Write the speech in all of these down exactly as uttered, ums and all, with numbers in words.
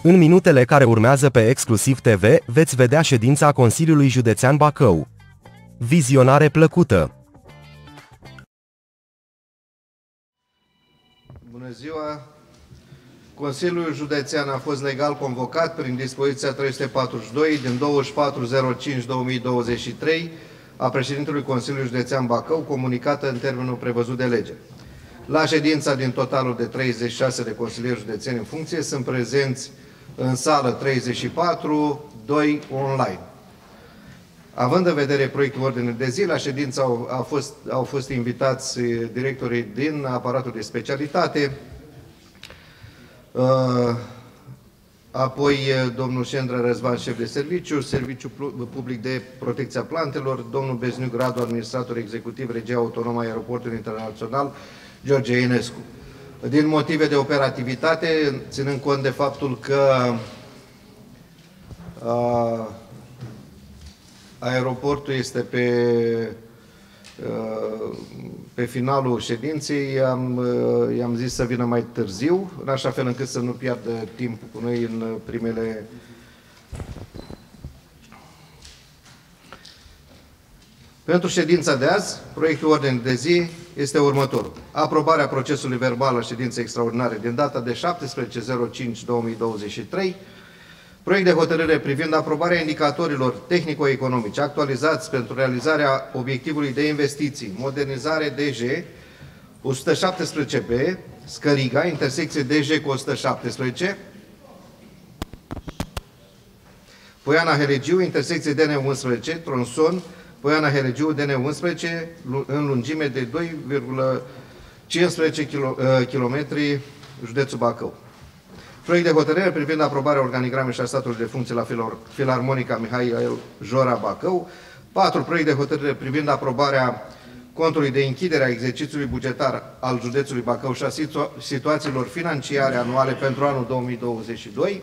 În minutele care urmează pe Exclusiv T V, veți vedea ședința Consiliului Județean Bacău. Vizionare plăcută! Bună ziua! Consiliul Județean a fost legal convocat prin dispoziția trei sute patruzeci și doi din douăzeci și patru zero cinci două mii douăzeci și trei a președintelui Consiliului Județean Bacău, comunicată în termenul prevăzut de lege. La ședința din totalul de treizeci și șase de consilieri județeni în funcție sunt prezenți în sală treizeci și patru, doi online. Având în vedere proiectul ordine de zi, la ședință au, au, fost, au fost invitați directorii din aparatul de specialitate, uh, apoi domnul Șendră Răzvan, șef de serviciu, Serviciu Public de Protecția Plantelor, domnul Bezniuc Radu, administrator executiv, Regia Autonomă a Aeroportului Internațional George Enescu. Din motive de operativitate, ținând cont de faptul că uh, aeroportul este pe, uh, pe finalul ședinței, i-am uh, i-am zis să vină mai târziu, în așa fel încât să nu piardă timp cu noi în primele... Pentru ședința de azi, proiectul ordine de zi este următorul. Aprobarea procesului verbal a ședinței extraordinare din data de șaptesprezece zero cinci două mii douăzeci și trei, proiect de hotărâre privind aprobarea indicatorilor tehnico-economici actualizați pentru realizarea obiectivului de investiții, modernizare D J o sută șaptesprezece B, Scăriga, intersecție D J cu o sută șaptesprezece, Poiana Helegiu, intersecție D N unsprezece, tronson, Poiana Helegiu, D N unsprezece, în lungime de doi virgulă cincisprezece kilometri, județul Bacău. Proiect de hotărâre privind aprobarea organigramei și a statului de funcție la Filarmonica Mihail Jora Bacău. patru. Proiect de hotărâre privind aprobarea contului de închidere a exercițiului bugetar al județului Bacău și a situa situațiilor financiare anuale pentru anul două mii douăzeci și doi.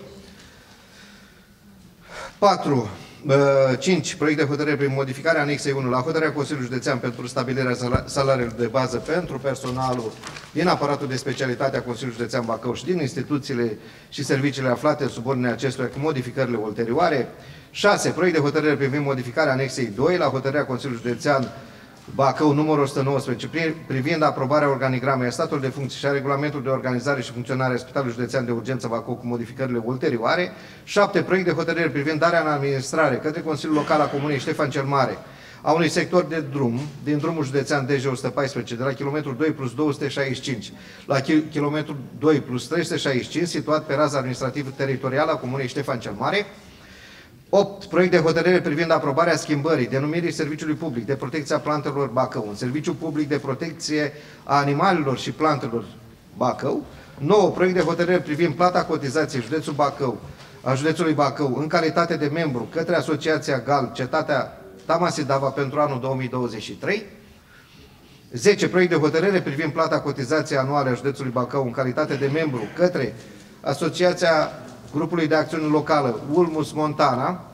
patru. cinci. Proiect de hotărâre prin modificarea anexei unu la hotărârea Consiliului Județean pentru stabilirea salariilor de bază pentru personalul din aparatul de specialitate a Consiliului Județean Bacău și din instituțiile și serviciile aflate sub ordinea acestuia cu modificările ulterioare. șase. Proiect de hotărâre privind modificarea anexei doi la hotărârea Consiliului Județean Bacău numărul o sută nouăsprezece privind aprobarea organigramei a statului de funcție și a regulamentului de organizare și funcționare a Spitalului Județean de Urgență Bacău cu modificările ulterioare. șapte. Proiect de hotărâre privind darea în administrare către Consiliul Local al Comunei Ștefan cel Mare a unui sector de drum din drumul județean D J o sută paisprezece de la kilometrul doi plus două sute șaizeci și cinci la kilometrul doi plus trei sute șaizeci și cinci situat pe raza administrativă teritorială a Comunei Ștefan cel Mare. opt. Proiect de hotărâre privind aprobarea schimbării denumirii Serviciului Public de Protecție a Plantelor Bacău în Serviciu Public de Protecție a Animalelor și Plantelor Bacău. nouă. Proiect de hotărâre privind plata cotizației județul Bacău, a județului Bacău în calitate de membru către Asociația G A L, Cetatea Tamasidava pentru anul două mii douăzeci și trei. zece. Proiect de hotărâre privind plata cotizației anuale a județului Bacău în calitate de membru către Asociația Grupului de Acțiune Locală Ulmus Montana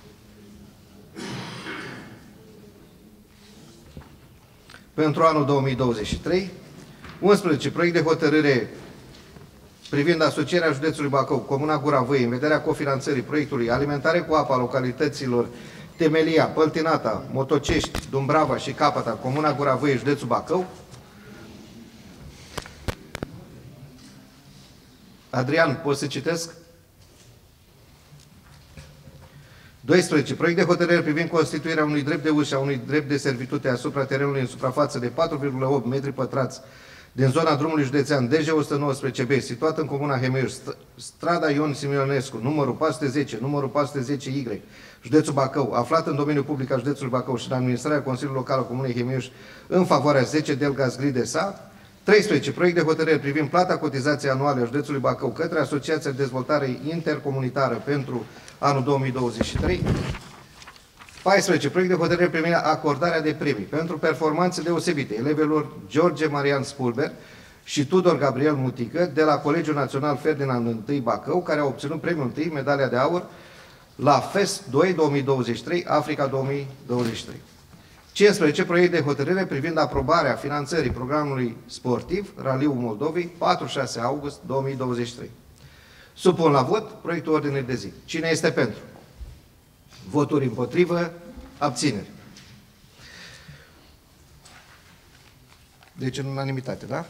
pentru anul două mii douăzeci și trei. unsprezece. Proiect de hotărâre privind asocierea județului Bacău, Comuna Gura Văii, în vederea cofinanțării proiectului Alimentare cu apă a localităților Temelia, Păltinata, Motocești, Dumbrava și Capăta, Comuna Gura Văii, județul Bacău. Adrian, poți să citesc? doisprezece. Proiect de hotărâre privind constituirea unui drept de uz și a unui drept de servitute asupra terenului în suprafață de patru virgulă opt metri pătrați din zona drumului județean D J o sută nouăsprezece B, situat în Comuna Hemeiuș, strada Ion Simionescu, numărul patru sute zece, numărul patru sute zece Y, județul Bacău, aflat în domeniul public al județului Bacău și în administrarea Consiliului Local al Comunei Hemeiuș în favoarea zece Delgas Gridesa. treisprezece. Proiect de hotărâre privind plata cotizației anuale a județului Bacău către Asociația de Dezvoltare Intercomunitară pentru anul două mii douăzeci și trei. paisprezece. Proiect de hotărâre privind acordarea de premii pentru performanțe deosebite elevilor George Marian Spulber și Tudor Gabriel Mutică de la Colegiul Național Ferdinand I Bacău, care au obținut premiul întâi, medalia de aur, la FEST doi două mii douăzeci și trei, Africa două mii douăzeci și trei. cincisprezece. Proiect de hotărâre privind aprobarea finanțării programului sportiv Raliul Moldovei, patruzeci și șase august două mii douăzeci și trei. Supun la vot proiectul ordinei de zi. Cine este pentru? Voturi împotrivă, abțineri. Deci în unanimitate, da?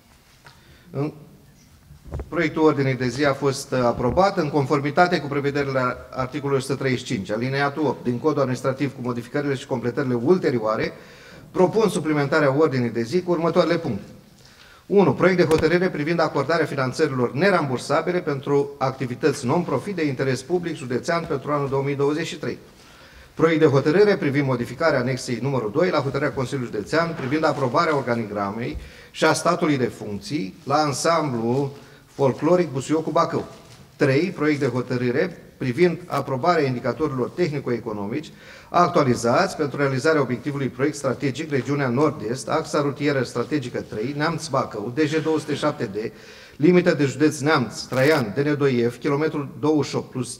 În... Proiectul ordinei de zi a fost aprobat în conformitate cu prevederile articolului o sută treizeci și cinci, alineatul opt, din Codul Administrativ cu modificările și completările ulterioare. Propun suplimentarea ordinii de zi cu următoarele puncte. unu. Proiect de hotărâre privind acordarea finanțărilor nerambursabile pentru activități non-profit de interes public județean pentru anul două mii douăzeci și trei. Proiect de hotărâre privind modificarea anexei numărul doi la hotărârea Consiliului Județean privind aprobarea organigramei și a statului de funcții la ansamblu folcloric Busuiocu Bacău. trei. Proiect de hotărâre privind aprobarea indicatorilor tehnico-economici actualizați pentru realizarea obiectivului proiect strategic Regiunea Nord-Est, axa rutieră strategică trei, Neamț Bacău, D J două sute șapte D, limită de județ Neamț, Traian, D N doi F, kilometrul douăzeci și opt plus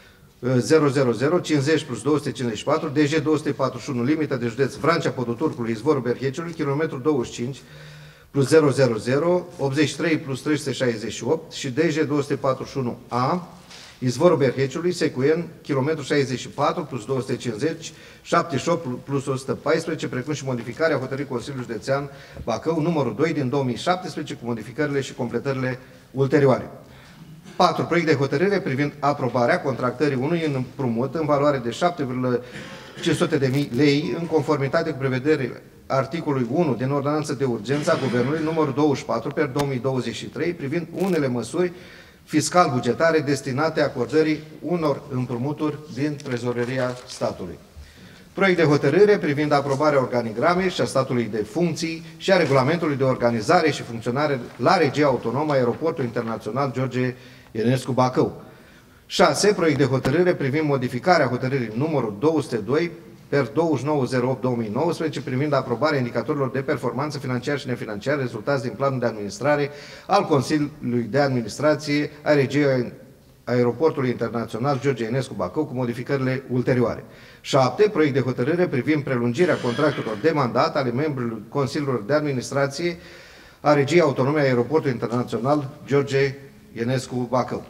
zero zero zero, cincizeci plus două sute cincizeci și patru, D J două sute patruzeci și unu, limită de județ Vrancea Podoturcului, izvorul Berheciului, kilometrul douăzeci și cinci plus zero zero zero, optzeci și trei plus trei sute șaizeci și opt și D J două sute patruzeci și unu A, izvorul Berheciului, Secuen, kilometrul șaizeci și patru plus două sute cincizeci, șaptezeci și opt plus o sută paisprezece, precum și modificarea hotărârii Consiliului Județean Bacău, numărul doi din două mii șaptesprezece, cu modificările și completările ulterioare. patru. Proiect de hotărâre privind aprobarea contractării unui împrumut în valoare de șapte virgulă cinci sute de mii lei, în conformitate cu prevederile articolului unu din Ordonanță de Urgență a Guvernului numărul douăzeci și patru pe două mii douăzeci și trei, privind unele măsuri fiscal-bugetare destinate acordării unor împrumuturi din trezoreria statului. Proiect de hotărâre privind aprobarea organigramei și a statului de funcții și a regulamentului de organizare și funcționare la Regia Autonomă a Aeroportului Internațional George Enescu Bacău. șase. Proiect de hotărâre privind modificarea hotărârii numărul două sute doi per douăzeci și nouă zero opt două mii nouăsprezece privind aprobarea indicatorilor de performanță financiară și nefinanciară rezultați din planul de administrare al Consiliului de Administrație a Regiei Aeroportului Internațional George Enescu Bacău, cu modificările ulterioare. șapte. Proiect de hotărâre privind prelungirea contractelor de mandat ale membrilor Consiliului de Administrație a Regiei Autonome a Aeroportului Internațional George Enescu Bacău.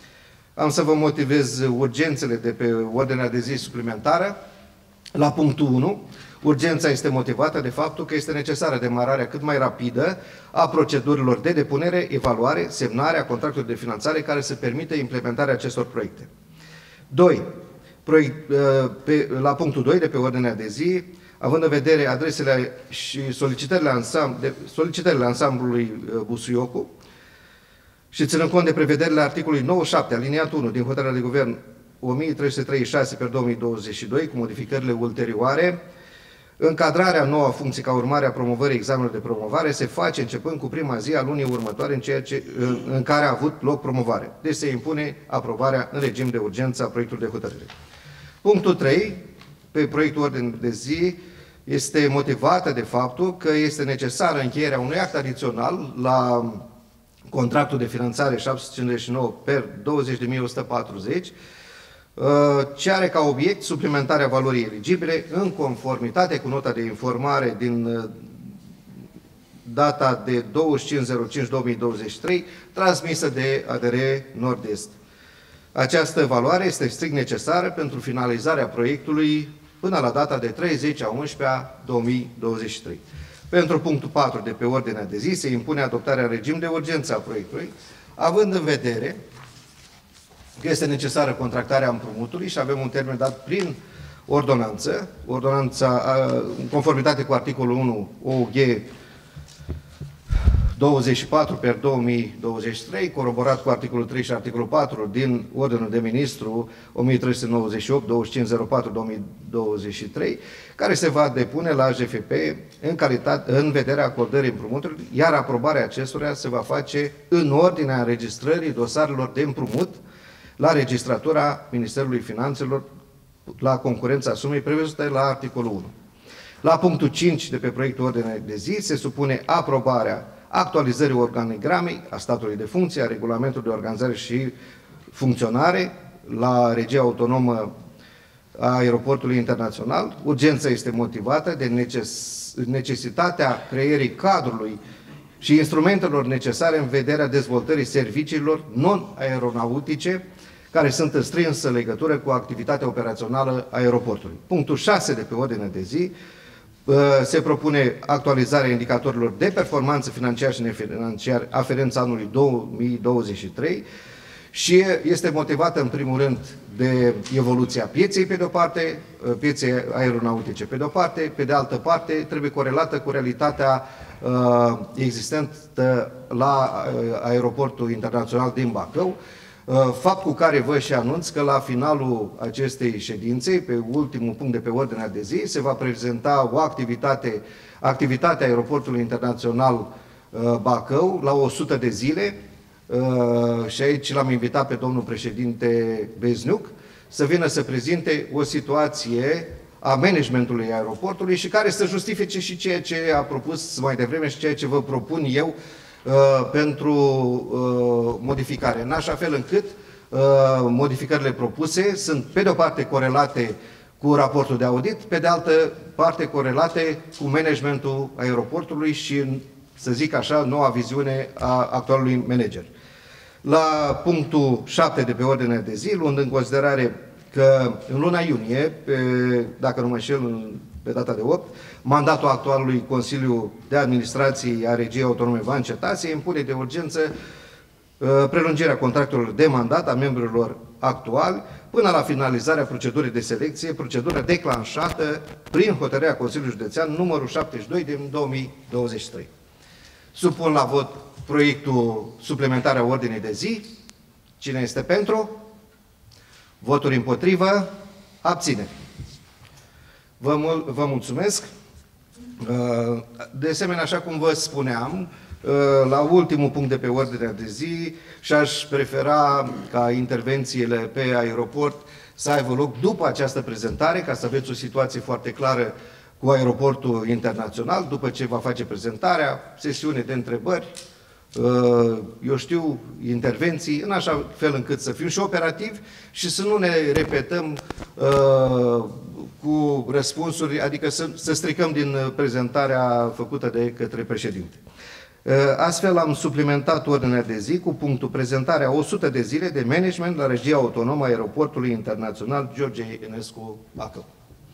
Am să vă motivez urgențele de pe ordinea de zi suplimentară. La punctul unu, urgența este motivată de faptul că este necesară demararea cât mai rapidă a procedurilor de depunere, evaluare, semnare a contractului de finanțare care să permită implementarea acestor proiecte. doi. Proiect, pe, la punctul doi de pe ordinea de zi, având în vedere adresele și solicitările, ansam, de, solicitările ansamblului Busuiocu și ținând cont de prevederile articolului nouăzeci și șapte, aliniatul unu din hotărârea de guvern o mie trei sute treizeci și șase pe două mii douăzeci și doi, cu modificările ulterioare, încadrarea nouă a funcții ca urmare a promovării examenului de promovare se face începând cu prima zi a lunii următoare în, ceea ce, în care a avut loc promovare. Deci se impune aprobarea în regim de urgență a proiectului de hotărâre. Punctul trei, pe proiectul ordine de zi, este motivată de faptul că este necesară încheierea unui act adițional la contractul de finanțare șapte sute cincizeci și nouă per douăzeci de mii o sută patruzeci, ce are ca obiect suplimentarea valorii eligibile în conformitate cu nota de informare din data de douăzeci și cinci zero cinci două mii douăzeci și trei, transmisă de A D R Nord-Est. Această valoare este strict necesară pentru finalizarea proiectului până la data de treizeci a unsprezecea două mii douăzeci și trei. Pentru punctul patru de pe ordinea de zi se impune adoptarea în regim de urgență a proiectului, având în vedere că este necesară contractarea împrumutului și avem un termen dat prin ordonanță, ordonanța în conformitate cu articolul unu O G douăzeci și patru pe două mii douăzeci și trei, coroborat cu articolul trei și articolul patru din Ordinul de Ministru o mie trei sute nouăzeci și opt douăzeci și cinci zero patru două mii douăzeci și trei, care se va depune la G F P în, calitate, în vederea acordării împrumutului, iar aprobarea acestora se va face în ordinea înregistrării dosarelor de împrumut la registratura Ministerului Finanțelor la concurența sumei prevăzute la articolul unu. La punctul cinci de pe proiectul ordine de zi se supune aprobarea actualizării organigramei a statului de funcție, a regulamentului de organizare și funcționare la Regia Autonomă a Aeroportului Internațional. Urgența este motivată de neces necesitatea creierii cadrului și instrumentelor necesare în vederea dezvoltării serviciilor non-aeronautice care sunt în strânsă legătură cu activitatea operațională a aeroportului. Punctul șase de pe ordine de zi se propune actualizarea indicatorilor de performanță financiară și nefinanciară aferență anului două mii douăzeci și trei și este motivată în primul rând de evoluția pieței pe de-o parte, pieței aeronautice pe de-o parte, pe de altă parte trebuie corelată cu realitatea uh, existentă la aeroportul internațional din Bacău, fapt cu care vă și anunț că la finalul acestei ședințe, pe ultimul punct de pe ordinea de zi, se va prezenta o activitate, activitatea aeroportului internațional Bacău la o sută de zile și aici l-am invitat pe domnul președinte Bezniuc să vină să prezinte o situație a managementului aeroportului și care să justifice și ceea ce a propus mai devreme și ceea ce vă propun eu Uh, pentru uh, modificare, în așa fel încât uh, modificările propuse sunt pe de o parte corelate cu raportul de audit, pe de altă parte corelate cu managementul aeroportului și, să zic așa, noua viziune a actualului manager. La punctul șapte de pe ordinea de zi, luând în considerare că în luna iunie, pe, dacă nu mă înșel, pe data de opt, mandatul actualului Consiliu de Administrație a Regiei Autonome va înceta, se impune de urgență uh, prelungirea contractelor de mandat a membrilor actuali până la finalizarea procedurii de selecție, procedură declanșată prin hotărârea Consiliului Județean numărul șaptezeci și doi din două mii douăzeci și trei. Supun la vot proiectul suplimentar a ordinii de zi. Cine este pentru? Voturi împotrivă? Abțineri. Vă, mul vă mulțumesc. De asemenea, așa cum vă spuneam, la ultimul punct de pe ordinea de zi și-aș prefera ca intervențiile pe aeroport să aibă loc după această prezentare, ca să aveți o situație foarte clară cu aeroportul internațional, după ce va face prezentarea, sesiune de întrebări, eu știu, intervenții, în așa fel încât să fim și operativi și să nu ne repetăm uh, cu răspunsuri, adică să, să stricăm din prezentarea făcută de către președinte. Uh, astfel am suplimentat ordinea de zi cu punctul prezentarea o sută de zile de management la Regia Autonomă a Aeroportului Internațional George Enescu Bacău.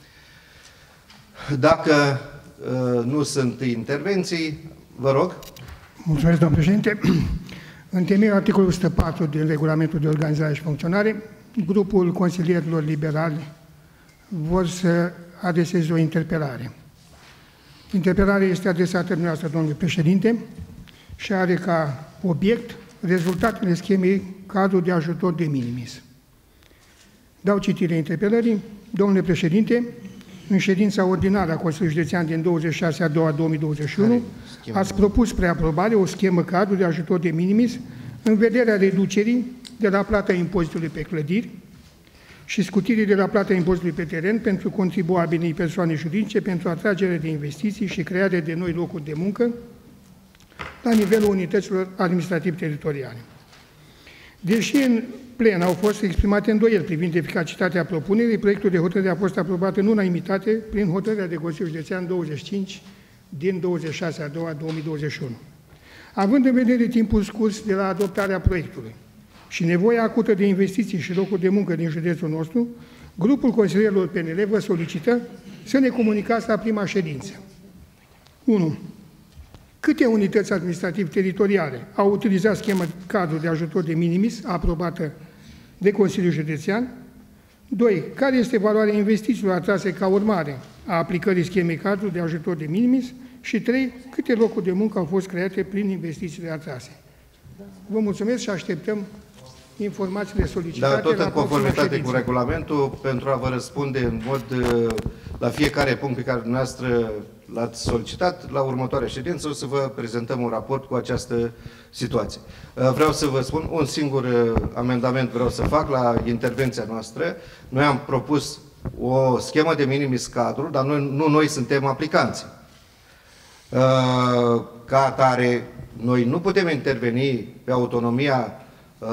Dacă uh, nu sunt intervenții, vă rog. Mulțumesc, domnul președinte. În temeiul articolului o sută patru din Regulamentul de Organizare și Funcționare, grupul consilierilor liberali vor să adreseze o interpelare. Interpelarea este adresată dumneavoastră, domnule președinte, și are ca obiect rezultatele schemei cadru de ajutor de minimis. Dau citire interpelării. Domnule președinte, în ședința ordinară a Consiliului Județean din douăzeci și șase a doua două mii douăzeci și unu, ați propus preaprobare o schemă cadru de ajutor de minimis în vederea reducerii de la plata impozitului pe clădiri și scutirii de la plata impozitului pe teren pentru contribuabilii persoane juridice pentru atragerea de investiții și crearea de noi locuri de muncă la nivelul unităților administrativ-teritoriale. Deși în plen au fost exprimate îndoieli privind eficacitatea propunerii, proiectul de hotărâre a fost aprobat în unanimitate prin hotărârea de Consiliu Județean douăzeci și cinci din douăzeci și șase a doua două mii douăzeci și unu. Având în vedere timpul scurs de la adoptarea proiectului și nevoia acută de investiții și locuri de muncă din județul nostru, grupul consilierilor P N L vă solicită să ne comunicați la prima ședință. unu. Câte unități administrativ-teritoriale au utilizat schema cadru de ajutor de minimis aprobată de Consiliul Județean? doi. Care este valoarea investițiilor atrase ca urmare a aplicării schemei cadru de ajutor de minimis? Și trei. Câte locuri de muncă au fost create prin investițiile atrase? Vă mulțumesc și așteptăm informațiile solicitate. Dar tot în conformitate cu regulamentul, pentru a vă răspunde în mod la fiecare punct pe care dumneavoastră l-ați solicitat, la următoarea ședință o să vă prezentăm un raport cu această situație. Vreau să vă spun, un singur amendament vreau să fac la intervenția noastră. Noi am propus o schemă de minimis cadru, dar noi, nu noi suntem aplicanți. Ca atare, noi nu putem interveni pe autonomia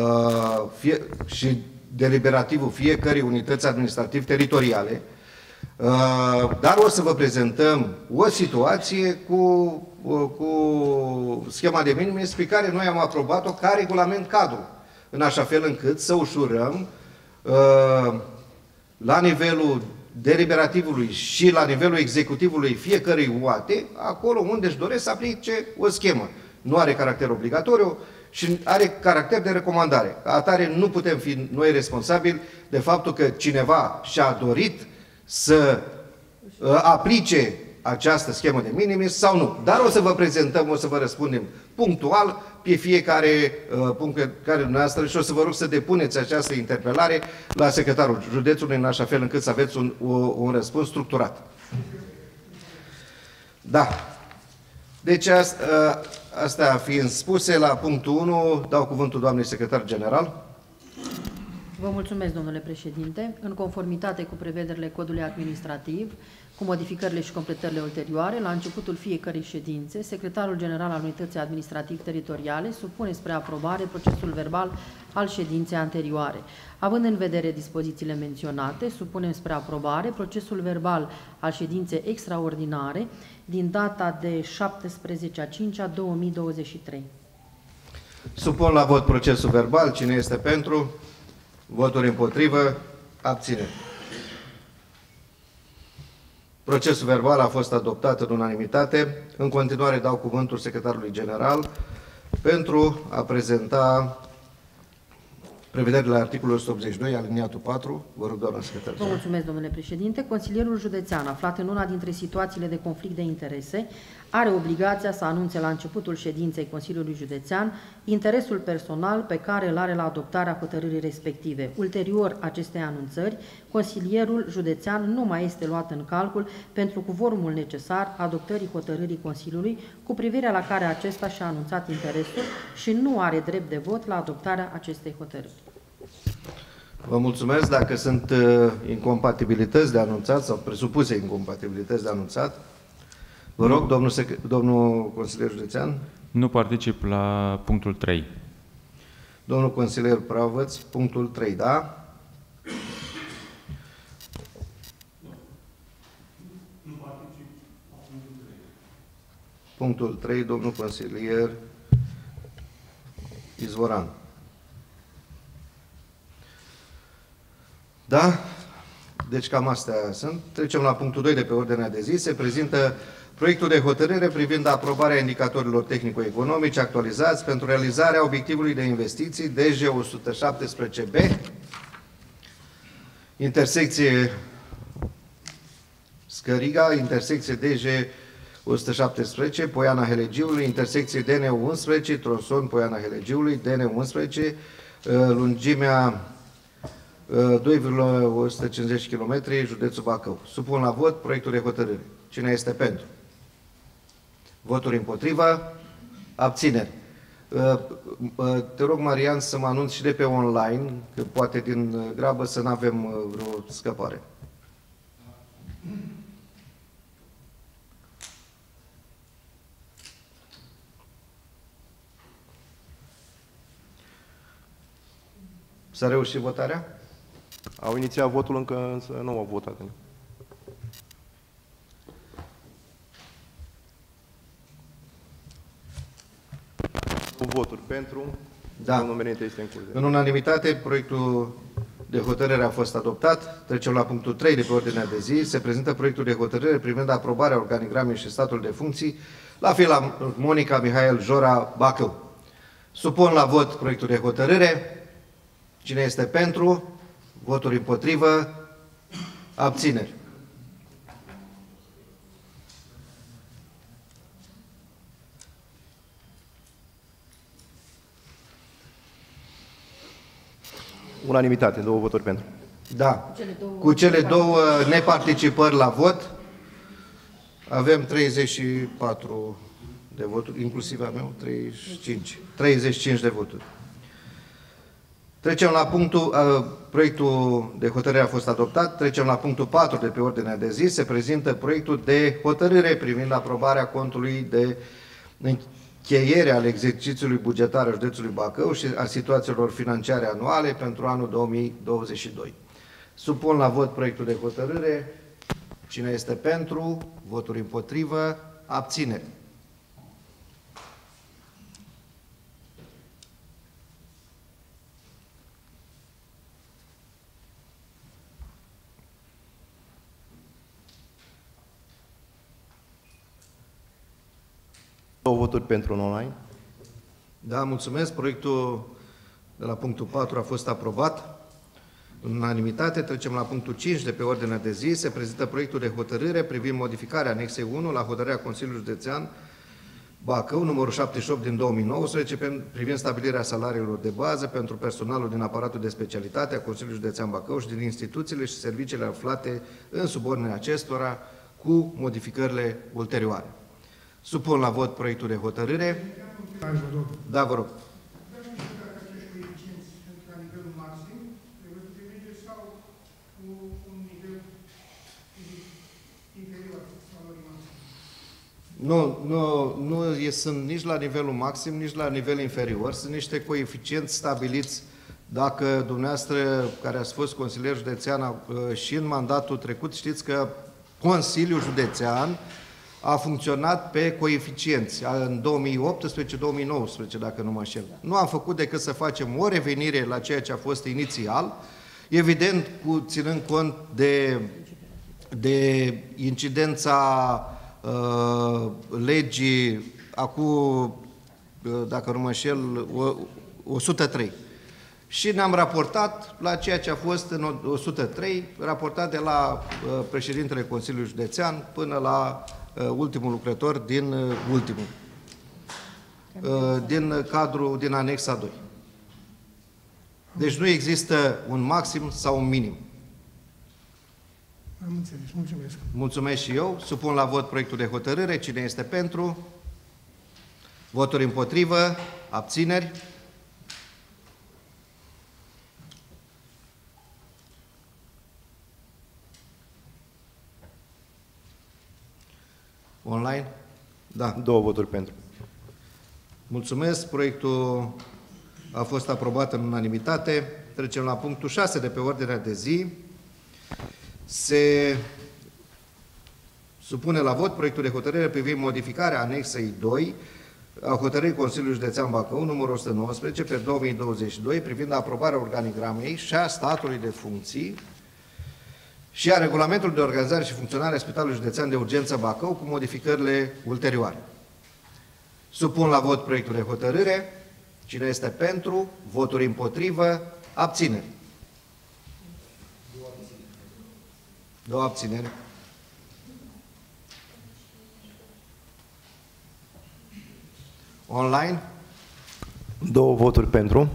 fie, și deliberativul fiecărei unități administrativ-teritoriale. Dar o să vă prezentăm o situație cu, cu schema de minimis pe care noi am aprobat-o ca regulament cadru, în așa fel încât să ușurăm la nivelul deliberativului și la nivelul executivului fiecărei U A T, acolo unde își doresc să aplice o schemă. Nu are caracter obligatoriu și are caracter de recomandare. Ca atare nu putem fi noi responsabili de faptul că cineva și-a dorit să uh, aplice această schemă de minimis sau nu. Dar o să vă prezentăm, o să vă răspundem punctual pe fiecare uh, punct pe care dumneavoastră și o să vă rog să depuneți această interpelare la secretarul județului în așa fel încât să aveți un, un răspuns structurat. Da. Deci asta, astea fiind spuse, la punctul unu dau cuvântul doamnei secretar general. Vă mulțumesc, domnule președinte. În conformitate cu prevederile codului administrativ, cu modificările și completările ulterioare, la începutul fiecărei ședințe, secretarul general al Unității Administrativ-Teritoriale supune spre aprobare procesul verbal al ședinței anterioare. Având în vedere dispozițiile menționate, supunem spre aprobare procesul verbal al ședinței extraordinare din data de șaptesprezece a cincea două mii douăzeci și trei. Supun la vot procesul verbal. Cine este pentru? Voturi împotrivă? Abține. Procesul verbal a fost adoptat în unanimitate. În continuare dau cuvântul secretarului general pentru a prezenta prevederile articolului o sută optzeci și doi, aliniatul patru. Vă rog, doamna secretar. Vă mulțumesc, domnule președinte. Consilierul județean, aflat în una dintre situațiile de conflict de interese, are obligația să anunțe la începutul ședinței Consiliului Județean interesul personal pe care îl are la adoptarea hotărârii respective. Ulterior acestei anunțări, consilierul județean nu mai este luat în calcul pentru cuvorumul necesar adoptării hotărârii Consiliului cu privire la care acesta și-a anunțat interesul și nu are drept de vot la adoptarea acestei hotărâri. Vă mulțumesc. Dacă sunt uh, incompatibilități de anunțat sau presupuse incompatibilități de anunțat, vă rog, domnul, domnul consilier județean. Nu particip la punctul trei. Domnul consilier Pravăț, punctul trei, da? Nu particip la punctul trei. Punctul trei, domnul consilier Izvoran. Da? Deci cam astea sunt. Trecem la punctul doi de pe ordinea de zi. Se prezintă proiectul de hotărâre privind aprobarea indicatorilor tehnico-economici actualizați pentru realizarea obiectivului de investiții D J o sută șaptesprezece B, intersecție Scăriga, intersecție D J o sută șaptesprezece, Poiana Helegiului, intersecție D N unsprezece, tronson Poiana Helegiului, D N unsprezece, lungimea doi virgulă o sută cincizeci de kilometri, județul Bacău. Supun la vot proiectul de hotărâre. Cine este pentru? Voturi împotrivă? Abțineri. Te rog, Marian, să mă anunț și de pe online, că poate din grabă să nu avem vreo scăpare. S-a reușit votarea? Au inițiat votul, încă însă nu au votat. Cu voturi pentru, da. Domnul Merinte este în curs. În unanimitate, proiectul de hotărâre a fost adoptat. Trecem la punctul trei de pe ordinea de zi. Se prezintă proiectul de hotărâre privind aprobarea organigramei și statul de funcții la Filarmonica Mihail Jora Bacău. Supun la vot proiectul de hotărâre. Cine este pentru? Voturi împotrivă? Abțineri. Unanimitate, două voturi pentru. Da. Cu cele două, Cu cele două neparticipări la vot, avem treizeci și patru de voturi, inclusiv a meu, treizeci și cinci. treizeci și cinci de voturi. Trecem la punctul, uh, proiectul de hotărâre a fost adoptat, trecem la punctul patru de pe ordinea de zi, se prezintă proiectul de hotărâre privind aprobarea contului de încheiere al exercițiului bugetar al județului Bacău și a situațiilor financiare anuale pentru anul două mii douăzeci și doi. Supun la vot proiectul de hotărâre. Cine este pentru? Voturi împotrivă? Abțineri. Două voturi pentru în online. Da, mulțumesc. Proiectul de la punctul patru a fost aprobat în unanimitate. Trecem la punctul cinci de pe ordinea de zi. Se prezintă proiectul de hotărâre privind modificarea anexei unu la hotărârea Consiliului Județean Bacău, numărul șaptezeci și opt din două mii nouăsprezece, privind stabilirea salariilor de bază pentru personalul din aparatul de specialitate a Consiliului Județean Bacău și din instituțiile și serviciile aflate în subordinea acestora, cu modificările ulterioare. Supun la vot proiectul de hotărâre. Da, vă rog. Nu, nu, nu sunt nici la nivelul maxim, nici la nivel inferior. Sunt niște coeficienți stabiliți. Dacă dumneavoastră, care ați fost consilier județean și în mandatul trecut, știți că Consiliul Județean a funcționat pe coeficienți în două mii optsprezece două mii nouăsprezece, dacă nu mă înșel. Nu am făcut decât să facem o revenire la ceea ce a fost inițial, evident, cu, ținând cont de, de incidența uh, legii acum, dacă nu mă înșel, o sută trei. Și ne-am raportat la ceea ce a fost în o sută trei, raportat de la uh, președintele Consiliului Județean până la uh, ultimul lucrător din uh, ultimul, uh, din cadrul, din anexa doi. Deci nu există un maxim sau un minim. Am înțeles, mulțumesc. Mulțumesc și eu. Supun la vot proiectul de hotărâre. Cine este pentru? Voturi împotrivă? Abțineri? Online? Da. Două voturi pentru. Mulțumesc. Proiectul a fost aprobat în unanimitate. Trecem la punctul șase de pe ordinea de zi. Se supune la vot proiectul de hotărâre privind modificarea anexei doi a hotărârii Consiliului Județean Bacău, numărul o sută nouăsprezece, pe două mii douăzeci și doi, privind aprobarea organigramei și a statului de funcții și a regulamentului de organizare și funcționare a Spitalului Județean de Urgență Bacău, cu modificările ulterioare. Supun la vot proiectul de hotărâre. Cine este pentru? Voturi împotrivă? Abțineri. Două abțineri. Online? Două voturi pentru.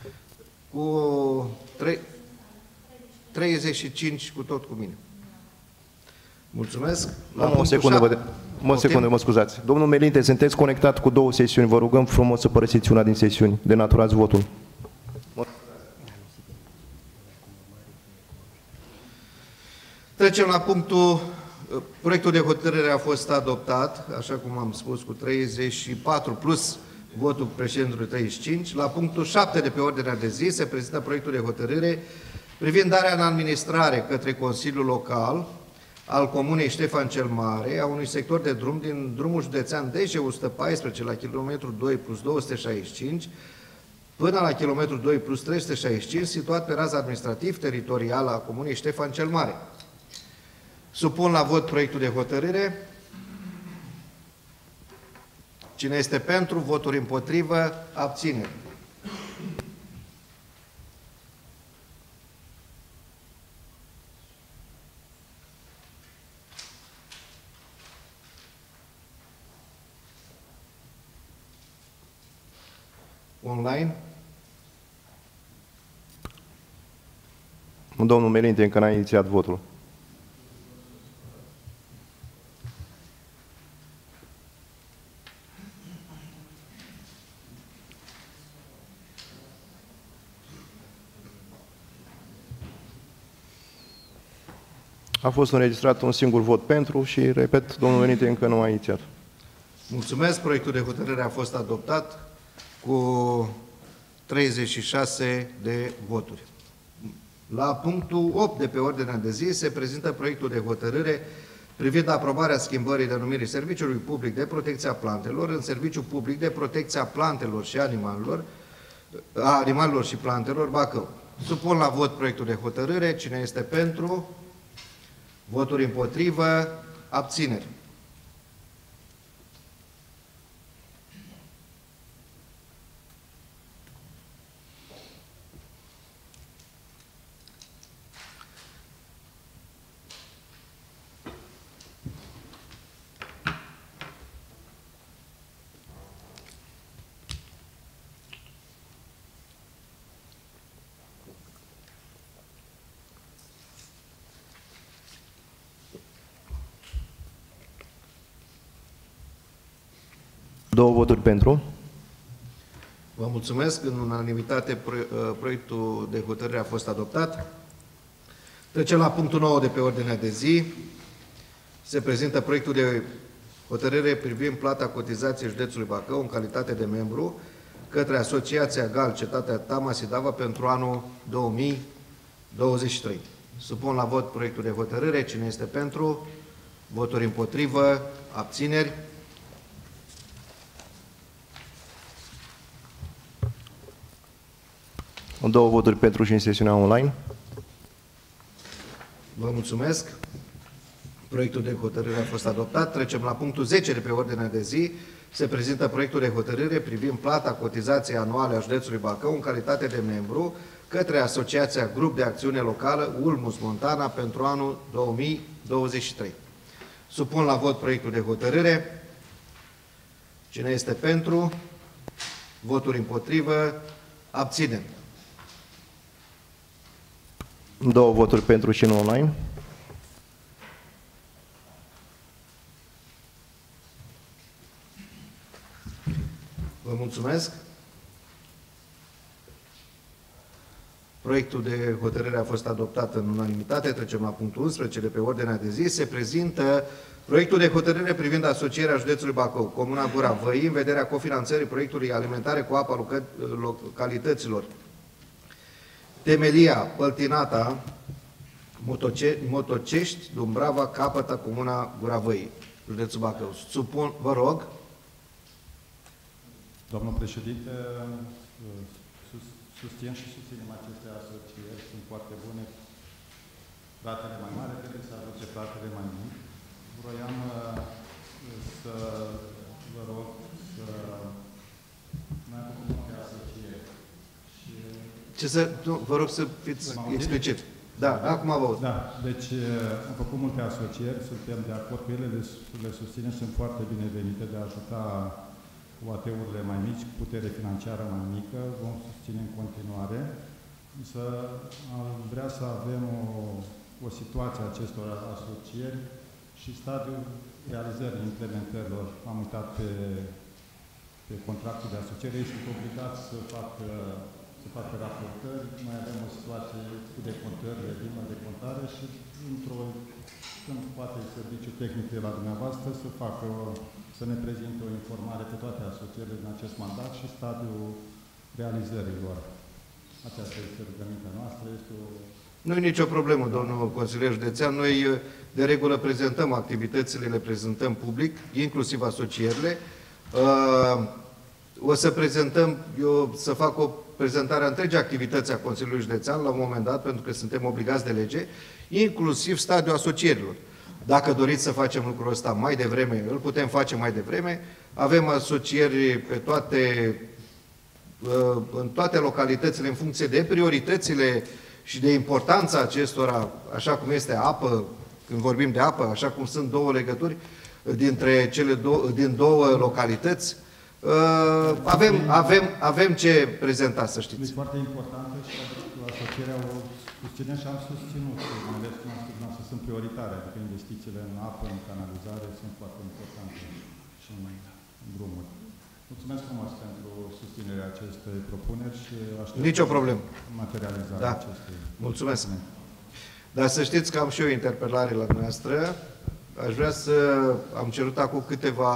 Cu treizeci și cinci cu tot cu mine. Mulțumesc. La o secundă, vă, mă, secundă, mă scuzați. Domnul Melinte, sunteți conectat cu două sesiuni. Vă rugăm frumos să părăsiți una din sesiuni. Denaturați votul. Trecem la punctul. Proiectul de hotărâre a fost adoptat, așa cum am spus, cu treizeci și patru plus votul președintelui treizeci și cinci. La punctul șapte de pe ordinea de zi se prezintă proiectul de hotărâre privind darea în administrare către Consiliul Local al Comunei Ștefan cel Mare a unui sector de drum din drumul județean D J o sută paisprezece la kilometrul doi plus două sute șaizeci și cinci până la kilometrul doi plus trei sute șaizeci și cinci, situat pe raza administrativ-teritorială a Comunei Ștefan cel Mare. Supun la vot proiectul de hotărâre. Cine este pentru? Voturi împotrivă? Abțineri. Online? Domnul Melinte încă n-a inițiat votul. A fost înregistrat un singur vot pentru și, repet, domnul Melinte încă nu a inițiat. Mulțumesc. Proiectul de hotărâre a fost adoptat cu treizeci și șase de voturi. La punctul opt de pe ordinea de zi se prezintă proiectul de hotărâre privind aprobarea schimbării denumirii Serviciului Public de Protecție a Plantelor în Serviciul Public de Protecție a Plantelor și Animalelor, a animalelor și plantelor Bacău. Supun la vot proiectul de hotărâre. Cine este pentru? Voturi împotrivă? Abțineri. Două voturi pentru. Vă mulțumesc. În unanimitate proiectul de hotărâre a fost adoptat. Trecem la punctul nouă de pe ordinea de zi. Se prezintă proiectul de hotărâre privind plata cotizației județului Bacău în calitate de membru către Asociația Gal Cetatea Tama-Sidava pentru anul două mii douăzeci și trei. Supun la vot proiectul de hotărâre. Cine este pentru? Voturi împotrivă? Abțineri? Două voturi pentru și în sesiunea online. Vă mulțumesc. Proiectul de hotărâre a fost adoptat. Trecem la punctul zece de pe ordinea de zi. Se prezintă proiectul de hotărâre privind plata cotizației anuale a județului Bacău în calitate de membru către Asociația Grup de Acțiune Locală Ulmus Montana pentru anul două mii douăzeci și trei. Supun la vot proiectul de hotărâre. Cine este pentru? Voturi împotrivă? Abținem. Două voturi pentru și în online. Vă mulțumesc. Proiectul de hotărâre a fost adoptat în unanimitate. Trecem la punctul unsprezece de pe ordinea de zi. Se prezintă proiectul de hotărâre privind asocierea județului Bacău, Comuna Gura Văii, în vederea cofinanțării proiectului alimentare cu apă localităților Temelia, Păltinata, Motoce Motocești, Dumbrava, Capătă, Comuna Gura Văii, județul Bacău. Supun, vă rog. Domnul președinte, sus, susțin și susținem aceste asocieri, sunt foarte bune. Ratele mai mari trebuie să aduce ratele mai mici. Vroiam să vă rog să mai avem multe asocieri. Și... Ce să, nu, vă rog să fiți explicit. Da, da, acum vă aud. Da, deci am făcut multe asocieri, suntem de acord cu ele, le, le susținem, sunt foarte binevenite de a ajuta U A T-urile mai mici, putere financiară mai mică, vom susține în continuare. Însă am vrea să avem o, o situație a acestor asocieri și stadiul realizării implementărilor. Am uitat pe, pe contractul de asociere, ei sunt obligați să facă, să facă raportări. Mai avem o situație cu decontări, limă de contare și într-o, când poate serviciul tehnic de la dumneavoastră să facă o, să ne prezinte o informare pe toate asocierile din acest mandat și stadiul realizărilor. Aceasta este rugămintea noastră, este o... Nu e nicio problemă, domnul consilier județean. Noi, de regulă, prezentăm activitățile, le prezentăm public, inclusiv asocierile. O să prezentăm, eu să fac o prezentare a întregii activități a Consiliului Județean la un moment dat, pentru că suntem obligați de lege, inclusiv stadiul asocierilor. Dacă doriți să facem lucrul ăsta mai devreme, îl putem face mai devreme. Avem asocieri pe toate, în toate localitățile, în funcție de prioritățile și de importanța acestora, așa cum este apă, când vorbim de apă, așa cum sunt două legături dintre cele două, din două localități. Avem, avem, avem ce prezenta, să știți. Este foarte importantă și asocierea o susține și am susținut, mai ales cum am spus, că sunt prioritare, adică investițiile în apă, în canalizare sunt foarte importante și în drumuri. Mulțumesc frumos pentru susținerea acestei propuneri și aștept nicio problemă. Materializarea da. acestei. Mulțumesc. Dar să știți că am și eu interpelare la noastră. Aș vrea să... Am cerut acum câteva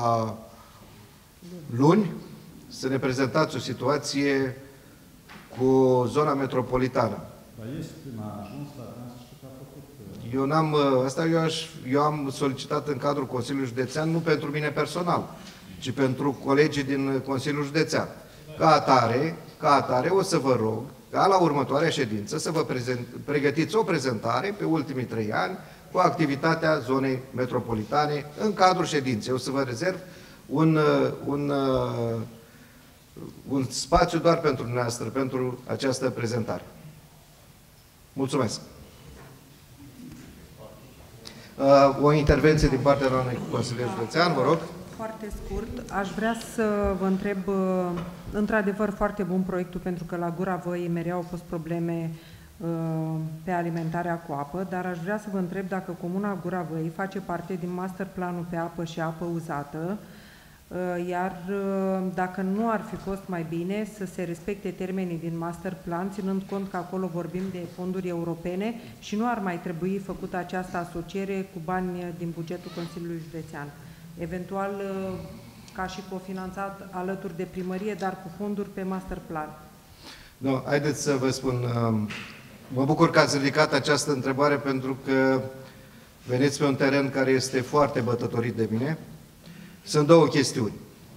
luni să ne prezentați o situație cu zona metropolitană. Da, Dar este în ajuns la și că a făcut... Eu n-am, asta eu, aș, eu am solicitat în cadrul Consiliului Județean, nu pentru mine personal, ci pentru colegii din Consiliul Județean. Ca atare, ca atare o să vă rog ca la următoarea ședință să vă prezent, pregătiți o prezentare pe ultimii trei ani cu activitatea zonei metropolitane în cadrul ședinței. O să vă rezerv un, un, un spațiu doar pentru dumneavoastră, pentru această prezentare. Mulțumesc! O intervenție din partea doamnei consilier județean, vă rog. Foarte scurt, aș vrea să vă întreb, într-adevăr foarte bun proiectul, pentru că la Gura Văii mereu au fost probleme pe alimentarea cu apă, dar aș vrea să vă întreb dacă Comuna Gura Văii face parte din master planul pe apă și apă uzată, iar dacă nu ar fi fost mai bine să se respecte termenii din master plan, ținând cont că acolo vorbim de fonduri europene și nu ar mai trebui făcută această asociere cu bani din bugetul Consiliului Județean. Eventual ca și cofinanțat alături de primărie, dar cu fonduri pe master plan. No, haideți să vă spun, mă bucur că ați ridicat această întrebare pentru că veniți pe un teren care este foarte bătătorit de mine. Sunt două chestiuni.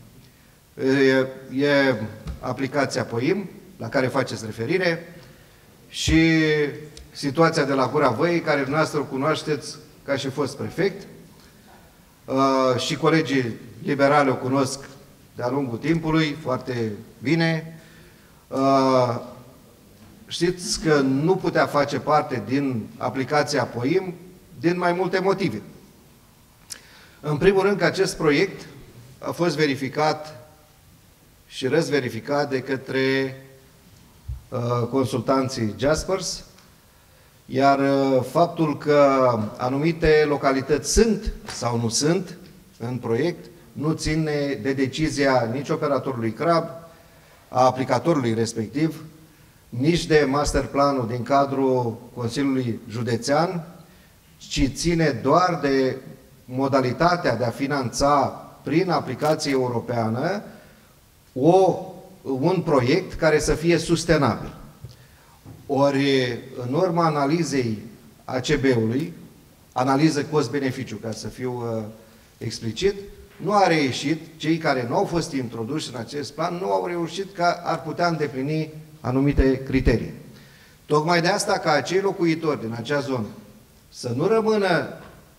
E, e aplicația POIM, la care faceți referire, și situația de la Gura Văii, care dumneavoastră o cunoașteți ca și fost prefect, uh, și colegii liberali o cunosc de-a lungul timpului foarte bine. Uh, știți că nu putea face parte din aplicația POIM din mai multe motive. În primul rând că acest proiect a fost verificat și răzverificat de către uh, consultanții Jaspers, iar uh, faptul că anumite localități sunt sau nu sunt în proiect nu ține de decizia nici operatorului CRAB, a aplicatorului respectiv, nici de masterplanul din cadrul Consiliului Județean, ci ține doar de modalitatea de a finanța prin aplicație europeană o, un proiect care să fie sustenabil. Ori, în urma analizei A C B-ului, analiză cost-beneficiu, ca să fiu uh, explicit, nu a reieșit, cei care nu au fost introduși în acest plan nu au reușit că ar putea îndeplini anumite criterii. Tocmai de asta, ca acei locuitori din acea zonă să nu rămână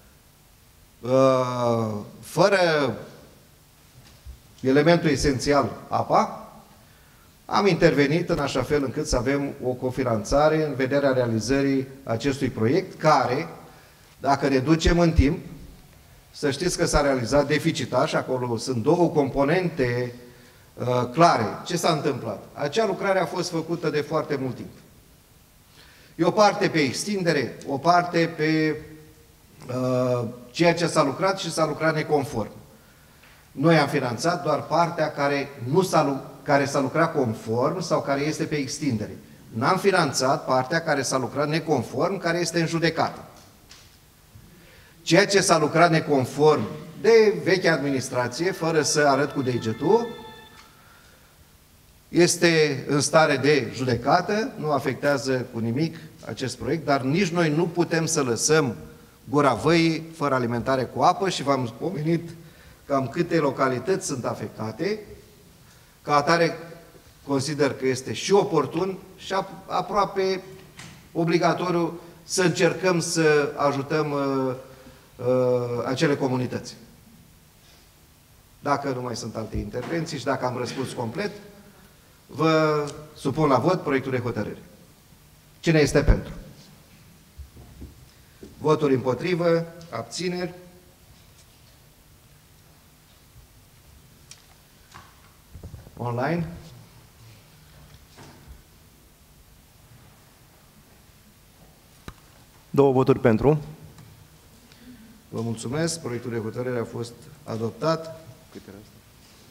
uh, fără elementul esențial, apa, am intervenit în așa fel încât să avem o cofinanțare în vederea realizării acestui proiect, care, dacă ne ducem în timp, să știți că s-a realizat deficitar și acolo sunt două componente uh, clare. Ce s-a întâmplat? Acea lucrare a fost făcută de foarte mult timp. E o parte pe extindere, o parte pe uh, ceea ce s-a lucrat și s-a lucrat neconform. Noi am finanțat doar partea care nu s-a care s-a lucrat conform sau care este pe extindere. N-am finanțat partea care s-a lucrat neconform, care este în judecată. Ceea ce s-a lucrat neconform de vechea administrație, fără să arăt cu degetul, este în stare de judecată, nu afectează cu nimic acest proiect, dar nici noi nu putem să lăsăm Gura Văii fără alimentare cu apă și v-am pomenit cam câte localități sunt afectate. Ca atare, consider că este și oportun și aproape obligatoriu să încercăm să ajutăm uh, uh, acele comunități. Dacă nu mai sunt alte intervenții și dacă am răspuns complet, vă supun la vot proiectul de hotărâre. Cine este pentru? Voturi împotrivă, abțineri. Online. Două voturi pentru. Vă mulțumesc. Proiectul de hotărâre a fost adoptat. Câte era asta?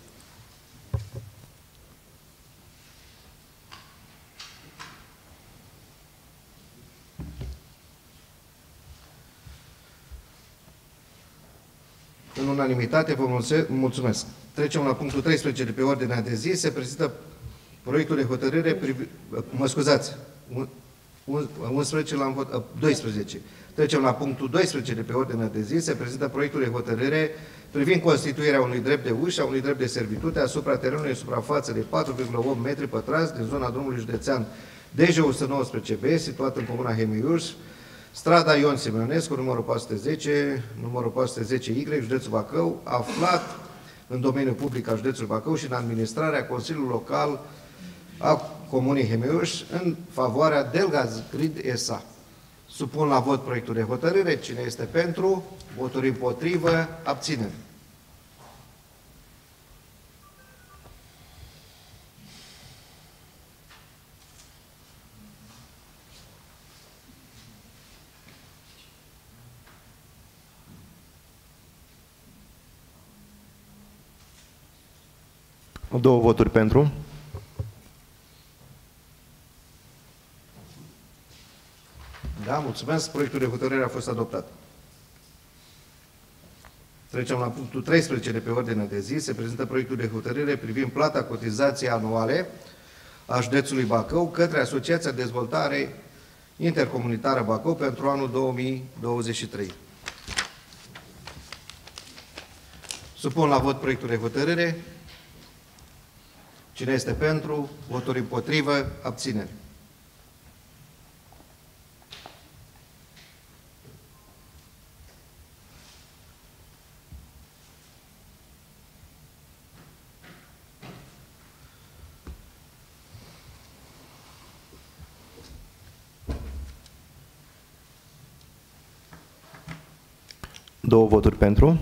În unanimitate, vă mulțumesc. Trecem la punctul treisprezece de pe ordinea de zi. Se prezintă proiectul de hotărâre privind... Mă scuzați. unsprezece la vot, doisprezece. Trecem la punctul doisprezece de pe ordinea de zi. Se prezintă proiectul de hotărâre privind constituirea unui drept de ușă, a unui drept de servitute asupra terenului în suprafață de patru virgulă opt metri pătrați din zona drumului județean D J o sută nouăsprezece B, situat în comuna Hemiuș, strada Ion Simeonescu, numărul patru sute zece, numărul patru sute zece Y, județul Bacău, aflat în domeniul public al județului Bacău și în administrarea Consiliului Local a comunei Hemiuș în favoarea Delgaz Grid S A. Supun la vot proiectul de hotărâre. Cine este pentru? Voturi împotrivă? Abținere. Două voturi pentru. Da, mulțumesc. Proiectul de hotărâre a fost adoptat. Trecem la punctul treisprezece de pe ordinea de zi. Se prezintă proiectul de hotărâre privind plata cotizației anuale a județului Bacău către Asociația de Dezvoltare Intercomunitară Bacău pentru anul două mii douăzeci și trei. Supun la vot proiectul de hotărâre. Cine este pentru? Voturi împotrivă? Abținere. Două voturi pentru.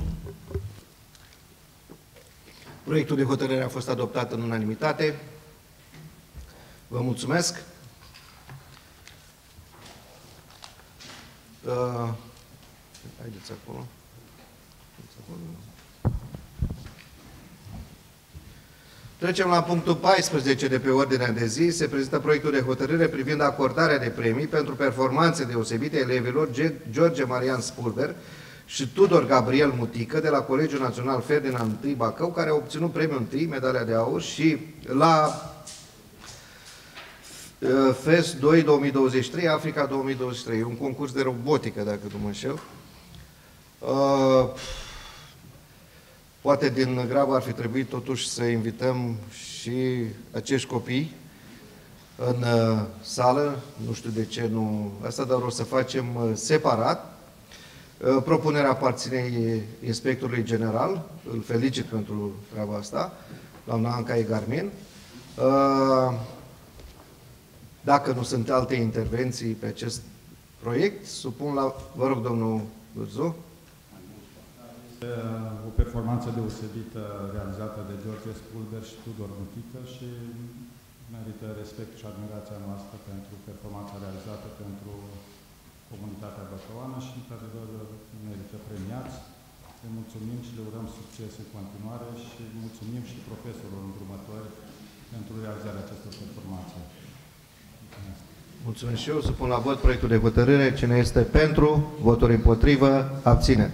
Proiectul de hotărâre a fost adoptat în unanimitate. Vă mulțumesc. Uh, haideți acolo. Haideți acolo. Trecem la punctul paisprezece de pe ordinea de zi. Se prezintă proiectul de hotărâre privind acordarea de premii pentru performanțe deosebite elevilor George Marian Spulber și Tudor Gabriel Mutică de la Colegiul Național Ferdinand I Bacău, care au obținut premiul I, medalia de aur, și la F E S doi două mii douăzeci și trei, Africa două mii douăzeci și trei, un concurs de robotică, dacă nu mă înșel. Uh, poate din grabă ar fi trebuit totuși să invităm și acești copii în uh, sală, nu știu de ce nu asta, dar o să facem uh, separat. Propunerea aparține inspectorului general, îl felicit pentru treaba asta, doamna Anca Egarmin. Dacă nu sunt alte intervenții pe acest proiect, supun la... Vă rog, domnul Gurzu. Este o performanță deosebită realizată de George Spulber și Tudor Mutică și merită respect și admirația noastră pentru performanța realizată pentru comunitatea băcăuană și, într-adevăr, merită premiați. Le mulțumim și le urăm succes în continuare și mulțumim și profesorilor îndrumători pentru realizarea acestor performanțe. Mulțumesc. Mulțumesc și eu. Supun la vot proiectul de hotărâre. Cine este pentru? Voturi împotrivă? Abține.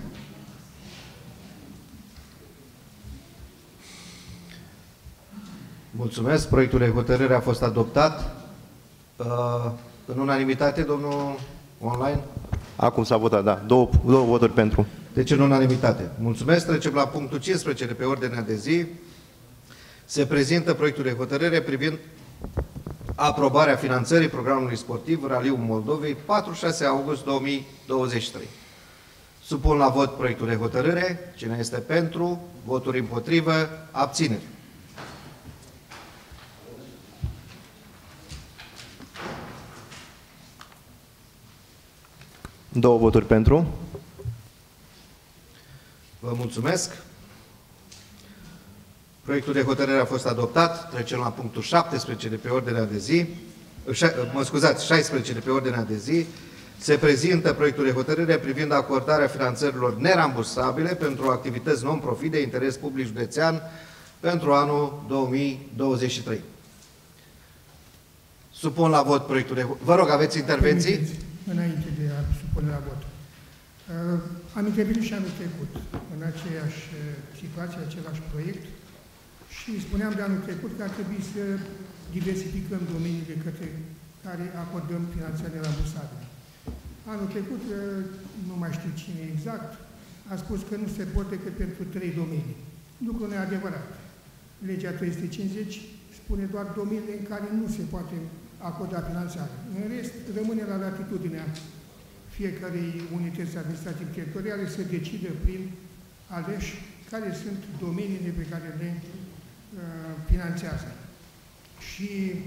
Mulțumesc. Proiectul de hotărâre a fost adoptat. Uh, în unanimitate, domnul online? Acum s-a votat, da. Două, două voturi pentru. Deci în unanimitate. Mulțumesc. Trecem la punctul cincisprezece de pe ordinea de zi. Se prezintă proiectul de hotărâre privind aprobarea finanțării programului sportiv Raliul Moldovei patru șase august două mii douăzeci și trei. Supun la vot proiectul de hotărâre. Cine este pentru? Voturi împotrivă? Abțineri. Două voturi pentru. Vă mulțumesc. Proiectul de hotărâre a fost adoptat. Trecem la punctul șaptesprezece de pe ordinea de zi. Mă scuzați, șaisprezece de pe ordinea de zi. Se prezintă proiectul de hotărâre privind acordarea finanțărilor nerambursabile pentru activități non-profit de interes public județean pentru anul două mii douăzeci și trei. Supun la vot proiectul de hotărâre. Vă rog, aveți intervenții? Înainte de a supune la vot. Uh, am intervenit și anul trecut în aceeași situație, același proiect și spuneam de anul trecut că ar trebui să diversificăm domeniile către care acordăm finanțări nerambursabile. Anul trecut, nu mai știu cine exact, a spus că nu se pot decât pentru trei domenii. Lucrul neadevărat. Legea trei sute cincizeci spune doar domeniile în care nu se poate acorda finanțare. În rest, rămâne la latitudinea fiecarei unități administrative teritoriale să decidă prin aleși care sunt domeniile pe care le uh, finanțează. Și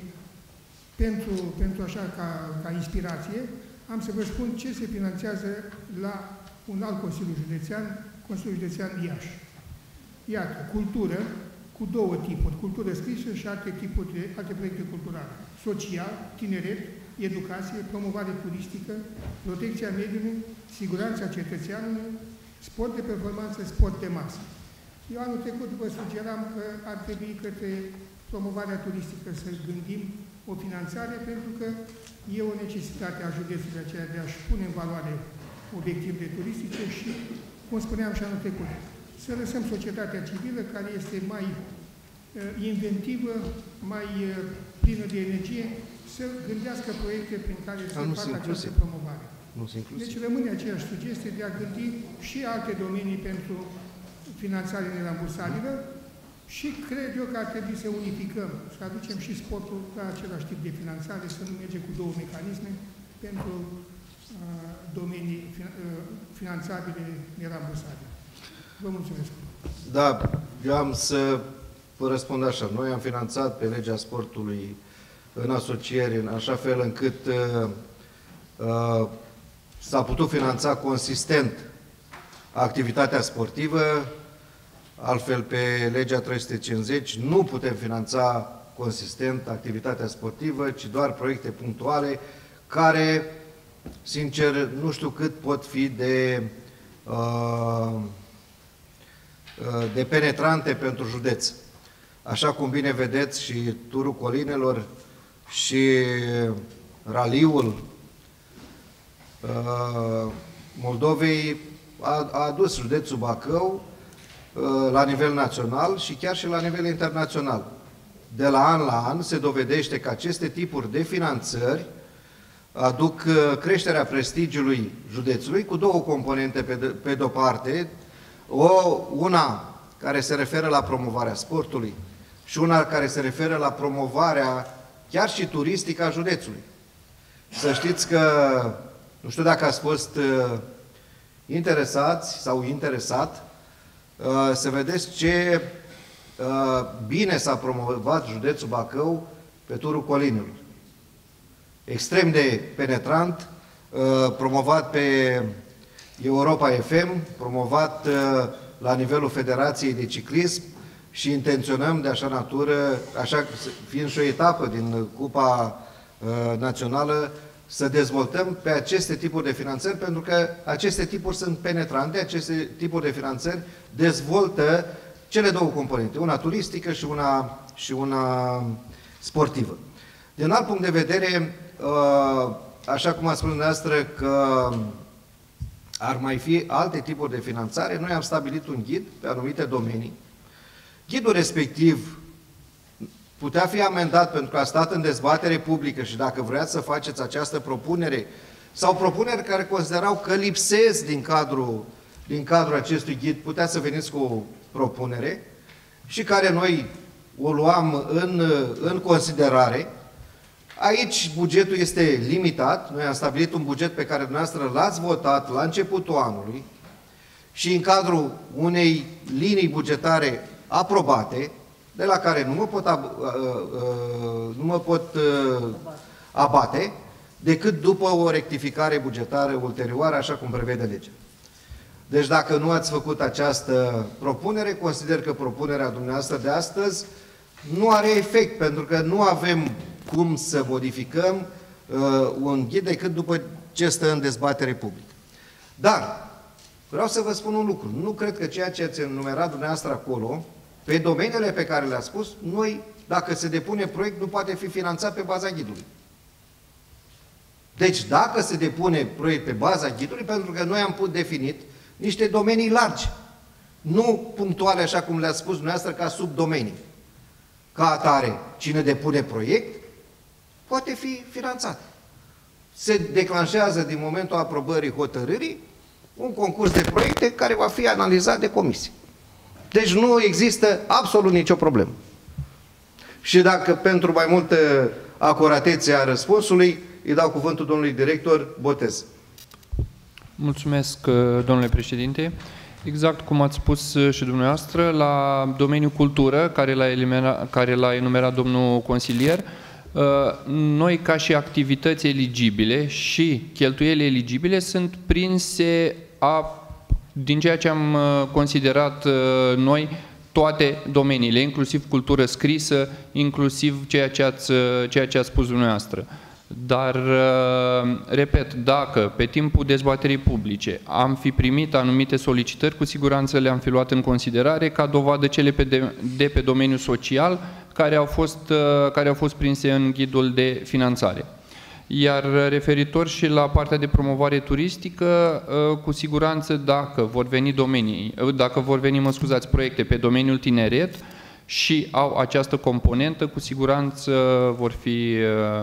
pentru, pentru așa ca, ca inspirație, am să vă spun ce se finanțează la un alt Consiliu Județean, Consiliul Județean Iași. Iată, cultură, cu două tipuri, cultură scrisă și alte tipuri de alte proiecte culturale. Social, tineret, educație, promovare turistică, protecția mediului, siguranța cetățeanului, sport de performanță, sport de masă. Eu anul trecut vă sugeram că ar trebui către promovarea turistică să gândim o finanțare, pentru că e o necesitate a județului aceea de a-și pune în valoare obiectivele turistice și, cum spuneam și anul trecut, să lăsăm societatea civilă, care este mai uh, inventivă, mai uh, plină de energie, să gândească proiecte prin care să facă această promovare. Deci rămâne aceeași sugestie de a gândi și alte domenii pentru finanțare nerambursabilă și cred eu că ar trebui să unificăm, să aducem și sportul la același tip de finanțare, să nu mergem cu două mecanisme pentru uh, domenii fin uh, finanțabile nerambursabile. Vă mulțumesc. Da, eu am să vă răspund așa. Noi am finanțat pe legea sportului în asocieri în așa fel încât uh, uh, s-a putut finanța consistent activitatea sportivă, altfel pe legea trei sute cincizeci nu putem finanța consistent activitatea sportivă, ci doar proiecte punctuale care, sincer, nu știu cât pot fi de, uh, de penetrante pentru județ. Așa cum bine vedeți, și Turul Colinelor și raliul uh, Moldovei a, a adus județul Bacău uh, la nivel național și chiar și la nivel internațional. De la an la an se dovedește că aceste tipuri de finanțări aduc uh, creșterea prestigiului județului cu două componente pe de, pe de-o parte, o, una care se referă la promovarea sportului și una care se referă la promovarea chiar și turistică a județului. Să știți că, nu știu dacă ați fost uh, interesați sau interesat, uh, să vedeți ce uh, bine s-a promovat județul Bacău pe Turul Colinelor. Extrem de penetrant, uh, promovat pe Europa F M, promovat uh, la nivelul Federației de Ciclism și intenționăm de așa natură, așa fiind și o etapă din Cupa uh, Națională, să dezvoltăm pe aceste tipuri de finanțări, pentru că aceste tipuri sunt penetrante, aceste tipuri de finanțări dezvoltă cele două componente, una turistică și una, și una sportivă. Din alt punct de vedere, uh, așa cum a spus dumneavoastră că ar mai fi alte tipuri de finanțare, noi am stabilit un ghid pe anumite domenii. Ghidul respectiv putea fi amendat pentru că a stat în dezbatere publică și dacă vreați să faceți această propunere sau propuneri care considerau că lipsesc din cadrul, din cadrul acestui ghid, putea să veniți cu o propunere și care noi o luam în, în considerare. Aici bugetul este limitat, noi am stabilit un buget pe care dumneavoastră l-ați votat la începutul anului și în cadrul unei linii bugetare aprobate, de la care nu mă pot, ab, uh, uh, nu mă pot uh, abate, decât după o rectificare bugetară ulterioară, așa cum prevede legea. Deci dacă nu ați făcut această propunere, consider că propunerea dumneavoastră de astăzi nu are efect, pentru că nu avem cum să modificăm uh, un ghid decât după ce stă în dezbatere publică. Dar vreau să vă spun un lucru. Nu cred că ceea ce ați enumerat dumneavoastră acolo, pe domeniile pe care le-ați spus, noi, dacă se depune proiect, nu poate fi finanțat pe baza ghidului. Deci, dacă se depune proiect pe baza ghidului, pentru că noi am pus definit niște domenii largi, nu punctuale, așa cum le-ați spus dumneavoastră, ca subdomenii. Ca atare, cine depune proiect, poate fi finanțat. Se declanșează din momentul aprobării hotărârii un concurs de proiecte care va fi analizat de comisie. Deci nu există absolut nicio problemă. Și dacă pentru mai multă acuratețe a răspunsului, îi dau cuvântul domnului director Botez. Mulțumesc, domnule președinte. Exact cum ați spus și dumneavoastră, la domeniul cultură, care l-a enumerat, care l-a enumerat domnul consilier, noi, ca și activități eligibile și cheltuieli eligibile, sunt prinse a, din ceea ce am considerat noi toate domeniile, inclusiv cultură scrisă, inclusiv ceea ce ați, ceea ce ați spus dumneavoastră. Dar, repet, dacă pe timpul dezbaterii publice am fi primit anumite solicitări, cu siguranță le-am fi luat în considerare ca dovadă cele pe de, de pe domeniul social care au, fost, care au fost prinse în ghidul de finanțare. Iar referitor și la partea de promovare turistică, cu siguranță dacă vor veni domenii, dacă vor veni, mă scuzați, proiecte pe domeniul tineret și au această componentă, cu siguranță vor fi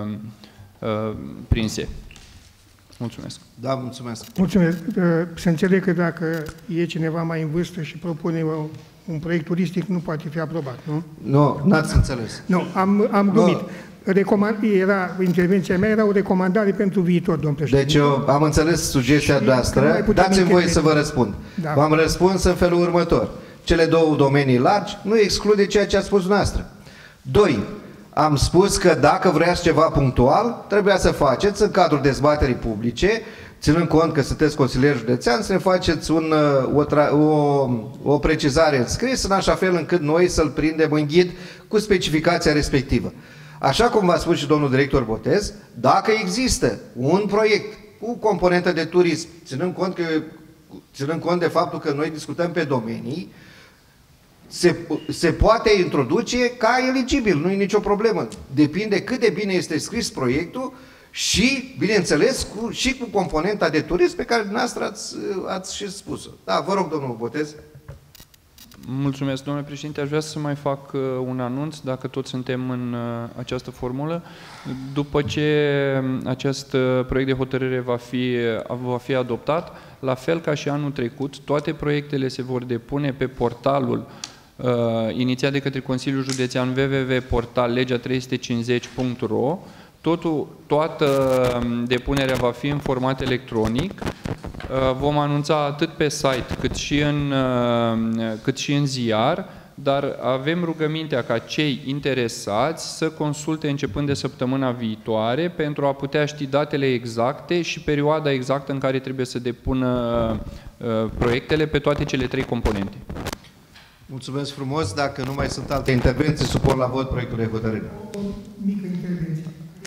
prinse. Mulțumesc. Da, mulțumesc. Mulțumesc. Să înțeleg că dacă e cineva mai în vârstă și propune un proiect turistic, nu poate fi aprobat, nu? Nu, n-ați înțeles. Nu, am, am glumit. Recomand, era, intervenția mea era o recomandare pentru viitor, domnul președinte. Deci eu am înțeles sugestia noastră. Dați-mi voie să vă răspund. Da. V-am răspuns în felul următor. Cele două domenii largi nu exclude ceea ce a spus noastră. Doi. Am spus că dacă vreați ceva punctual, trebuia să faceți în cadrul dezbaterii publice, ținând cont că sunteți consilier județean, să ne faceți un, o, o, o precizare în scris, în așa fel încât noi să-l prindem în ghid cu specificația respectivă. Așa cum v-a spus și domnul director Botez, dacă există un proiect cu componentă de turism, ținând cont, că, ținând cont de faptul că noi discutăm pe domenii, Se, se poate introduce ca eligibil, nu e nicio problemă. Depinde cât de bine este scris proiectul și, bineînțeles, cu, și cu componenta de turism pe care dumneavoastră ați, ați și spus-o. Da, vă rog, domnul Botez. Mulțumesc, domnule președinte. Aș vrea să mai fac un anunț, dacă toți suntem în această formulă. După ce acest proiect de hotărâre va fi, va fi adoptat, la fel ca și anul trecut, toate proiectele se vor depune pe portalul Uh, inițiat de către Consiliul Județean w w w punct portal legea trei sute cincizeci punct r o. Totul, toată depunerea va fi în format electronic. Uh, vom anunța atât pe site cât și în, uh, cât și în ziar, dar avem rugămintea ca cei interesați să consulte începând de săptămâna viitoare pentru a putea ști datele exacte și perioada exactă în care trebuie să depună uh, proiectele pe toate cele trei componente. Mulțumesc frumos. Dacă nu mai sunt alte intervenții, suport la vot proiectul de hotărâre. O mică intervenție.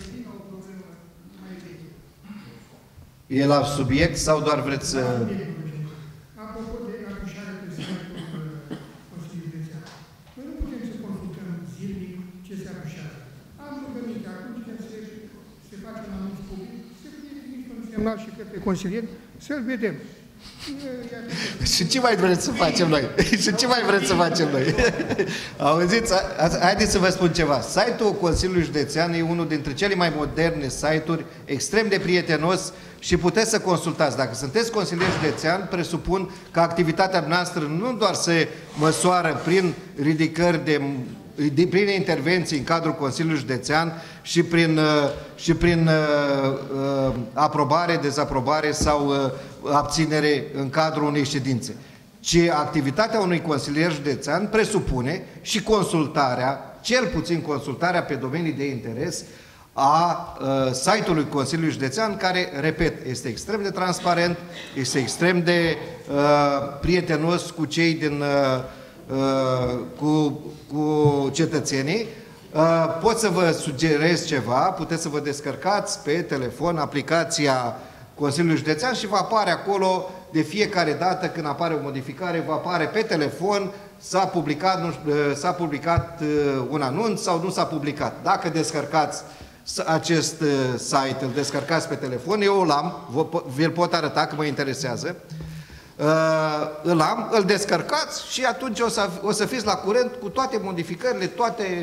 E la subiect sau doar vreți să... Apropo de afișarea pe site-ul Consiliului Județean, noi nu putem să consultăm zilnic ce se afișează. Am rugăminte, atunci când se, se face un anunț public, să fie trimis un semnal și către consilier, să-l vedem. Și ce mai vreți să facem noi? Și ce mai vreți să facem noi? Auziți, haideți să vă spun ceva. Site-ul Consiliului Județean e unul dintre cele mai moderne site-uri, extrem de prietenos și puteți să consultați. Dacă sunteți consilier județean, presupun că activitatea noastră nu doar se măsoară prin ridicări de prin intervenții în cadrul Consiliului Județean și prin, și prin uh, aprobare, dezaprobare sau uh, abținere în cadrul unei ședințe. Ci activitatea unui consilier județean presupune și consultarea, cel puțin consultarea pe domenii de interes a uh, site-ului Consiliului Județean, care, repet, este extrem de transparent, este extrem de uh, prietenos cu cei din... Uh, Uh, cu, cu cetățenii. Uh, pot să vă sugerez ceva, puteți să vă descărcați pe telefon aplicația Consiliului Județean și vă apare acolo de fiecare dată când apare o modificare, vă apare pe telefon, s-a publicat, uh, s-a publicat uh, un anunț sau nu s-a publicat. Dacă descărcați acest uh, site, îl descărcați pe telefon, eu îl am, vi-l pot arăta că mă interesează. Uh, îl am, îl descărcați și atunci o să, o să fiți la curent cu toate modificările, toate,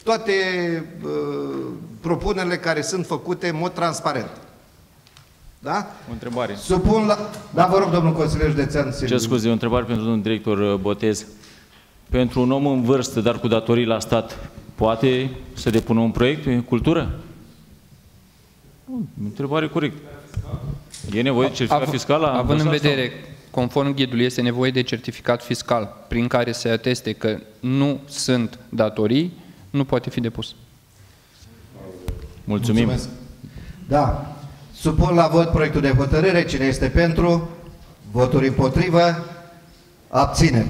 toate uh, propunerile care sunt făcute în mod transparent. Da? O întrebare. Supun la... Da, vă rog, domnul consilier județean. Ce scuze, o întrebare pentru domnul director Botez. Pentru un om în vârstă, dar cu datorii la stat, poate să depună un proiect pe cultură? Întrebare corectă. E nevoie de certificat fiscal? Având în vedere, conform ghidului, este nevoie de certificat fiscal prin care se ateste că nu sunt datorii, nu poate fi depus. Mulțumim. Mulțumesc. Da. Supun la vot proiectul de hotărâre. Cine este pentru? Voturi împotrivă? Abține.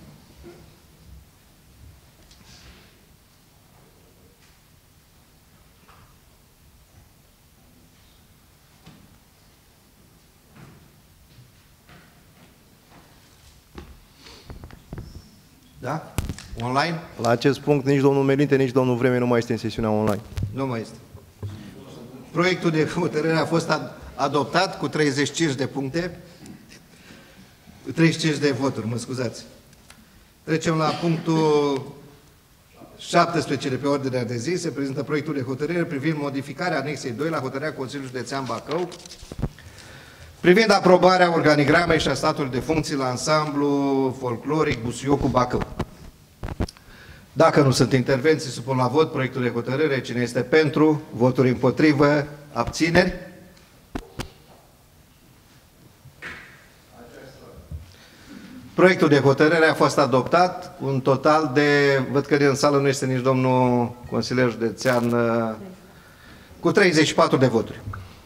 Da? Online? La acest punct nici domnul Melinte, nici domnul Vreme nu mai este în sesiunea online. Nu mai este. Proiectul de hotărâre a fost ad adoptat cu treizeci și cinci de puncte, treizeci și cinci de voturi, mă scuzați. Trecem la punctul șaptesprezece de pe ordinea de zi. Se prezintă proiectul de hotărâre privind modificarea anexei doi la hotărârea Consiliului Județean Bacău, privind aprobarea organigramei și a statului de funcții la ansamblu folcloric Busuiocul Bacău. Dacă nu sunt intervenții, supun la vot proiectul de hotărâre. Cine este pentru? Voturi împotrivă? Abțineri? Proiectul de hotărâre a fost adoptat cu un total de... Văd că în sală nu este nici domnul consilier județean, cu treizeci și patru de voturi.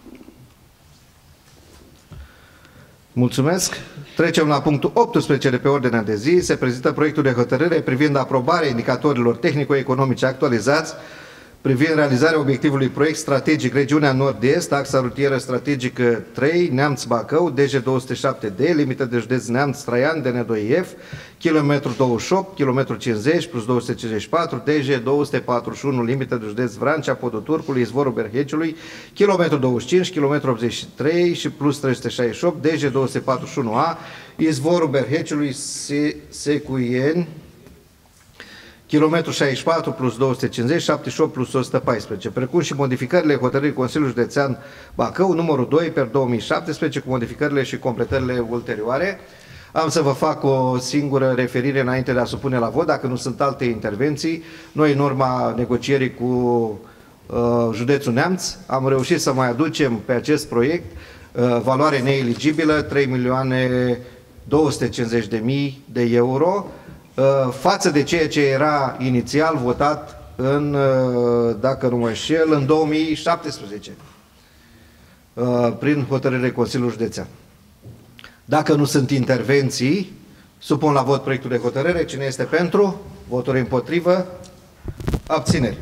Mulțumesc. Trecem la punctul optsprezece de pe ordinea de zi. Se prezintă proiectul de hotărâre privind aprobarea indicatorilor tehnico-economice actualizați privind realizarea obiectivului proiect strategic Regiunea Nord-Est, axa rutieră strategică trei, Neamț Bacău, D G două sute șapte D, limită de județ Neamț Traian, D N doi F, kilometru douăzeci și opt, kilometru cincizeci plus două sute cincizeci și patru, D G două sute patruzeci și unu, limită de județ Vrancea, Podul Turcului, Izvorul Berheciului, kilometru douăzeci și cinci, kilometru optzeci și trei și plus trei sute șaizeci și opt, D G două sute patruzeci și unu A, Izvorul Berheciului, Secuieni, kilometru șaizeci și patru plus două sute cincizeci, șaptezeci și opt plus o sută paisprezece, precum și modificările hotărârii Consiliului Județean Bacău, numărul doi, per două mii șaptesprezece, cu modificările și completările ulterioare. Am să vă fac o singură referire înainte de a supune la vot, dacă nu sunt alte intervenții. Noi, în urma negocierii cu uh, județul Neamț, am reușit să mai aducem pe acest proiect uh, valoare neeligibilă, trei milioane două sute cincizeci de mii de euro, față de ceea ce era inițial votat în, dacă nu mă înșel, în două mii șaptesprezece, prin hotărâre Consiliului Județean. Dacă nu sunt intervenții, supun la vot proiectul de hotărâre. Cine este pentru? Voturi împotrivă? Abțineri.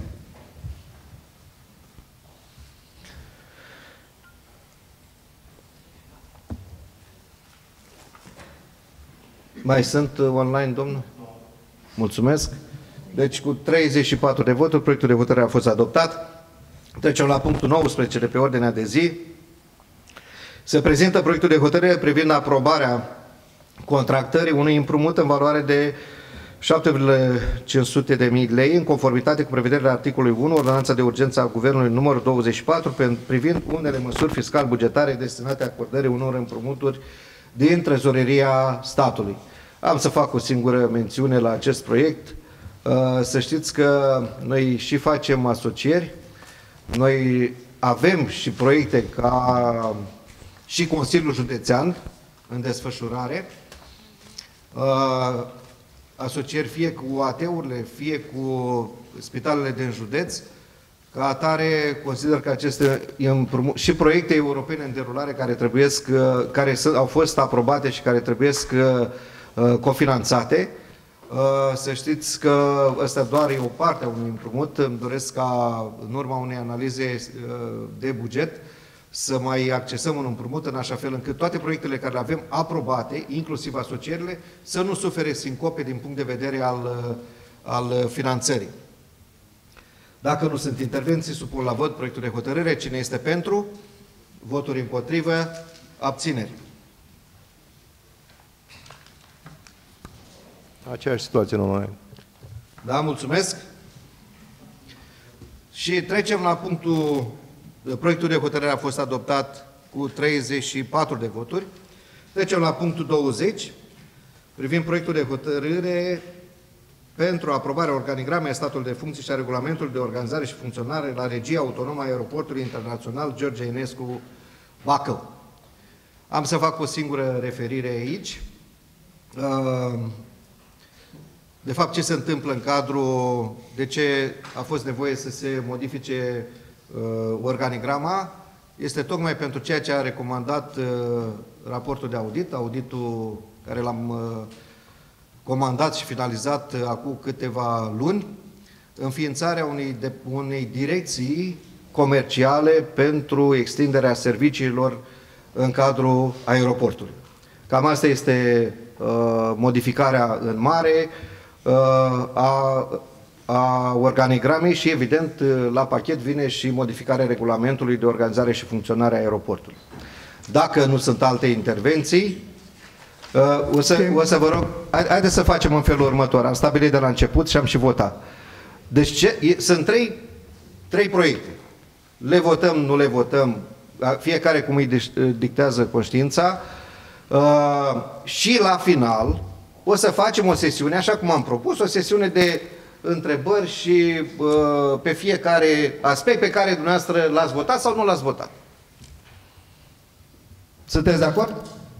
Mai sunt online, domnul? Mulțumesc. Deci cu treizeci și patru de voturi, proiectul de hotărâre a fost adoptat. Trecem la punctul nouăsprezece de pe ordinea de zi. Se prezintă proiectul de hotărâre privind aprobarea contractării unui împrumut în valoare de șapte miliarde cinci sute de mii lei, în conformitate cu prevederile articolului unu, ordonanța de urgență a Guvernului numărul douăzeci și patru, privind unele măsuri fiscal-bugetare destinate acordării unor împrumuturi din trezoreria statului. Am să fac o singură mențiune la acest proiect. Să știți că noi și facem asocieri, noi avem și proiecte ca și Consiliul Județean în desfășurare, asocieri fie cu A T-urile, fie cu spitalele din județ. Ca atare, consider că aceste și proiecte europene în derulare care, trebuiesc, care au fost aprobate și care trebuiesc cofinanțate. Să știți că ăsta doar e o parte a unui împrumut. Îmi doresc ca, în urma unei analize de buget, să mai accesăm un împrumut în așa fel încât toate proiectele care le avem aprobate, inclusiv asocierile, să nu sufere sincope din punct de vedere al, al finanțării. Dacă nu sunt intervenții, supun la vot proiectul de hotărâre. Cine este pentru? Voturi împotrivă? Abțineri. Aceeași situație, nu mai. Da, mulțumesc. Și trecem la punctul, proiectul de hotărâre a fost adoptat cu treizeci și patru de voturi. Trecem la punctul douăzeci, privind proiectul de hotărâre pentru aprobarea organigramei statului de funcții și a regulamentului de organizare și funcționare la regia autonomă a Aeroportului Internațional George Enescu Bacău. Am să fac o singură referire aici. De fapt, ce se întâmplă în cadrul, de ce a fost nevoie să se modifice organigrama, este tocmai pentru ceea ce a recomandat raportul de audit, auditul care l-am comandat și finalizat acum câteva luni, înființarea unei, de, unei direcții comerciale pentru extinderea serviciilor în cadrul aeroportului. Cam asta este uh, modificarea în mare uh, a, a organigramei și, evident, la pachet vine și modificarea regulamentului de organizare și funcționare a aeroportului. Dacă nu sunt alte intervenții, uh, o, să, o să vă rog, haideți să facem în felul următor. Am stabilit de la început și am și votat. Deci ce, e, sunt trei, trei proiecte. Le votăm, nu le votăm, fiecare cum îi dictează conștiința, uh, și la final o să facem o sesiune, așa cum am propus, o sesiune de întrebări și uh, pe fiecare aspect pe care dumneavoastră l-ați votat sau nu l-ați votat. Sunteți de acord?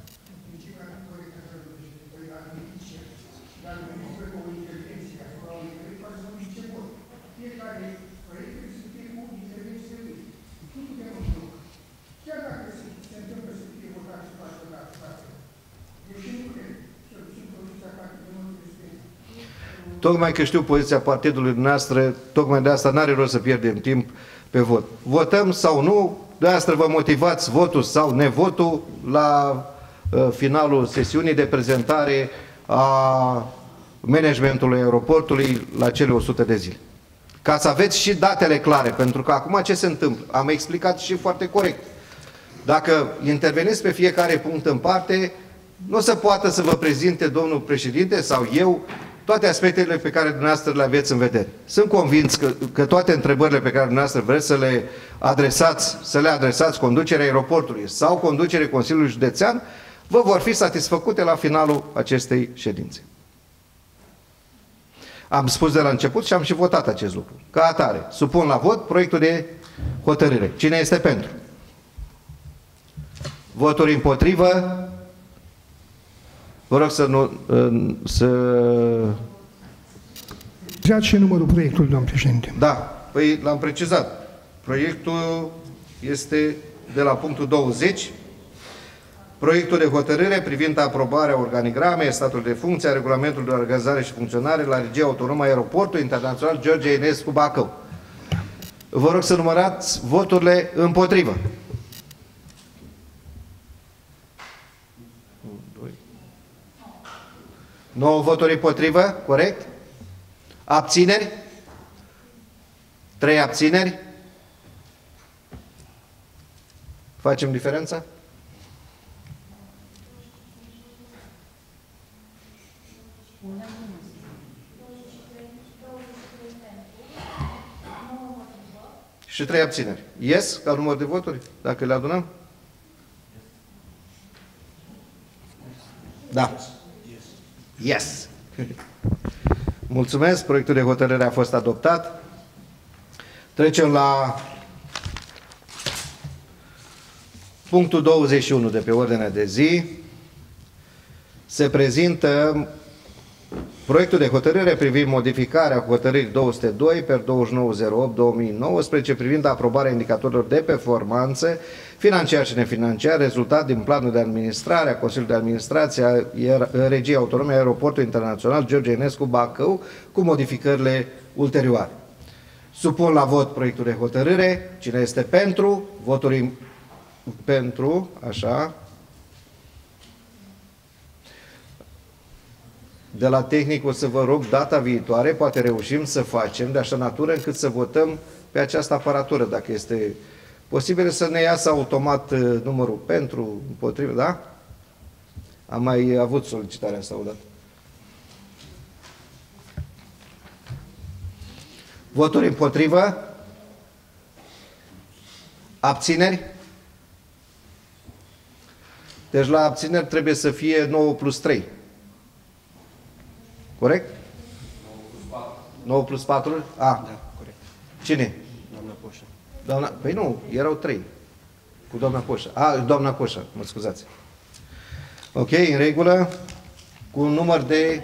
Tocmai că știu poziția partidului dumneavoastră, tocmai de asta n-are rost să pierdem timp pe vot. Votăm sau nu, dumneavoastră vă motivați votul sau nevotul la uh, finalul sesiunii de prezentare a managementului aeroportului la cele o sută de zile. Ca să aveți și datele clare, pentru că acum ce se întâmplă? Am explicat și foarte corect. Dacă interveniți pe fiecare punct în parte, nu se poate să vă prezinte domnul președinte sau eu toate aspectele pe care dumneavoastră le aveți în vedere. Sunt convins că, că toate întrebările pe care dumneavoastră vreți să le adresați, să le adresați conducerea aeroportului sau conducerea Consiliului Județean, vă vor fi satisfăcute la finalul acestei ședințe. Am spus de la început și am și votat acest lucru. Ca atare, supun la vot proiectul de hotărâre. Cine este pentru? Voturi împotrivă? Vă rog să nu... să... Exact și numărul proiectului, domnul președinte. Da, păi l-am precizat. Proiectul este de la punctul douăzeci. Proiectul de hotărâre privind aprobarea organigramei, statului de funcție, a regulamentului de organizare și funcționare la regia autonomă a Aeroportului Internațional George Enescu Bacău. Vă rog să numărați voturile împotrivă. nouă voturi împotrivă, corect? Abțineri? trei abțineri? Facem diferența? Și trei abțineri. Yes, ca număr de voturi, dacă le adunăm? Da. Yes. Mulțumesc, proiectul de hotărâre a fost adoptat. Trecem la punctul douăzeci și unu de pe ordinea de zi. Se prezintă proiectul de hotărâre privind modificarea hotărârii două sute doi pe douăzeci și nouă zero opt două mii nouăsprezece privind aprobarea indicatorilor de performanță financiar și nefinanciar, rezultat din planul de administrare a Consiliului de Administrație a Regiei Autonome a Aeroportului Internațional George Enescu Bacău, cu modificările ulterioare. Supun la vot proiectul de hotărâre. Cine este pentru? Voturi pentru, așa. De la tehnic o să vă rog data viitoare, poate reușim să facem de așa natură încât să votăm pe această aparatură, dacă este posibil să ne iasă automat numărul pentru, împotrivă, da? Am mai avut solicitarea asta odată. Voturi împotrivă? Abțineri? Deci la abțineri trebuie să fie nouă plus trei. Corect? nouă plus patru? A, da, corect. Cine? Doamna Coșa. Doamna, păi nu, erau trei. Cu doamna Coșa. A, doamna Coșa, mă scuzați. Ok, în regulă. Cu un număr de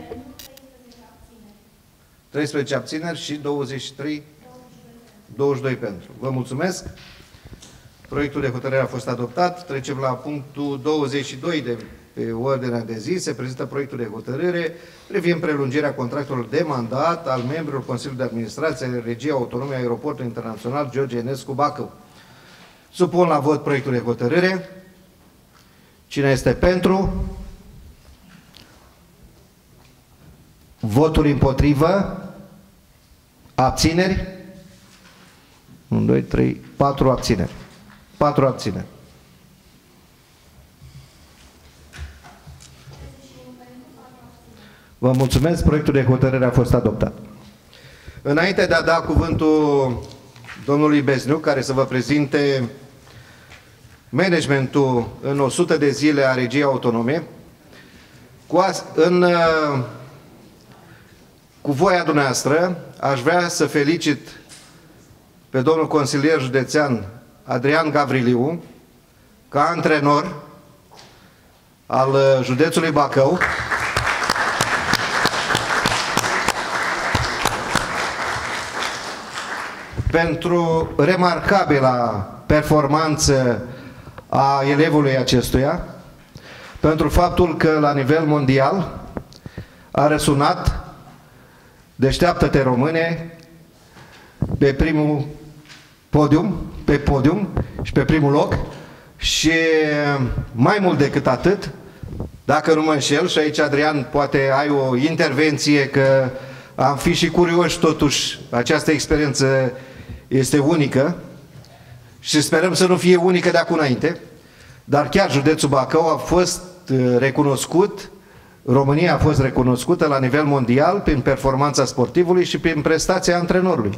treisprezece abțineri și douăzeci și trei, douăzeci și doi pentru. Vă mulțumesc. Proiectul de hotărâre a fost adoptat. Trecem la punctul douăzeci și doi de pe ordinea de zi. Se prezintă proiectul de hotărâre privind prelungirea contractului de mandat al membrilor Consiliului de Administrație al Regiei Autonome a Aeroportului Internațional George Enescu Bacău. Supun la vot proiectul de hotărâre. Cine este pentru? Voturi împotrivă? Abțineri? unu, doi, trei, patru abțineri. patru abțineri. Vă mulțumesc, proiectul de hotărâre a fost adoptat. Înainte de a da cuvântul domnului Bezniuc, care să vă prezinte managementul în o sută de zile a Regiei Autonome, cu, în, cu voia dumneavoastră, aș vrea să felicit pe domnul consilier județean Adrian Gavriliu, ca antrenor al județului Bacău, pentru remarcabila performanță a elevului acestuia, pentru faptul că la nivel mondial a răsunat Deșteaptă-te române pe primul podium, pe podium și pe primul loc, și mai mult decât atât, dacă nu mă înșel, și aici Adrian poate ai o intervenție, că am fi și curioși, totuși această experiență este unică și sperăm să nu fie unică de acum înainte, dar chiar județul Bacău a fost recunoscut, România a fost recunoscută la nivel mondial prin performanța sportivului și prin prestația antrenorului.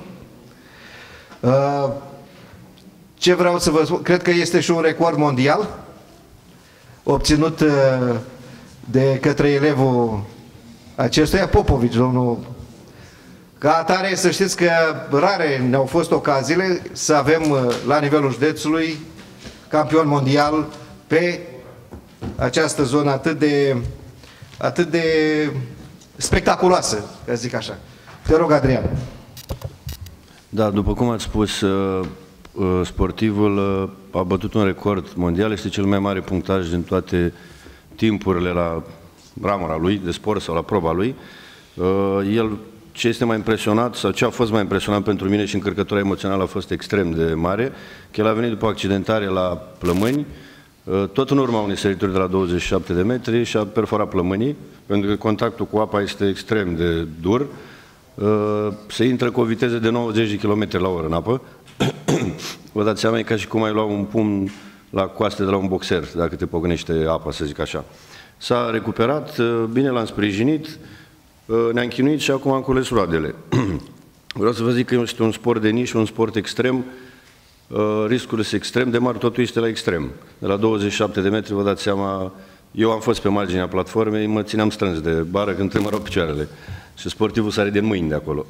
Ce vreau să vă spun? Cred că este și un record mondial obținut de către elevul acestuia, Popovici, domnul. Ca atare, să știți că rare ne-au fost ocaziile să avem la nivelul județului campion mondial pe această zonă atât de, atât de spectaculoasă, ca zic așa. Te rog, Adrian. Da, după cum ați spus, sportivul a bătut un record mondial, este cel mai mare punctaj din toate timpurile la ramura lui, de sport sau la proba lui. El, ce este mai impresionat, sau ce a fost mai impresionant pentru mine și încărcătura emoțională a fost extrem de mare, că el a venit după accidentare la plămâni, tot în urma unei sărituri de la douăzeci și șapte de metri și a perforat plămânii, pentru că contactul cu apa este extrem de dur. Se intră cu o viteză de nouăzeci de kilometri la oră în apă. Vă dați seama, e ca și cum ai lua un pumn la coaste de la un boxer, dacă te pocnește apa, să zic așa. S-a recuperat, bine l-am sprijinit, ne-am chinuit și acum am cules roadele. Vreau să vă zic că este un sport de nișă, un sport extrem, riscul este extrem de mari, totul este la extrem. De la douăzeci și șapte de metri, vă dați seama, eu am fost pe marginea platformei, mă țineam strâns de bară când tremurau picioarele și sportivul sare de mâini de acolo.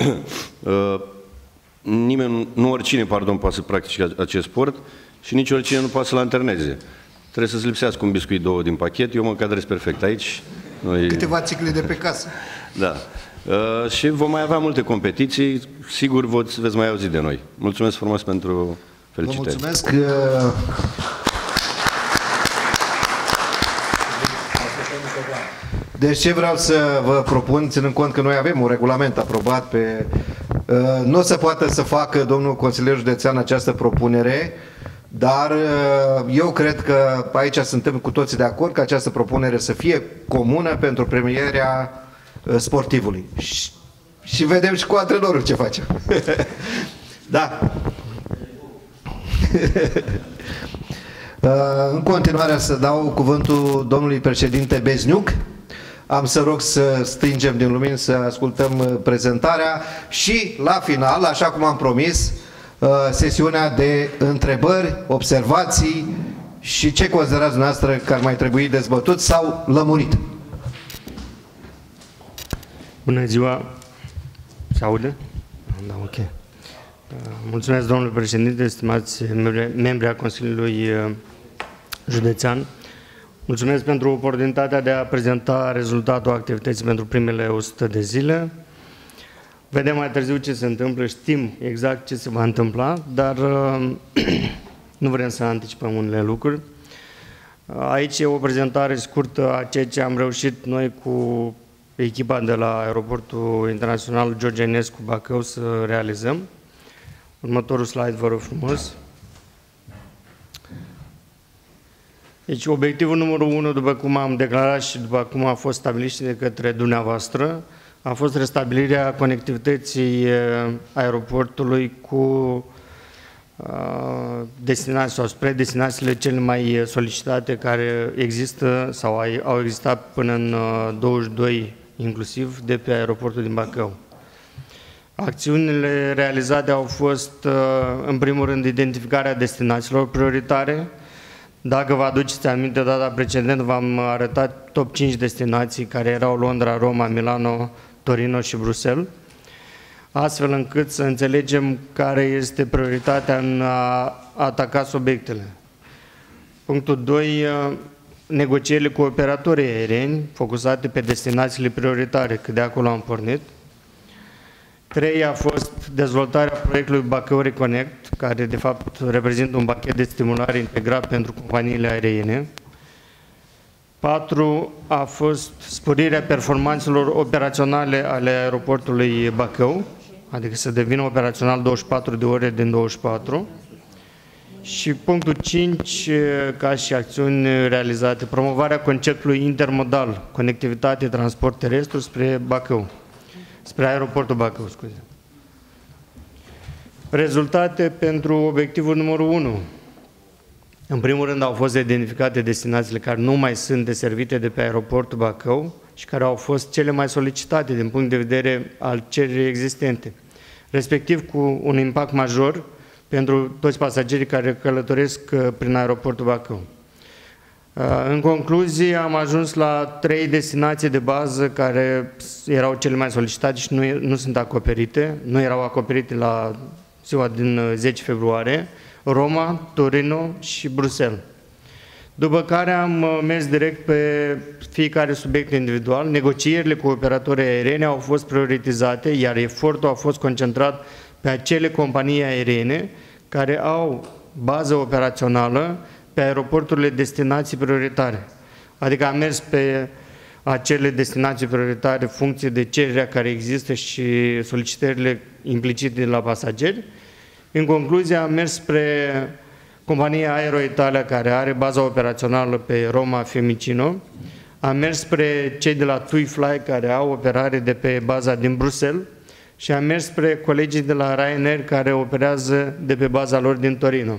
Nimeni, nu oricine, pardon, poate să practice acest sport și nici oricine nu poate să-l antreneze. Trebuie să-ți lipsească un biscuit, două din pachet, eu mă încadrez perfect aici. Noi... Câteva țicle de pe casă. Da. Uh, și vom mai avea multe competiții, sigur voți, veți mai auzi de noi. Mulțumesc frumos pentru felicitări. Vă mulțumesc. Deci ce vreau să vă propun, ținând cont că noi avem un regulament aprobat pe... Uh, nu se poate să facă domnul consilier județean această propunere, dar uh, eu cred că aici suntem cu toții de acord că această propunere să fie comună pentru premierea uh, sportivului. Și, și vedem și cu antrenorul ce face. Da. uh, în continuare să dau cuvântul domnului președinte Bezniuc. Am să rog să stingem din lumini, să ascultăm prezentarea și la final, așa cum am promis, sesiunea de întrebări, observații și ce considerați dumneavoastră că ar mai trebui dezbătut sau lămurit. Bună ziua! Se aude? Da, ok. Mulțumesc, domnule președinte, stimați membri ai Consiliului Județean. Mulțumesc pentru oportunitatea de a prezenta rezultatul activității pentru primele o sută de zile. Vedem mai târziu ce se întâmplă, știm exact ce se va întâmpla, dar nu vrem să anticipăm unele lucruri. Aici e o prezentare scurtă a ceea ce am reușit noi cu echipa de la Aeroportul Internațional George Enescu Bacău să realizăm. Următorul slide, vă rog frumos. Deci, obiectivul numărul unu, după cum am declarat și după cum a fost stabilit și de către dumneavoastră, a fost restabilirea conectivității aeroportului cu destinații sau spre destinațiile cele mai solicitate care există sau au existat până în douăzeci și doi inclusiv de pe aeroportul din Bacău. Acțiunile realizate au fost, în primul rând, identificarea destinațiilor prioritare. Dacă vă aduceți aminte, data precedentă v-am arătat top cinci destinații care erau Londra, Roma, Milano, Torino și Bruxelles, astfel încât să înțelegem care este prioritatea în a ataca subiectele. Punctul doi. Negocierile cu operatorii aerieni focusate pe destinațiile prioritare, că de acolo am pornit. trei. A fost dezvoltarea proiectului Bacău Reconnect, care de fapt reprezintă un pachet de stimulare integrat pentru companiile aeriene. patru. A fost sporirea performanțelor operaționale ale aeroportului Bacău, adică să devină operațional douăzeci și patru de ore din douăzeci și patru. Și punctul cinci, ca și acțiuni realizate, promovarea conceptului intermodal, conectivitate, transport terestru spre Bacău, spre aeroportul Bacău, scuze. Rezultate pentru obiectivul numărul unu. În primul rând au fost identificate destinațiile care nu mai sunt deservite de pe aeroportul Bacău și care au fost cele mai solicitate din punct de vedere al cererii existente, respectiv cu un impact major pentru toți pasagerii care călătoresc prin aeroportul Bacău. În concluzie, am ajuns la trei destinații de bază care erau cele mai solicitate și nu, nu sunt acoperite, nu erau acoperite la ziua din zece februarie, Roma, Torino și Bruxelles. După care am mers direct pe fiecare subiect individual. Negocierile cu operatorii aerieni au fost prioritizate, iar efortul a fost concentrat pe acele companii aeriene care au bază operațională pe aeroporturile destinații prioritare. Adică am mers pe acele destinații prioritare funcție de cererea care există și solicitările implicite de la pasageri. În concluzie, am mers spre compania Aero Italia, care are baza operațională pe Roma Fiumicino. Am mers spre cei de la TUI Fly, care au operare de pe baza din Bruxelles. Și am mers spre colegii de la Ryanair, care operează de pe baza lor din Torino.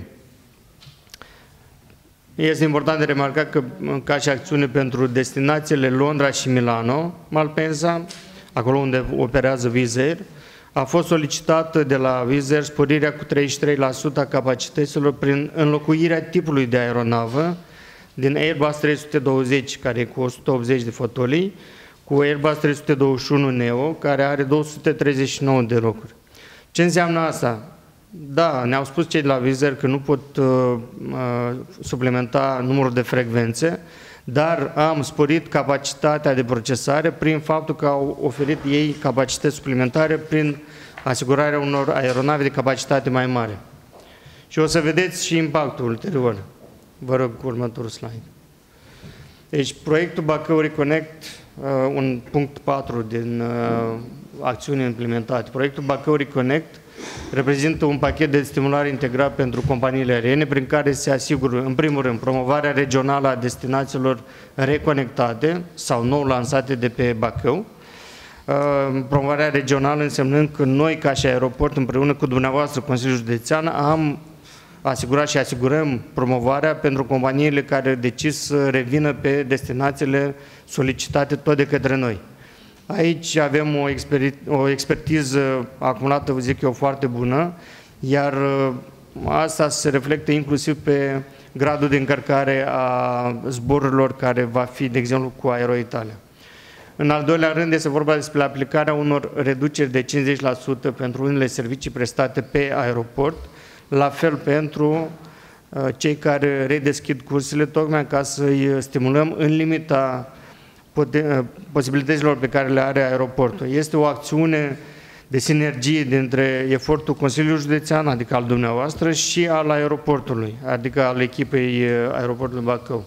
Este important de remarcat că, ca și acțiune pentru destinațiile Londra și Milano, Malpensa, acolo unde operează Wizz Air, a fost solicitată de la Wizz Air sporirea cu treizeci și trei la sută a capacităților prin înlocuirea tipului de aeronavă din Airbus trei sute douăzeci, care e cu o sută optzeci de fotolii, cu Airbus trei sute douăzeci și unu Neo, care are două sute treizeci și nouă de locuri. Ce înseamnă asta? Da, ne-au spus cei de la Wizz Air că nu pot uh, uh, suplimenta numărul de frecvențe, dar am sporit capacitatea de procesare prin faptul că au oferit ei capacități suplimentare prin asigurarea unor aeronave de capacitate mai mare. Și o să vedeți și impactul ulterior. Vă rog, următorul slide. Deci, proiectul Bacău Reconnect, uh, un punct patru din uh, acțiuni implementate. Proiectul Bacău Reconnect reprezintă un pachet de stimulare integrat pentru companiile aeriene, prin care se asigură, în primul rând, promovarea regională a destinațiilor reconectate sau nou lansate de pe Bacău. Promovarea regională însemnând că noi, ca și aeroport, împreună cu dumneavoastră, Consiliul Județean, am asigurat și asigurăm promovarea pentru companiile care decis să revină pe destinațiile solicitate tot de către noi. Aici avem o, exper o expertiză acumulată, zic eu, foarte bună, iar asta se reflectă inclusiv pe gradul de încărcare a zborurilor care va fi, de exemplu, cu Aero Italia. În al doilea rând este vorba despre aplicarea unor reduceri de cincizeci la sută pentru unele servicii prestate pe aeroport, la fel pentru cei care redeschid cursele, tocmai ca să-i stimulăm în limita posibilităților pe care le are aeroportul. Este o acțiune de sinergie dintre efortul Consiliului Județean, adică al dumneavoastră, și al aeroportului, adică al echipei aeroportului Bacău.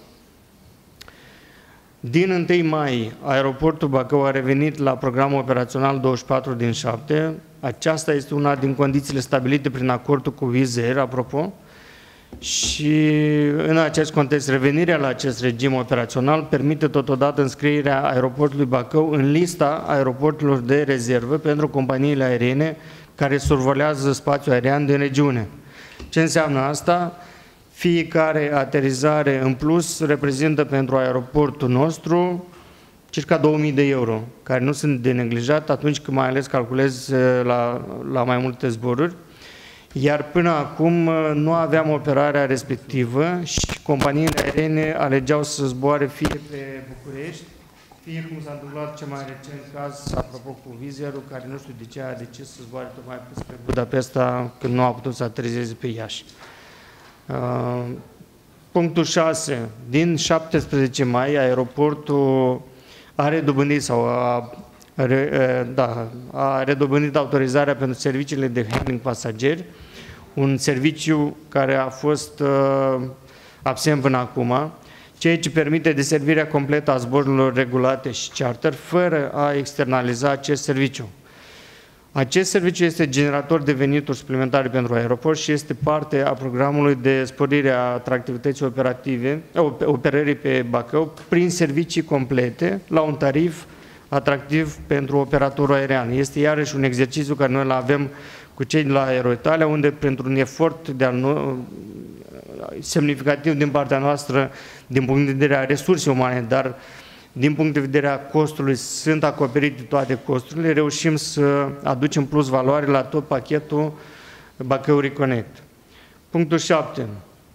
Din întâi mai, aeroportul Bacău a revenit la programul operațional douăzeci și patru din șapte. Aceasta este una din condițiile stabilite prin acordul cu Wizz Air, apropo, și în acest context, revenirea la acest regim operațional permite totodată înscrierea aeroportului Bacău în lista aeroporturilor de rezervă pentru companiile aeriene care survolează spațiul aerian din regiune. Ce înseamnă asta? Fiecare aterizare în plus reprezintă pentru aeroportul nostru circa două mii de euro, care nu sunt de neglijat atunci când mai ales calculezi la, la mai multe zboruri. Iar până acum nu aveam operarea respectivă și companiile aeriene alegeau să zboare fie pe București, fie cum s-a întâmplat cel mai recent caz, apropo cu Wizz Air-ul, care nu știu de ce a decis să zboare tocmai spre Budapesta când nu a putut să aterizeze pe Iași. Uh, punctul șase. Din șaptesprezece mai, aeroportul a redobândit sau a, re, da, a redobândit autorizarea pentru serviciile de handling pasageri, un serviciu care a fost uh, absent până acum, ceea ce permite deservirea completă a zborurilor regulate și charter, fără a externaliza acest serviciu. Acest serviciu este generator de venituri suplimentare pentru aeroport și este parte a programului de sporire a atractivității operative, operării pe Bacău prin servicii complete la un tarif atractiv pentru operatorul aerian. Este iarăși un exercițiu care noi îl avem cu cei de la Aero Italia, unde printr-un efort de al semnificativ din partea noastră, din punct de vedere a resursei umane, dar din punct de vedere a costului, sunt acoperite toate costurile, reușim să aducem plus valoare la tot pachetul Bacău Reconnect. Punctul șapte.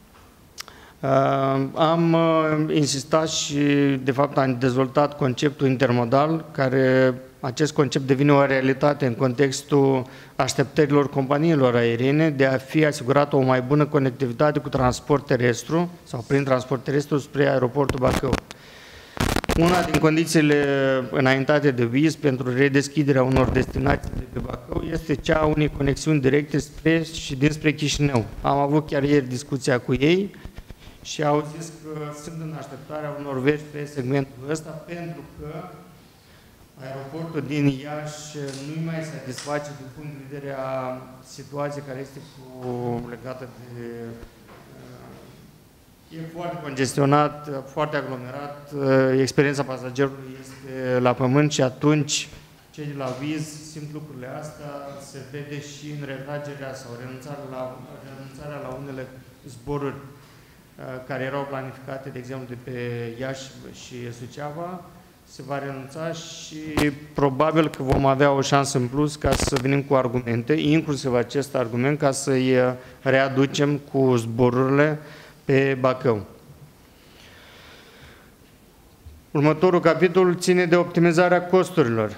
Am insistat și, de fapt, am dezvoltat conceptul intermodal, care acest concept devine o realitate în contextul așteptărilor companiilor aeriene de a fi asigurată o mai bună conectivitate cu transport terestru sau prin transport terestru spre aeroportul Bacău. Una din condițiile înaintate de Wizz pentru redeschiderea unor destinații de pe Bacău este cea a unei conexiuni directe spre și dinspre Chișinău. Am avut chiar ieri discuția cu ei și au zis că sunt în așteptarea unor vești pe segmentul ăsta, pentru că aeroportul din Iași nu-i mai satisface din punct de vedere a situației care este cu, legată de... E foarte congestionat, foarte aglomerat, experiența pasagerului este la pământ și atunci cei de la Wizz simt lucrurile astea, se vede și în retragerea sau renunțarea la, renunțarea la unele zboruri care erau planificate, de exemplu, de pe Iași și Suceava, se va renunța și probabil că vom avea o șansă în plus ca să venim cu argumente, inclusiv acest argument, ca să-i readucem cu zborurile pe Bacău. Următorul capitol ține de optimizarea costurilor.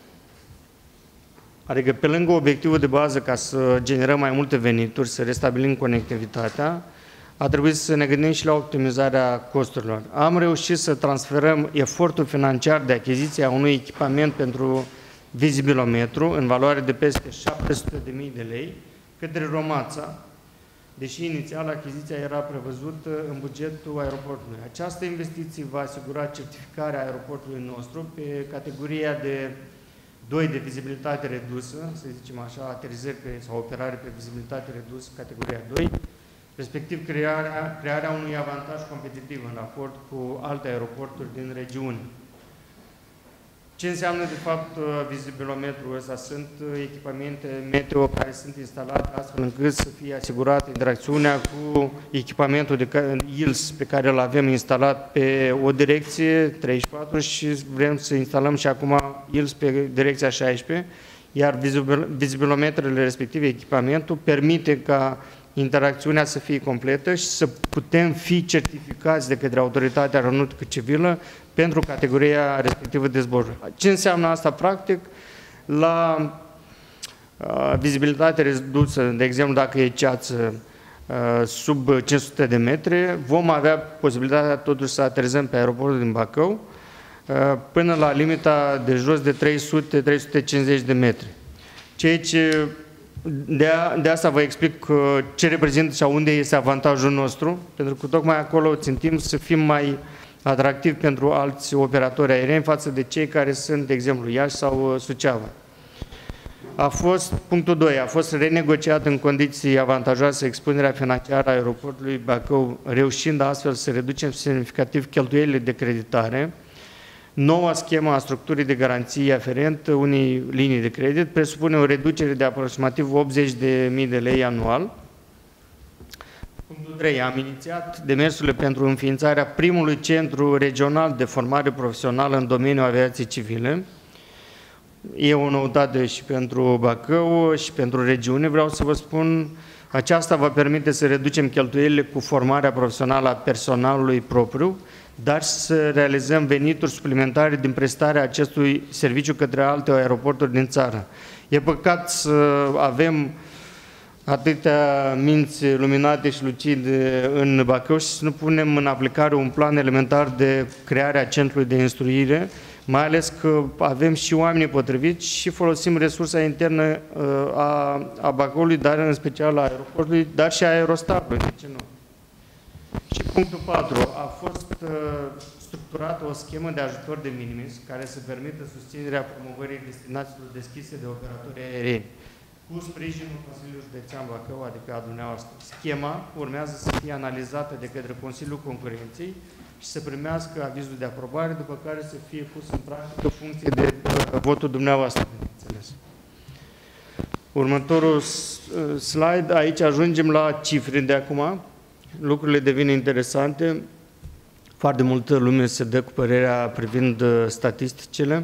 Adică, pe lângă obiectivul de bază ca să generăm mai multe venituri, să restabilim conectivitatea, a trebuit să ne gândim și la optimizarea costurilor. Am reușit să transferăm efortul financiar de achiziție a unui echipament pentru vizibilometru în valoare de peste șapte sute de mii de lei către Romața, deși inițial achiziția era prevăzută în bugetul aeroportului. Această investiție va asigura certificarea aeroportului nostru pe categoria de doi de vizibilitate redusă, să zicem așa, aterizări pe, sau operare pe vizibilitate redusă, categoria doi, respectiv crearea, crearea unui avantaj competitiv în raport cu alte aeroporturi din regiune. Ce înseamnă, de fapt, vizibilometrul ăsta? Sunt echipamente meteo care sunt instalate astfel încât să fie asigurată interacțiunea cu echipamentul de I L S pe care îl avem instalat pe o direcție treizeci și patru și vrem să instalăm și acum I L S pe direcția șaisprezece. iar vizibilometrele respective, echipamentul, permite ca interacțiunea să fie completă și să putem fi certificați de către Autoritatea Aeronautică Civilă pentru categoria respectivă de zboruri. Ce înseamnă asta practic? La uh, vizibilitate redusă, de exemplu, dacă e ceață uh, sub cinci sute de metri, vom avea posibilitatea totuși să aterizăm pe aeroportul din Bacău uh, până la limita de jos de trei sute - trei sute cincizeci de metri. Ceea ce De, a, de asta vă explic uh, ce reprezintă și unde este avantajul nostru, pentru că tocmai acolo țintim să fim mai atractivi pentru alți operatori aerieni față de cei care sunt, de exemplu, Iași sau uh, Suceava. A fost, punctul doi, a fost renegociat în condiții avantajoase expunerea financiară a aeroportului Bacău, reușind astfel să reducem semnificativ cheltuielile de creditare. Noua schemă a structurii de garanții aferent unei linii de credit presupune o reducere de aproximativ optzeci de mii de lei anual. Punctul trei. Am inițiat demersurile pentru înființarea primului centru regional de formare profesională în domeniul aviației civile. E o noutate și pentru Bacău și pentru regiune. Vreau să vă spun, aceasta va permite să reducem cheltuielile cu formarea profesională a personalului propriu, dar să realizăm venituri suplimentare din prestarea acestui serviciu către alte aeroporturi din țară. E păcat să avem atâtea minți luminate și lucide în Bacău și să nu punem în aplicare un plan elementar de creare a centrului de instruire, mai ales că avem și oamenii potriviți și folosim resursa internă a, a Bacăului, dar în special a aeroportului, dar și a aerostabului, de ce nu? Și punctul patru. A fost uh, structurată o schemă de ajutor de minimis care să permită susținerea promovării destinațiilor deschise de operatori aerieni cu sprijinul Consiliului Județean Bacău, adică a dumneavoastră. Schema urmează să fie analizată de către Consiliul Concurenței și să primească avizul de aprobare, după care să fie pus în practică funcție de uh, votul dumneavoastră, bineînțeles. Următorul slide, aici ajungem la cifre de acum. Lucrurile devin interesante. Foarte multă lume se dă cu părerea privind statisticile.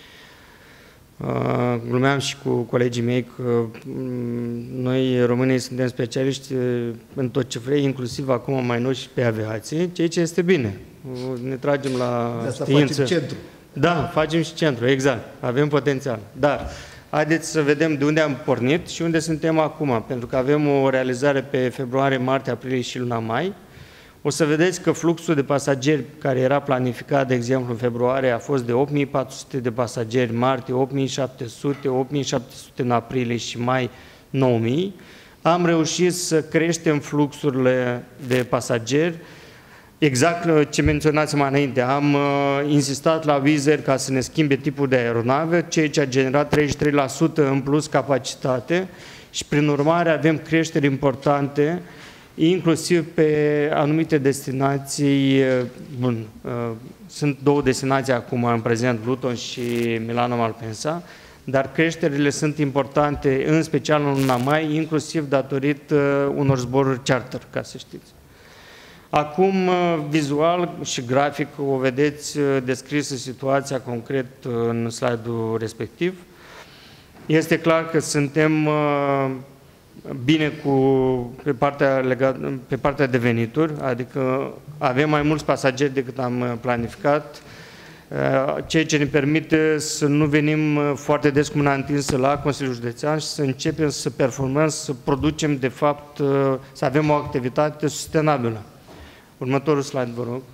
Glumeam și cu colegii mei că noi, românii, suntem specialiști în tot ce vrei, inclusiv acum mai noi și pe aviație, ceea ce este bine. Ne tragem la de asta știință. Facem centru. Da, facem și centru, exact. Avem potențial. Dar haideți să vedem de unde am pornit și unde suntem acum, pentru că avem o realizare pe februarie, martie, aprilie și luna mai. O să vedeți că fluxul de pasageri care era planificat, de exemplu, în februarie a fost de opt mii patru sute de pasageri, martie opt mii șapte sute, opt mii șapte sute în aprilie și mai nouă mii. Am reușit să creștem fluxurile de pasageri. Exact ce menționați mai înainte, am uh, insistat la Wizz Air ca să ne schimbe tipul de aeronave, ceea ce a generat treizeci și trei la sută în plus capacitate și prin urmare avem creșteri importante, inclusiv pe anumite destinații. Bun, uh, sunt două destinații acum în prezent, Luton și Milano Malpensa, dar creșterile sunt importante, în special în luna mai, inclusiv datorită uh, unor zboruri charter, ca să știți. Acum, vizual și grafic, o vedeți descrisă situația concret în slide-ul respectiv. Este clar că suntem bine cu, pe, partea legat, pe partea de venituri, adică avem mai mulți pasageri decât am planificat, ceea ce ne permite să nu venim foarte des cu mâna întinsă la Consiliul Județean și să începem să performăm, să producem, de fapt, să avem o activitate sustenabilă. Următorul slide, vă rog.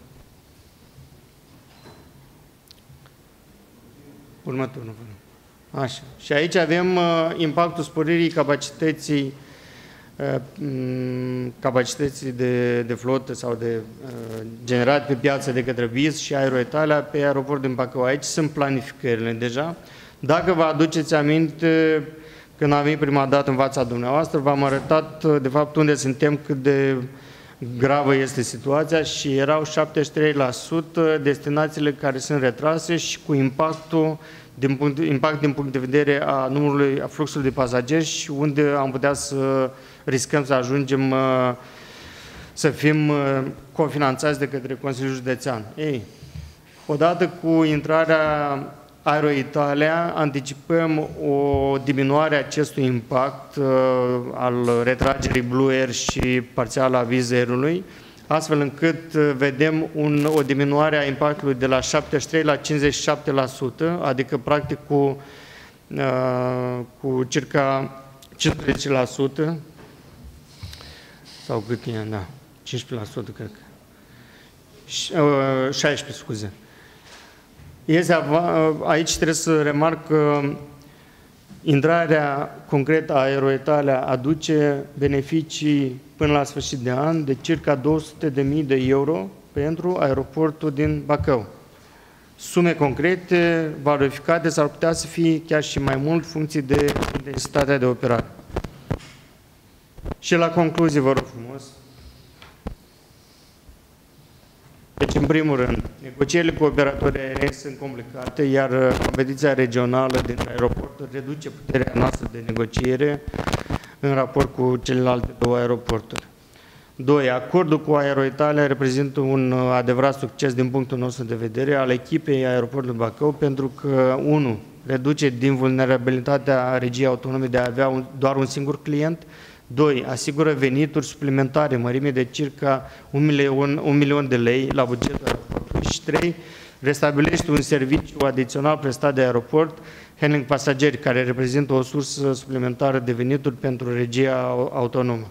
Următorul, vă rog. Așa. Și aici avem uh, impactul sporirii capacității, uh, capacității de, de flotă sau de uh, generat pe piață de către Wizz și Aeroitalia pe aeroportul din Bacău. Aici sunt planificările deja. Dacă vă aduceți aminte, când am venit prima dată în fața dumneavoastră, v-am arătat de fapt unde suntem, cât de gravă este situația și erau șaptezeci și trei la sută destinațiile care sunt retrase și cu impactul din punct, impact din punct de vedere a numărului, a fluxului de pasageri și unde am putea să riscăm să ajungem să fim cofinanțați de către Consiliul Județean. Ei, odată cu intrarea Aero Italia anticipăm o diminuare a acestui impact uh, al retragerii Blue Air și parțial a Wizz Air-ului, astfel încât uh, vedem un, o diminuare a impactului de la șaptezeci și trei la cincizeci și șapte la sută, adică practic cu, uh, cu circa cincisprezece la sută sau cât e, da, cincisprezece la sută cred că, șaisprezece, scuze. Este, aici trebuie să remarc că intrarea concretă a Aero Italia aduce beneficii până la sfârșit de an de circa două sute de mii de euro pentru aeroportul din Bacău. Sume concrete, valorificate, s-ar putea să fie chiar și mai mult funcții de intensitatea de operare. Și la concluzie, vă rog frumos. Deci, în primul rând, negocierile cu operatorii aerieni sunt complicate, iar competiția regională dintre aeroporturi reduce puterea noastră de negociere în raport cu celelalte două aeroporturi. Doi. Acordul cu Aero Italia reprezintă un adevărat succes din punctul nostru de vedere al echipei aeroportului Bacău, pentru că, unu, reduce din vulnerabilitatea regiei autonome de a avea un, doar un singur client. Doi. Asigură venituri suplimentare mărime de circa un milion, un milion de lei la bugetul aeroportului. Și trei. Restabilește un serviciu adițional prestat de aeroport, handling pasageri, care reprezintă o sursă suplimentară de venituri pentru regia autonomă.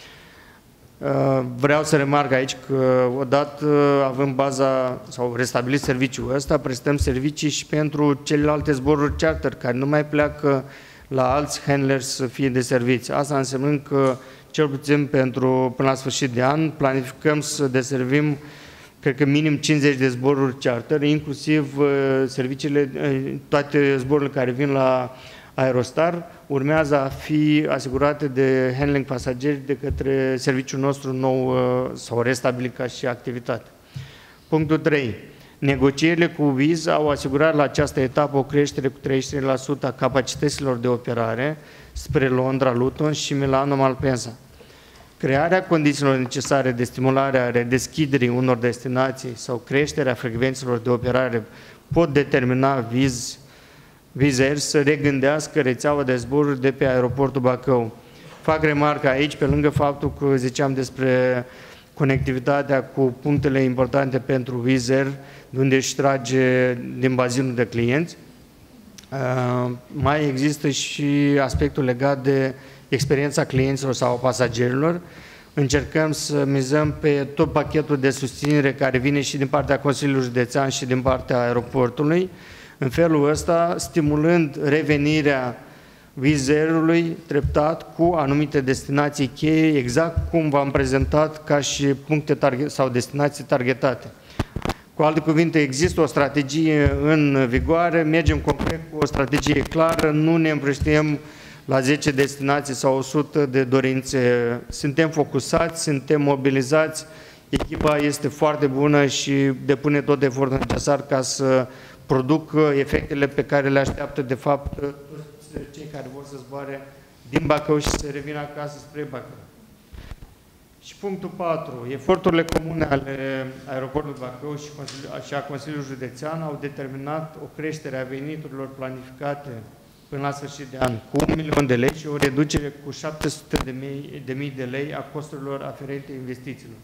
Vreau să remarc aici că odată având baza sau restabilit serviciul ăsta, prestăm servicii și pentru celelalte zboruri charter care nu mai pleacă la alți handlers să fie de servici. Asta însemnând că cel puțin pentru până la sfârșit de an planificăm să deservim cred că minim cincizeci de zboruri charter, inclusiv serviciile, toate zborurile care vin la Aerostar urmează a fi asigurate de handling pasageri de către serviciul nostru nou sau restabilit ca și activitate. Punctul trei. Negocierile cu Wizz au asigurat la această etapă o creștere cu treizeci și trei la sută a capacităților de operare spre Londra, Luton și Milano, Malpensa. Crearea condițiilor necesare de stimulare a redeschiderii unor destinații sau creșterea frecvențelor de operare pot determina Wizz Wizz Air să regândească rețeaua de zboruri de pe aeroportul Bacău. Fac remarcă aici, pe lângă faptul că ziceam despre conectivitatea cu punctele importante pentru Wizz Air, de unde își trage din bazinul de clienți, mai există și aspectul legat de experiența clienților sau pasagerilor. Încercăm să mizăm pe tot pachetul de susținere care vine și din partea Consiliului Județean și din partea aeroportului, în felul ăsta stimulând revenirea Wizz Air-ului treptat cu anumite destinații cheie, exact cum v-am prezentat ca și puncte target sau destinații targetate. Cu alte cuvinte, există o strategie în vigoare, mergem concret cu o strategie clară, nu ne împrăștiem la zece destinații sau o sută de dorințe. Suntem focusați, suntem mobilizați, echipa este foarte bună și depune tot efortul necesar ca să produc efectele pe care le așteaptă, de fapt, cei care vor să zboare din Bacău și să revină acasă spre Bacău. Și punctul patru. Eforturile comune ale aeroportului Bacău și, și a Consiliului Județean au determinat o creștere a veniturilor planificate până la sfârșit de an cu un milion de lei și o reducere cu șapte sute de mii de lei a costurilor aferente investițiilor.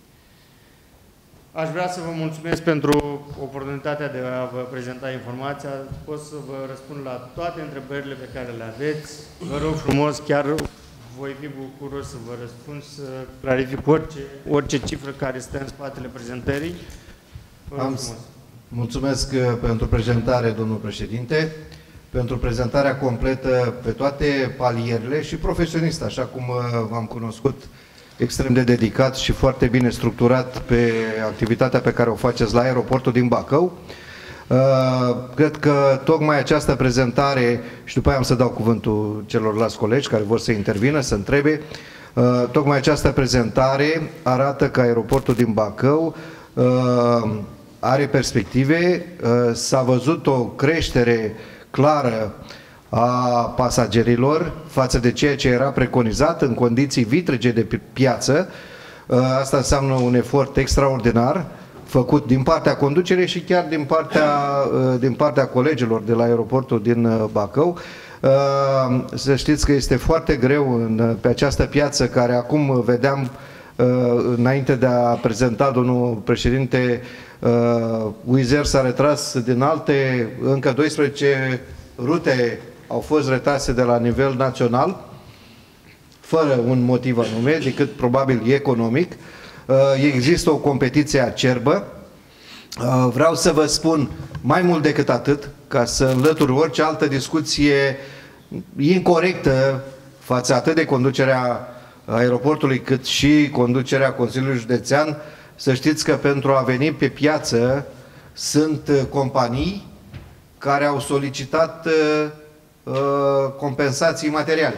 Aș vrea să vă mulțumesc pentru oportunitatea de a vă prezenta informația. Pot să vă răspund la toate întrebările pe care le aveți. Vă rog frumos, chiar voi fi bucuros să vă răspund, să clarific orice, orice cifră care stă în spatele prezentării. Vă rog frumos. Mulțumesc pentru prezentare, domnul președinte, pentru prezentarea completă pe toate palierele și profesionist, așa cum v-am cunoscut, extrem de dedicat și foarte bine structurat pe activitatea pe care o faceți la aeroportul din Bacău. Cred că tocmai această prezentare, și după aia am să dau cuvântul celorlalți colegi care vor să intervină, să întrebe, tocmai această prezentare arată că aeroportul din Bacău are perspective, s-a văzut o creștere clară a pasagerilor față de ceea ce era preconizat în condiții vitrege de piață. Asta înseamnă un efort extraordinar, făcut din partea conducerii și chiar din partea, din partea colegilor de la aeroportul din Bacău. Să știți că este foarte greu în, pe această piață care acum vedeam înainte de a prezenta domnul președinte, Wizz Air s-a retras din alte, încă douăsprezece rute au fost retrase de la nivel național, fără un motiv anume, decât probabil economic. Există o competiție acerbă. Vreau să vă spun mai mult decât atât, ca să înlătur orice altă discuție incorrectă față atât de conducerea aeroportului cât și conducerea Consiliului Județean. Să știți că pentru a veni pe piață sunt companii care au solicitat uh, compensații materiale,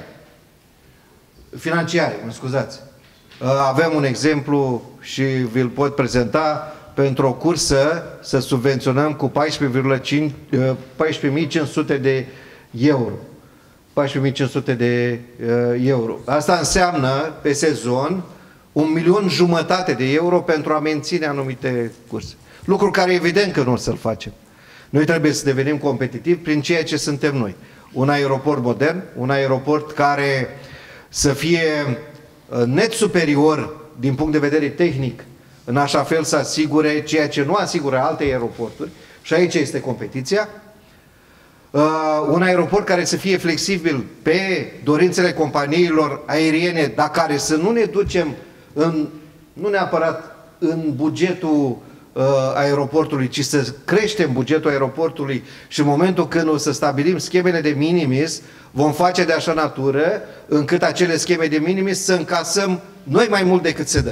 financiare, mă scuzați. Uh, avem un exemplu și vi-l pot prezenta. Pentru o cursă să subvenționăm cu paisprezece mii cinci sute de euro. paisprezece mii cinci sute de uh, euro. Asta înseamnă pe sezon un milion jumătate de euro pentru a menține anumite curse. Lucru care evident că nu o să-l facem. Noi trebuie să devenim competitivi prin ceea ce suntem noi. Un aeroport modern, un aeroport care să fie net superior din punct de vedere tehnic, în așa fel să asigure ceea ce nu asigură alte aeroporturi, și aici este competiția. Uh, un aeroport care să fie flexibil pe dorințele companiilor aeriene, dar care să nu ne ducem în, nu neapărat în bugetul uh, aeroportului, ci să creștem bugetul aeroportului și în momentul când o să stabilim schemele de minimis, vom face de așa natură încât acele scheme de minimis să încasăm noi mai mult decât se dă.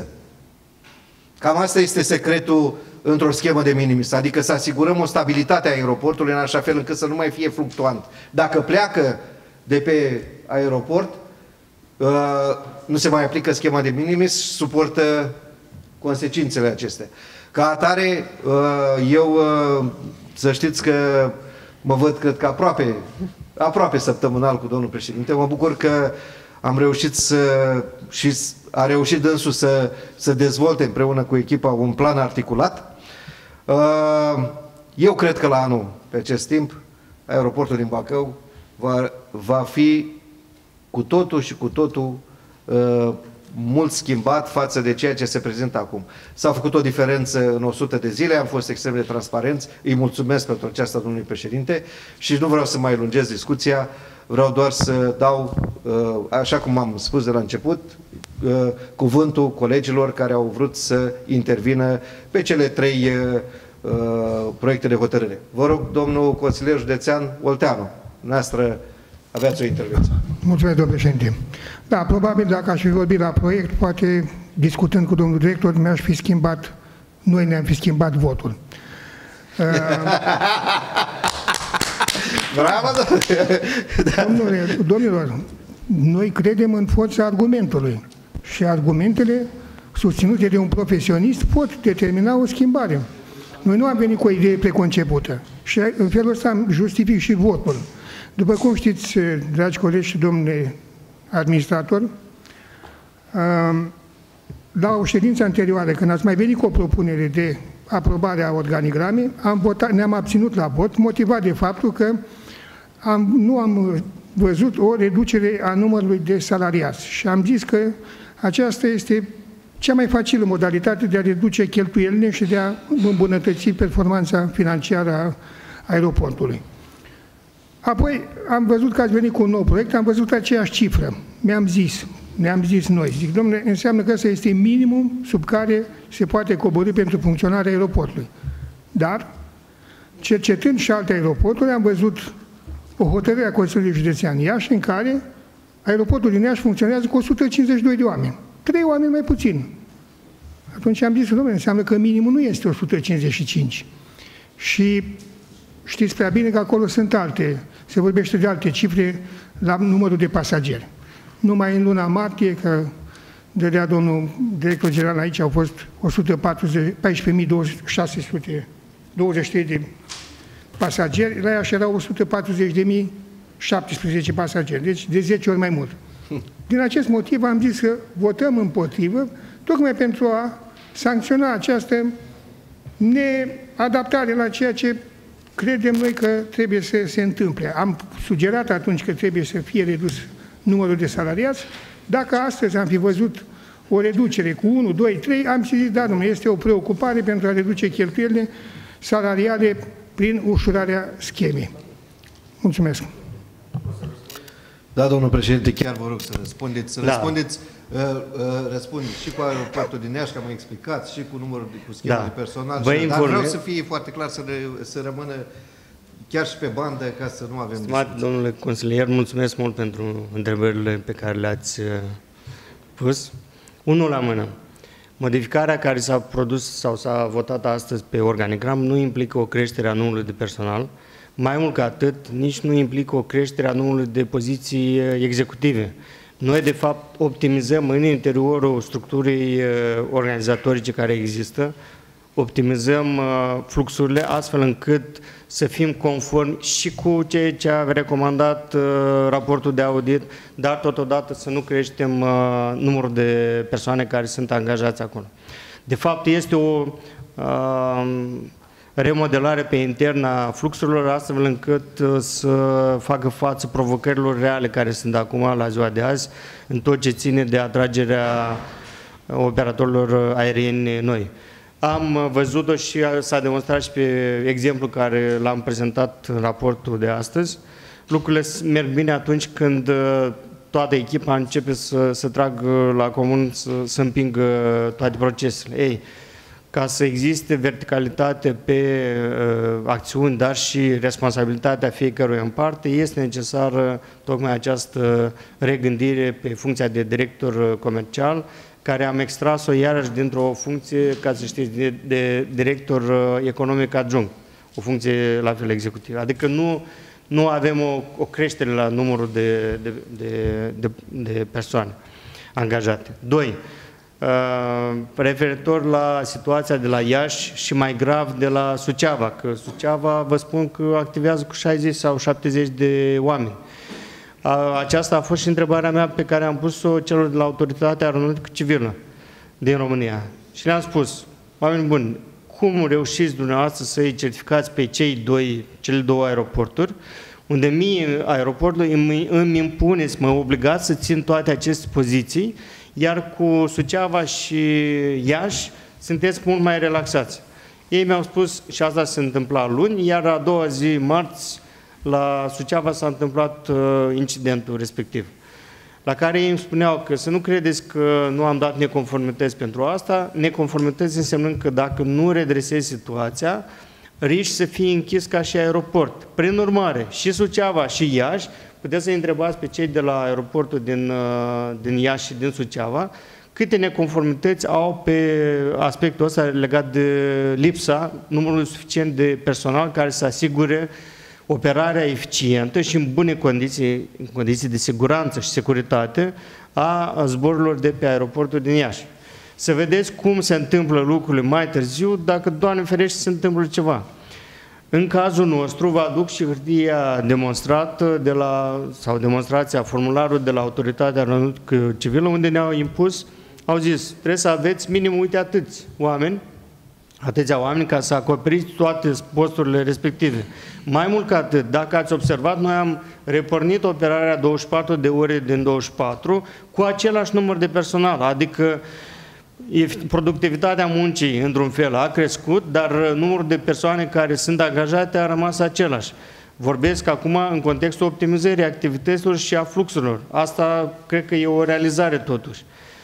Cam asta este secretul într-o schemă de minimis, adică să asigurăm o stabilitate a aeroportului în așa fel încât să nu mai fie fluctuant. Dacă pleacă de pe aeroport, nu se mai aplică schema de minimis, suportă consecințele acestea. Ca atare, eu să știți că mă văd cred că aproape, aproape săptămânal cu domnul președinte. Mă bucur că am reușit să, și a reușit dânsul să, să dezvolte împreună cu echipa un plan articulat. Eu cred că la anul, pe acest timp, aeroportul din Bacău va, va fi cu totul și cu totul uh, mult schimbat față de ceea ce se prezintă acum. S-a făcut o diferență în o sută de zile, am fost extrem de transparenți, îi mulțumesc pentru aceasta domnului președinte și nu vreau să mai lungesc discuția, vreau doar să dau, uh, așa cum am spus de la început, uh, cuvântul colegilor care au vrut să intervină pe cele trei uh, proiecte de hotărâre. Vă rog, domnul consilier județean Olteanu, noastră aveați o intervenție. Mulțumesc, domnule președinte. Da, probabil dacă aș fi vorbit la proiect, poate discutând cu domnul director, mi-aș fi schimbat, noi ne-am fi schimbat votul. Bravo, domnule! Domnilor, noi credem în forța argumentului și argumentele susținute de un profesionist pot determina o schimbare. Noi nu am venit cu o idee preconcepută și în felul ăsta justific și votul. După cum știți, dragi colegi și domnule administrator, la o ședință anterioară, când ați mai venit cu o propunere de aprobare a organigramei, am votat, ne-am abținut la vot, motivat de faptul că am, nu am văzut o reducere a numărului de salariați și am zis că aceasta este cea mai facilă modalitate de a reduce cheltuielile și de a îmbunătăți performanța financiară a aeroportului. Apoi am văzut că ați venit cu un nou proiect, am văzut aceeași cifră. Mi-am zis, ne-am zis noi, zic, domnule, înseamnă că ăsta este minimum sub care se poate coborî pentru funcționarea aeroportului. Dar, cercetând și alte aeroporturi, am văzut o hotărâre a Consiliului Județean Iași în care aeroportul din Iași funcționează cu o sută cincizeci și doi de oameni. Trei oameni mai puțin. Atunci am zis, domnule, înseamnă că minimul nu este o sută cincizeci și cinci. Și știți prea bine că acolo sunt alte, se vorbește de alte cifre la numărul de pasageri. Numai în luna martie, că dădea domnul director general aici, au fost o sută paisprezece mii șase sute douăzeci și trei de pasageri, la Iași erau o sută patruzeci de mii șaptesprezece pasageri, deci de zece ori mai mult. Din acest motiv am zis că votăm împotrivă, tocmai pentru a sancționa această neadaptare la ceea ce credem noi că trebuie să se întâmple. Am sugerat atunci că trebuie să fie redus numărul de salariați. Dacă astăzi am fi văzut o reducere cu unu, doi, trei, am zis, da, domnule, este o preocupare pentru a reduce cheltuielile salariale prin ușurarea schemei. Mulțumesc. Da, domnul președinte, chiar vă rog să răspundeți. Să da. răspundeți, uh, uh, răspundeți și cu aeroportul din Iași, că am explicat, și cu numărul de, cu schema da. de personal. Vă și, dar informe... vreau să fie foarte clar, să, re, să rămână chiar și pe bandă, ca să nu avem Stimat discuții. domnule consilier, mulțumesc mult pentru întrebările pe care le-ați pus. Unul la mână. Modificarea care s-a produs sau s-a votat astăzi pe organigram nu implică o creștere a numărului de personal. Mai mult ca atât, nici nu implică o creștere a numărului de poziții executive. Noi, de fapt, optimizăm în interiorul structurii organizatorice care există, optimizăm fluxurile astfel încât să fim conformi și cu ceea ce a recomandat raportul de audit, dar totodată să nu creștem numărul de persoane care sunt angajați acolo. De fapt, este o remodelare pe interna fluxurilor, astfel încât să facă față provocărilor reale care sunt acum la ziua de azi, în tot ce ține de atragerea operatorilor aerieni noi. Am văzut-o și s-a demonstrat și pe exemplu care l-am prezentat în raportul de astăzi. Lucrurile merg bine atunci când toată echipa începe să, să tragă la comun, să, să împingă toate procesele. Ei, ca să existe verticalitate pe uh, acțiuni, dar și responsabilitatea fiecăruia în parte, este necesară tocmai această regândire pe funcția de director comercial, care am extras-o iarăși dintr-o funcție, ca să știți, de, de director economic adjunct, o funcție la fel executivă. Adică nu, nu avem o, o creștere la numărul de, de, de, de, de persoane angajate. Doi, uh, referitor la situația de la Iași și mai grav de la Suceava, că Suceava, vă spun că activează cu șaizeci sau șaptezeci de oameni. Aceasta a fost și întrebarea mea pe care am pus-o celor de la Autoritatea Aeronautică Civilă din România. Și le-am spus, oameni buni, cum reușiți dumneavoastră să-i certificați pe cei doi, cele două aeroporturi, unde mie aeroportul îmi, îmi impuneți, mă obligați să țin toate aceste poziții, iar cu Suceava și Iași sunteți mult mai relaxați. Ei mi-au spus, și asta se întâmpla luni, iar a doua zi, marți, la Suceava s-a întâmplat uh, incidentul respectiv, la care ei îmi spuneau că să nu credeți că nu am dat neconformități pentru asta, neconformități însemnând că dacă nu redresezi situația, riști să fii închis ca și aeroport. Prin urmare, și Suceava și Iași, puteți să-i întrebați pe cei de la aeroportul din, uh, din Iași și din Suceava, câte neconformități au pe aspectul ăsta legat de lipsa numărului suficient de personal care să asigure operarea eficientă și în bune condiții, în condiții de siguranță și securitate a zborurilor de pe aeroportul din Iași. Să vedeți cum se întâmplă lucrurile mai târziu, dacă, Doamne ferește, se întâmplă ceva. În cazul nostru, vă aduc și hârtia demonstrată de la, sau demonstrația, formularul de la Autoritatea Aeronautică Civilă, unde ne-au impus, au zis, trebuie să aveți minim, uite, atâți oameni, atâția oameni ca să acoperiți toate posturile respective. Mai mult ca atât, dacă ați observat, noi am repornit operarea douăzeci și patru de ore din douăzeci și patru cu același număr de personal, adică productivitatea muncii, într-un fel, a crescut, dar numărul de persoane care sunt angajate a rămas același. Vorbesc acum în contextul optimizării activităților și a fluxurilor. Asta cred că e o realizare totuși.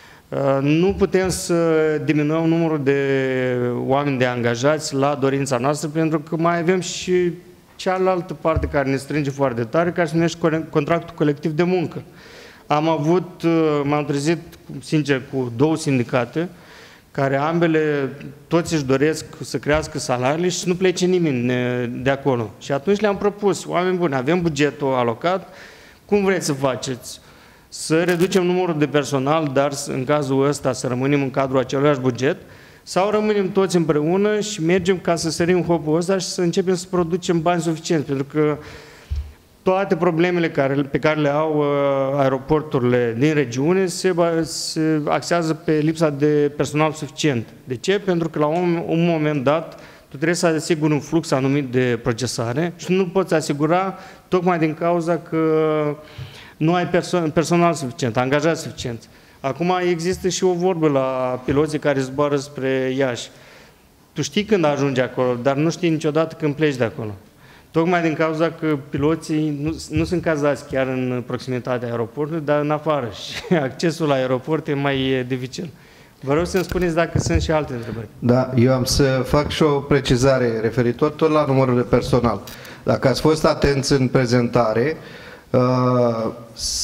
Nu putem să diminuăm numărul de oameni de angajați la dorința noastră, pentru că mai avem și cealaltă parte care ne strânge foarte tare, care se numește contractul colectiv de muncă. Am avut, m-am trezit, sincer, cu două sindicate, care ambele, toți își doresc să crească salariile și să nu plece nimeni de acolo. Și atunci le-am propus, oameni buni, avem bugetul alocat, cum vreți să faceți? Să reducem numărul de personal, dar în cazul ăsta să rămânem în cadrul aceluiași buget, sau rămânem toți împreună și mergem ca să sărim hopul ăsta și să începem să producem bani suficienți, pentru că toate problemele care, pe care le au uh, aeroporturile din regiune se, se axează pe lipsa de personal suficient. De ce? Pentru că la un, un moment dat tu trebuie să asiguri un flux anumit de procesare și nu poți asigura tocmai din cauza că nu ai perso personal suficient, angajat suficient. Acum există și o vorbă la piloții care zboară spre Iași. Tu știi când ajungi acolo, dar nu știi niciodată când pleci de acolo. Tocmai din cauza că piloții nu, nu sunt cazați chiar în proximitatea aeroportului, dar în afară și accesul la aeroport e mai dificil. Vă rog să-mi spuneți dacă sunt și alte întrebări. Da, eu am să fac și o precizare referitor tot la numărul de personal. Dacă ați fost atenți în prezentare, uh,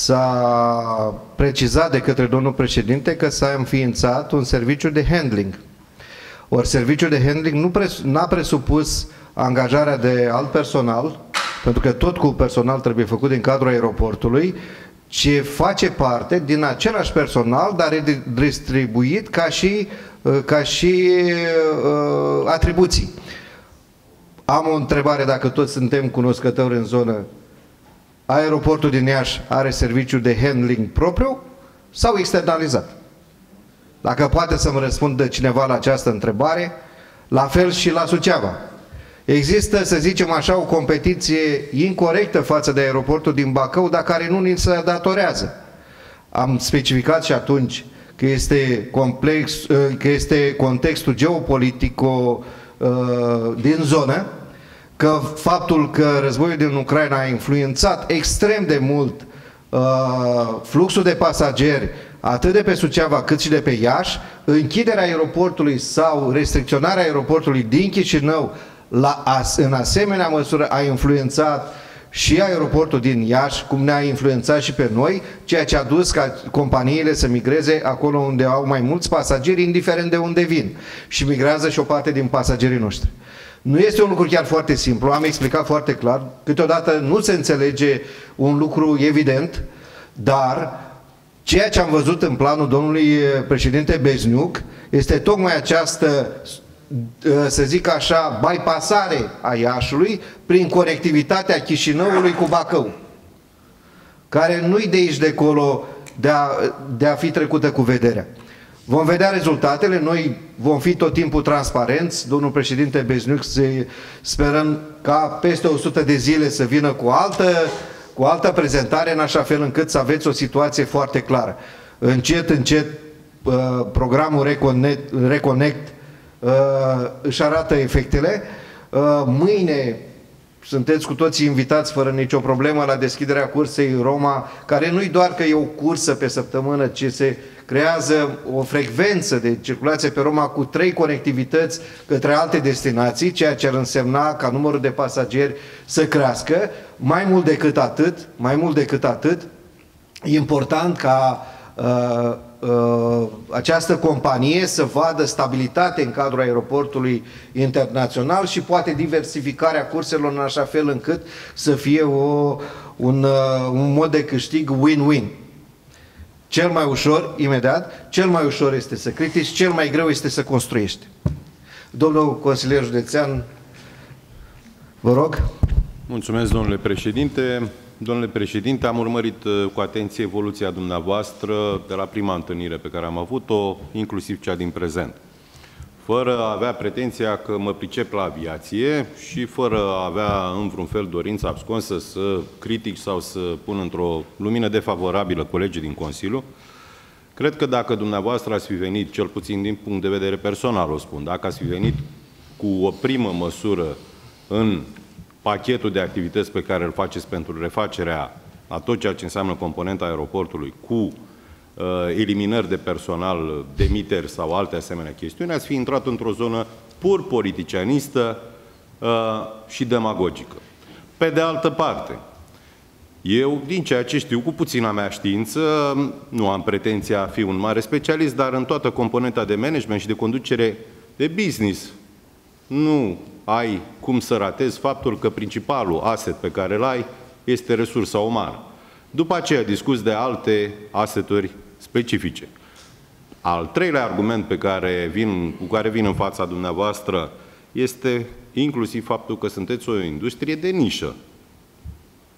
s-a precizat de către domnul președinte că s-a înființat un serviciu de handling. Ori serviciul de handling nu pres n-a presupus angajarea de alt personal, pentru că tot cu personal trebuie făcut din cadrul aeroportului, ce face parte din același personal, dar e distribuit ca și, ca și uh, atribuții. Am o întrebare, dacă toți suntem cunoscători în zonă. Aeroportul din Iași are serviciu de handling propriu sau externalizat? Dacă poate să-mi răspundă cineva la această întrebare, la fel și la Suceava. Există, să zicem așa, o competiție incorectă față de aeroportul din Bacău, dar care nu ni se datorează. Am specificat și atunci că este, complex, că este contextul geopolitic din zonă, că faptul că războiul din Ucraina a influențat extrem de mult fluxul de pasageri, atât de pe Suceava cât și de pe Iași, închiderea aeroportului sau restricționarea aeroportului din Chișinău La, în asemenea măsură a influențat și aeroportul din Iași, cum ne-a influențat și pe noi, ceea ce a dus ca companiile să migreze acolo unde au mai mulți pasageri, indiferent de unde vin. Și migrează și o parte din pasagerii noștri. Nu este un lucru chiar foarte simplu, am explicat foarte clar, câteodată nu se înțelege un lucru evident, dar ceea ce am văzut în planul domnului președinte Bezniuc este tocmai această, să zic așa, bypassare a Iașului prin conectivitatea Chișinăului cu Bacău, care nu-i de aici de acolo de a, de a fi trecută cu vederea. Vom vedea rezultatele, noi vom fi tot timpul transparenți, domnul președinte Bezniuc, sperăm ca peste o sută de zile să vină cu altă, cu altă prezentare, în așa fel încât să aveți o situație foarte clară. Încet, încet, programul Reconnect, Reconnect își arată efectele. Mâine sunteți cu toții invitați fără nicio problemă la deschiderea cursei Roma, care nu-i doar că e o cursă pe săptămână, ci se creează o frecvență de circulație pe Roma cu trei conectivități către alte destinații, ceea ce ar însemna ca numărul de pasageri să crească. Mai mult decât atât, mai mult decât atât, e important ca uh, uh, această companie să vadă stabilitate în cadrul aeroportului internațional și poate diversificarea curselor în așa fel încât să fie o, un, uh, un mod de câștig win-win. Cel mai ușor, imediat, cel mai ușor este să critici, cel mai greu este să construiești. Domnul consilier județean, vă rog. Mulțumesc, domnule președinte. Domnule președinte, am urmărit cu atenție evoluția dumneavoastră de la prima întâlnire pe care am avut-o, inclusiv cea din prezent. Fără a avea pretenția că mă pricep la aviație și fără a avea în vreun fel dorința absconsă să critic sau să pun într-o lumină defavorabilă colegii din Consiliu, cred că dacă dumneavoastră ați fi venit, cel puțin din punct de vedere personal o spun, dacă ați fi venit cu o primă măsură în pachetul de activități pe care îl faceți pentru refacerea a tot ceea ce înseamnă componenta aeroportului cu uh, eliminări de personal, demiteri sau alte asemenea chestiuni, ați fi intrat într-o zonă pur politicianistă uh, și demagogică. Pe de altă parte, eu, din ceea ce știu, cu puțina mea știință, nu am pretenția a fi un mare specialist, dar în toată componenta de management și de conducere de business nu ai cum să ratezi faptul că principalul asset pe care îl ai este resursa umană. După aceea discuți de alte asseturi specifice. Al treilea argument pe care vin, cu care vin în fața dumneavoastră este inclusiv faptul că sunteți o industrie de nișă.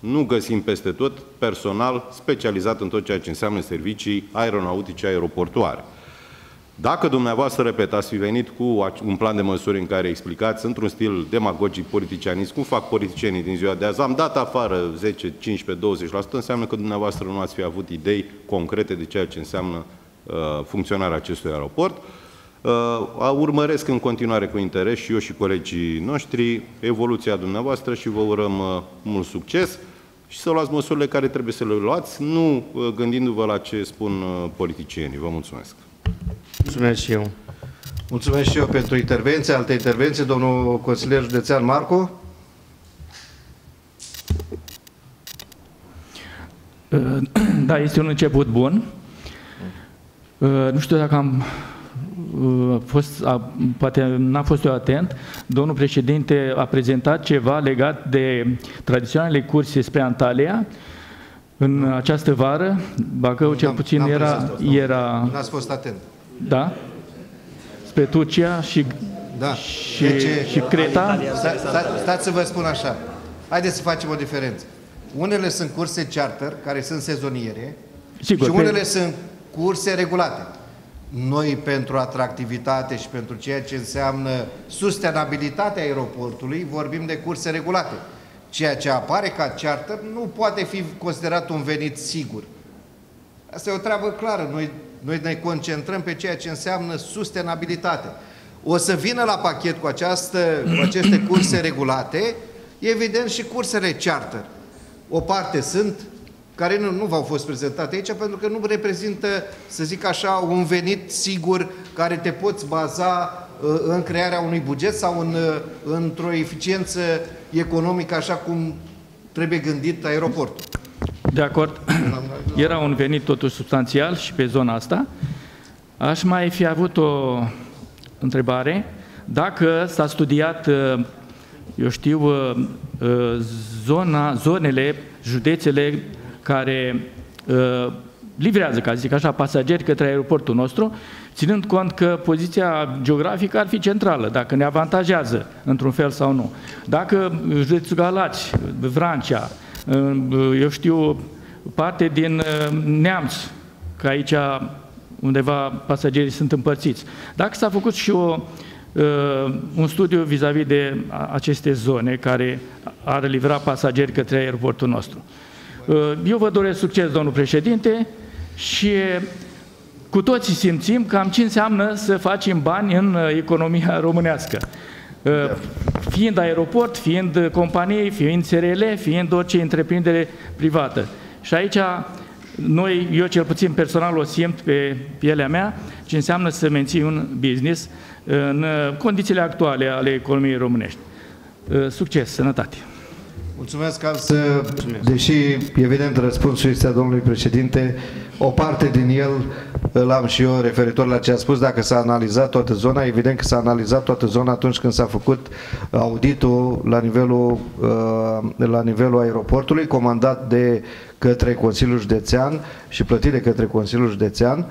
Nu găsim peste tot personal specializat în tot ceea ce înseamnă servicii aeronautice aeroportuare. Dacă dumneavoastră, repet, ați fi venit cu un plan de măsuri în care explicați într-un stil demagogic politicianist, cum fac politicienii din ziua de azi, am dat afară zece, cincisprezece, douăzeci la sută, înseamnă că dumneavoastră nu ați fi avut idei concrete de ceea ce înseamnă uh, funcționarea acestui aeroport. Uh, urmăresc în continuare cu interes și eu și colegii noștri evoluția dumneavoastră și vă urăm uh, mult succes și să luați măsurile care trebuie să le luați, nu uh, gândindu-vă la ce spun uh, politicienii. Vă mulțumesc. Mulțumesc și eu. Mulțumesc și eu pentru intervenție. Alte intervenții, domnul consilier județean Marco? Da, este un început bun. Nu știu dacă am fost, poate n-am fost eu atent, domnul președinte a prezentat ceva legat de tradiționalele curse spre Antalya. În această vară, Bacău cel puțin era... era N-ați fost atent. Da? Spre Turcia și, da. și, deci, și Creta. Sta, sta, stați să vă spun așa. Haideți să facem o diferență. Unele sunt curse charter, care sunt sezoniere, sigur, și unele pe... sunt curse regulate. Noi, pentru atractivitate și pentru ceea ce înseamnă sustenabilitatea aeroportului, vorbim de curse regulate. Ceea ce apare ca charter nu poate fi considerat un venit sigur. Asta e o treabă clară. Noi, noi ne concentrăm pe ceea ce înseamnă sustenabilitate. O să vină la pachet cu, această, cu aceste curse regulate, evident, și cursele charter. O parte sunt care nu, nu v-au fost prezentate aici pentru că nu reprezintă, să zic așa, un venit sigur care te poți baza uh, în crearea unui buget sau în, uh, într-o eficiență economică așa cum trebuie gândit aeroportul. De acord. Era un venit totuși substanțial și pe zona asta. Aș mai fi avut o întrebare. Dacă s-a studiat, eu știu, zona, zonele, județele care livrează, ca să zic așa, pasageri către aeroportul nostru, ținând cont că poziția geografică ar fi centrală, dacă ne avantajează într-un fel sau nu. Dacă județul Galați, Vrancea, eu știu, parte din Neamț, că aici undeva pasagerii sunt împărțiți. Dacă s-a făcut și o, un studiu vis-a-vis de aceste zone care ar livra pasageri către aeroportul nostru. Eu vă doresc succes, domnul președinte, și cu toții simțim cam ce înseamnă să facem bani în economia românească. Fiind aeroport, fiind companie, fiind S R L, fiind orice întreprindere privată. Și aici noi, eu cel puțin personal o simt pe pielea mea ce înseamnă să menții un business în condițiile actuale ale economiei românești. Succes, sănătate! Mulțumesc, să, deși evident răspunsul este a domnului președinte, o parte din el îl am și eu referitor la ce a spus, dacă s-a analizat toată zona. Evident că s-a analizat toată zona atunci când s-a făcut auditul la nivelul, la nivelul aeroportului, comandat de către Consiliul Județean și plătit de către Consiliul Județean.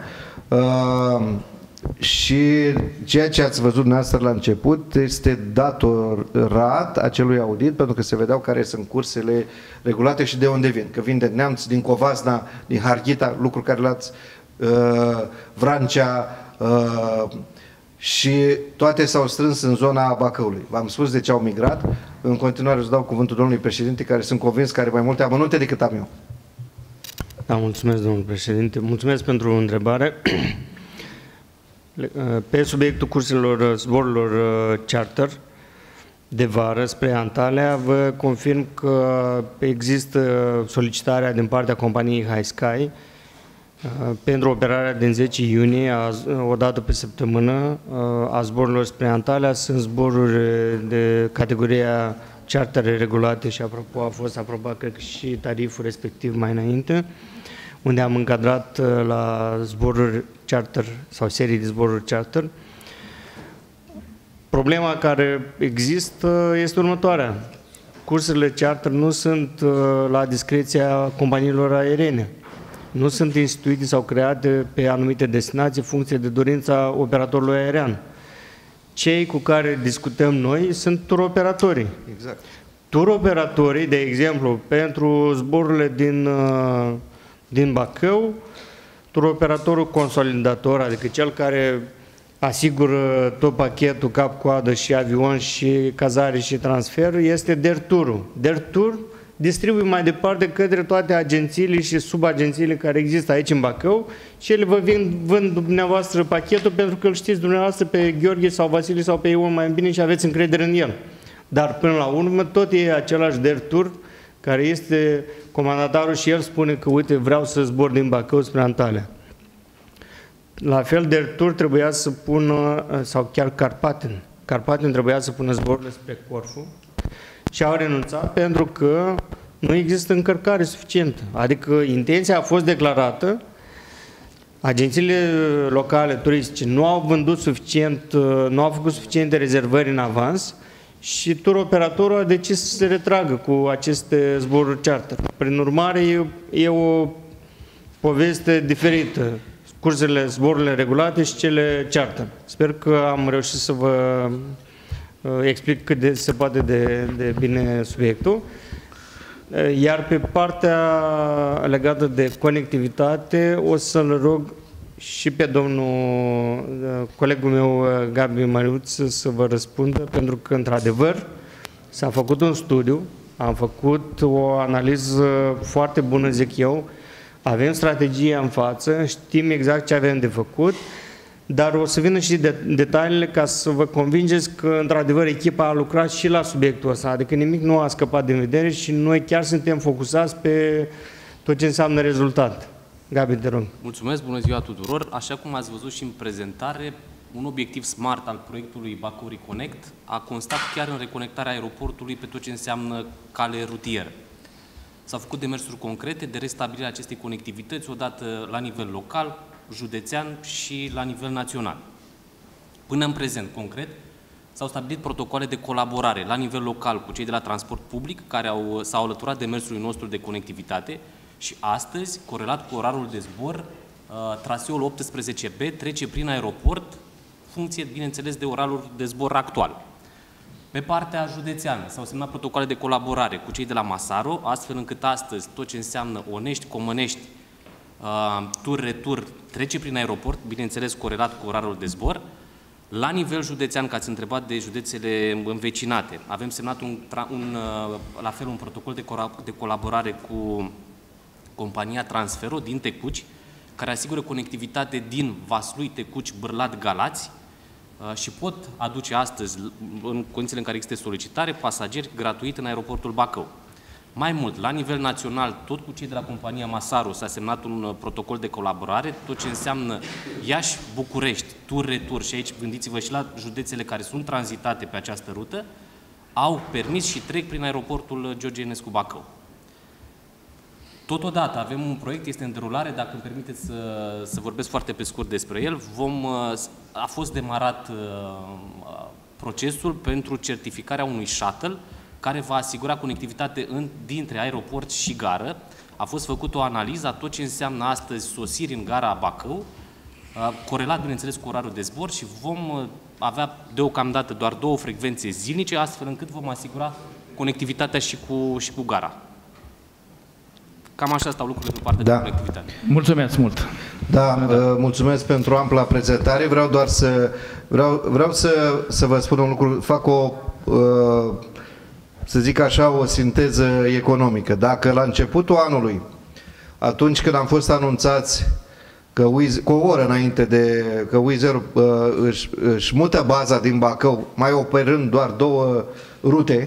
Și ceea ce ați văzut dumneavoastră la început este datorat acelui audit, pentru că se vedeau care sunt cursele regulate și de unde vin. Că vin de Neamț, din Covasna, din Harghita, lucruri care le-ați uh, Vrancea uh, și toate s-au strâns în zona Bacăului. V-am spus de ce au migrat. În continuare îți dau cuvântul domnului președinte, care sunt convins că are mai multe amănunte decât am eu. Da, mulțumesc, domnul președinte. Mulțumesc pentru întrebare. Pe subiectul curselor, zborurilor charter de vară spre Antalya, vă confirm că există solicitarea din partea companiei High Sky pentru operarea din zece iunie, o dată pe săptămână, a zborurilor spre Antalya. Sunt zboruri de categoria charter regulate și, apropo, a fost aprobat, cred că, și tariful respectiv mai înainte, unde am încadrat la zboruri charter sau serii de zboruri charter. Problema care există este următoarea. Cursurile charter nu sunt la discreția companiilor aeriene. Nu sunt instituite sau create pe anumite destinații în funcție de dorința operatorului aerian. Cei cu care discutăm noi sunt turoperatorii. Exact. Turoperatorii, de exemplu, pentru zborurile din, din Bacău, turoperatorul consolidator, adică cel care asigură tot pachetul cap-coadă și avion și cazare și transfer, este Derturul. Dertur distribuie mai departe către toate agențiile și subagențiile care există aici în Bacău și ele vă vin, vând dumneavoastră pachetul pentru că îl știți dumneavoastră pe Gheorghe sau Vasile sau pe Ion mai bine și aveți încredere în el. Dar până la urmă tot e același Dertur care este comandatarul și el spune că uite vreau să zbor din Bacău spre Antalya. La fel Dertur trebuia să pună, sau chiar Carpaten, Carpaten trebuia să pună zborurile spre Corfu și au renunțat pentru că nu există încărcare suficientă. Adică intenția a fost declarată, agențiile locale turistice nu au vândut suficient, nu au făcut suficiente rezervări în avans și turoperatorul a decis să se retragă cu aceste zboruri charter. Prin urmare, e, e o poveste diferită, cursele, zborurile regulate și cele charter. Sper că am reușit să vă explic cât de, se poate de, de bine subiectul. Iar pe partea legată de conectivitate, o să-l rog și pe domnul, colegul meu, Gabi Mariuț, să vă răspundă, pentru că, într-adevăr, s-a făcut un studiu, am făcut o analiză foarte bună, zic eu, avem strategia în față, știm exact ce avem de făcut, dar o să vină și de, detaliile ca să vă convingeți că, într-adevăr, echipa a lucrat și la subiectul ăsta, adică nimic nu a scăpat din vedere și noi chiar suntem focusați pe tot ce înseamnă rezultat. Gabi, te rog. Mulțumesc, bună ziua tuturor. Așa cum ați văzut și în prezentare, un obiectiv smart al proiectului Bacău Reconnect a constat chiar în reconectarea aeroportului pe tot ce înseamnă cale rutieră. S-au făcut demersuri concrete de restabilire a acestei conectivități, odată la nivel local, județean și la nivel național. Până în prezent, concret, s-au stabilit protocoale de colaborare la nivel local cu cei de la transport public, care au, s-au alăturat demersului nostru de conectivitate și astăzi, corelat cu orarul de zbor, uh, traseul optsprezece B trece prin aeroport, funcție, bineînțeles, de orarul de zbor actual. Pe partea județeană s-au semnat protocoale de colaborare cu cei de la Masaro, astfel încât astăzi tot ce înseamnă Onești, Comănești, uh, tur-retur trece prin aeroport, bineînțeles corelat cu orarul de zbor. La nivel județean, că ați întrebat de județele învecinate, avem semnat un, un, la fel un protocol de, de colaborare cu compania Transfero din Tecuci, care asigură conectivitate din Vaslui, Tecuci, Bârlat, Galați și pot aduce astăzi, în condițiile în care există solicitare, pasageri gratuit în aeroportul Bacău. Mai mult, la nivel național, tot cu cei de la compania Masaro s-a semnat un protocol de colaborare, tot ce înseamnă Iași, București, tur-retur, și aici gândiți-vă și la județele care sunt tranzitate pe această rută, au permis și trec prin aeroportul George Enescu Bacău. Totodată avem un proiect, este în derulare, dacă îmi permiteți să, să vorbesc foarte pe scurt despre el. Vom, a fost demarat uh, procesul pentru certificarea unui shuttle care va asigura conectivitate în, dintre aeroport și gară. A fost făcută o analiză a tot ce înseamnă astăzi sosiri în gara Bacău, uh, corelat, bineînțeles, cu orarul de zbor și vom uh, avea deocamdată doar două frecvențe zilnice, astfel încât vom asigura conectivitatea și cu, și cu gara. Cam așa stau lucrurile pe partea da. de conectivitate. Mulțumesc mult! Da, uh, mulțumesc pentru ampla prezentare. Vreau doar să, vreau, vreau să, să vă spun un lucru, fac o, uh, să zic așa, o sinteză economică. Dacă la începutul anului, atunci când am fost anunțați că Wizz, cu o oră înainte de că Wizz Air uh, își, își mută baza din Bacău, mai operând doar două rute,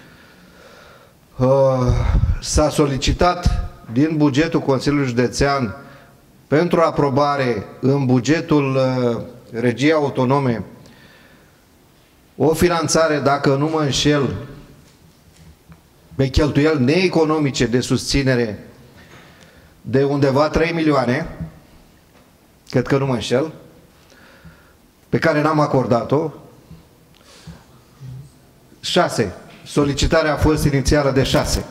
uh, s-a solicitat din bugetul Consiliului Județean pentru aprobare în bugetul uh, Regiei Autonome o finanțare, dacă nu mă înșel, pe cheltuieli neeconomice de susținere de undeva trei milioane, cred că nu mă înșel, pe care n-am acordat-o. șase. Solicitarea a fost inițială de șase.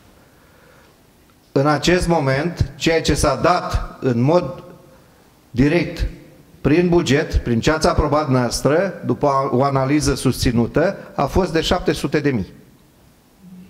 În acest moment, ceea ce s-a dat în mod direct prin buget, prin ce ați aprobat noastră, după o analiză susținută, a fost de șapte sute de mii.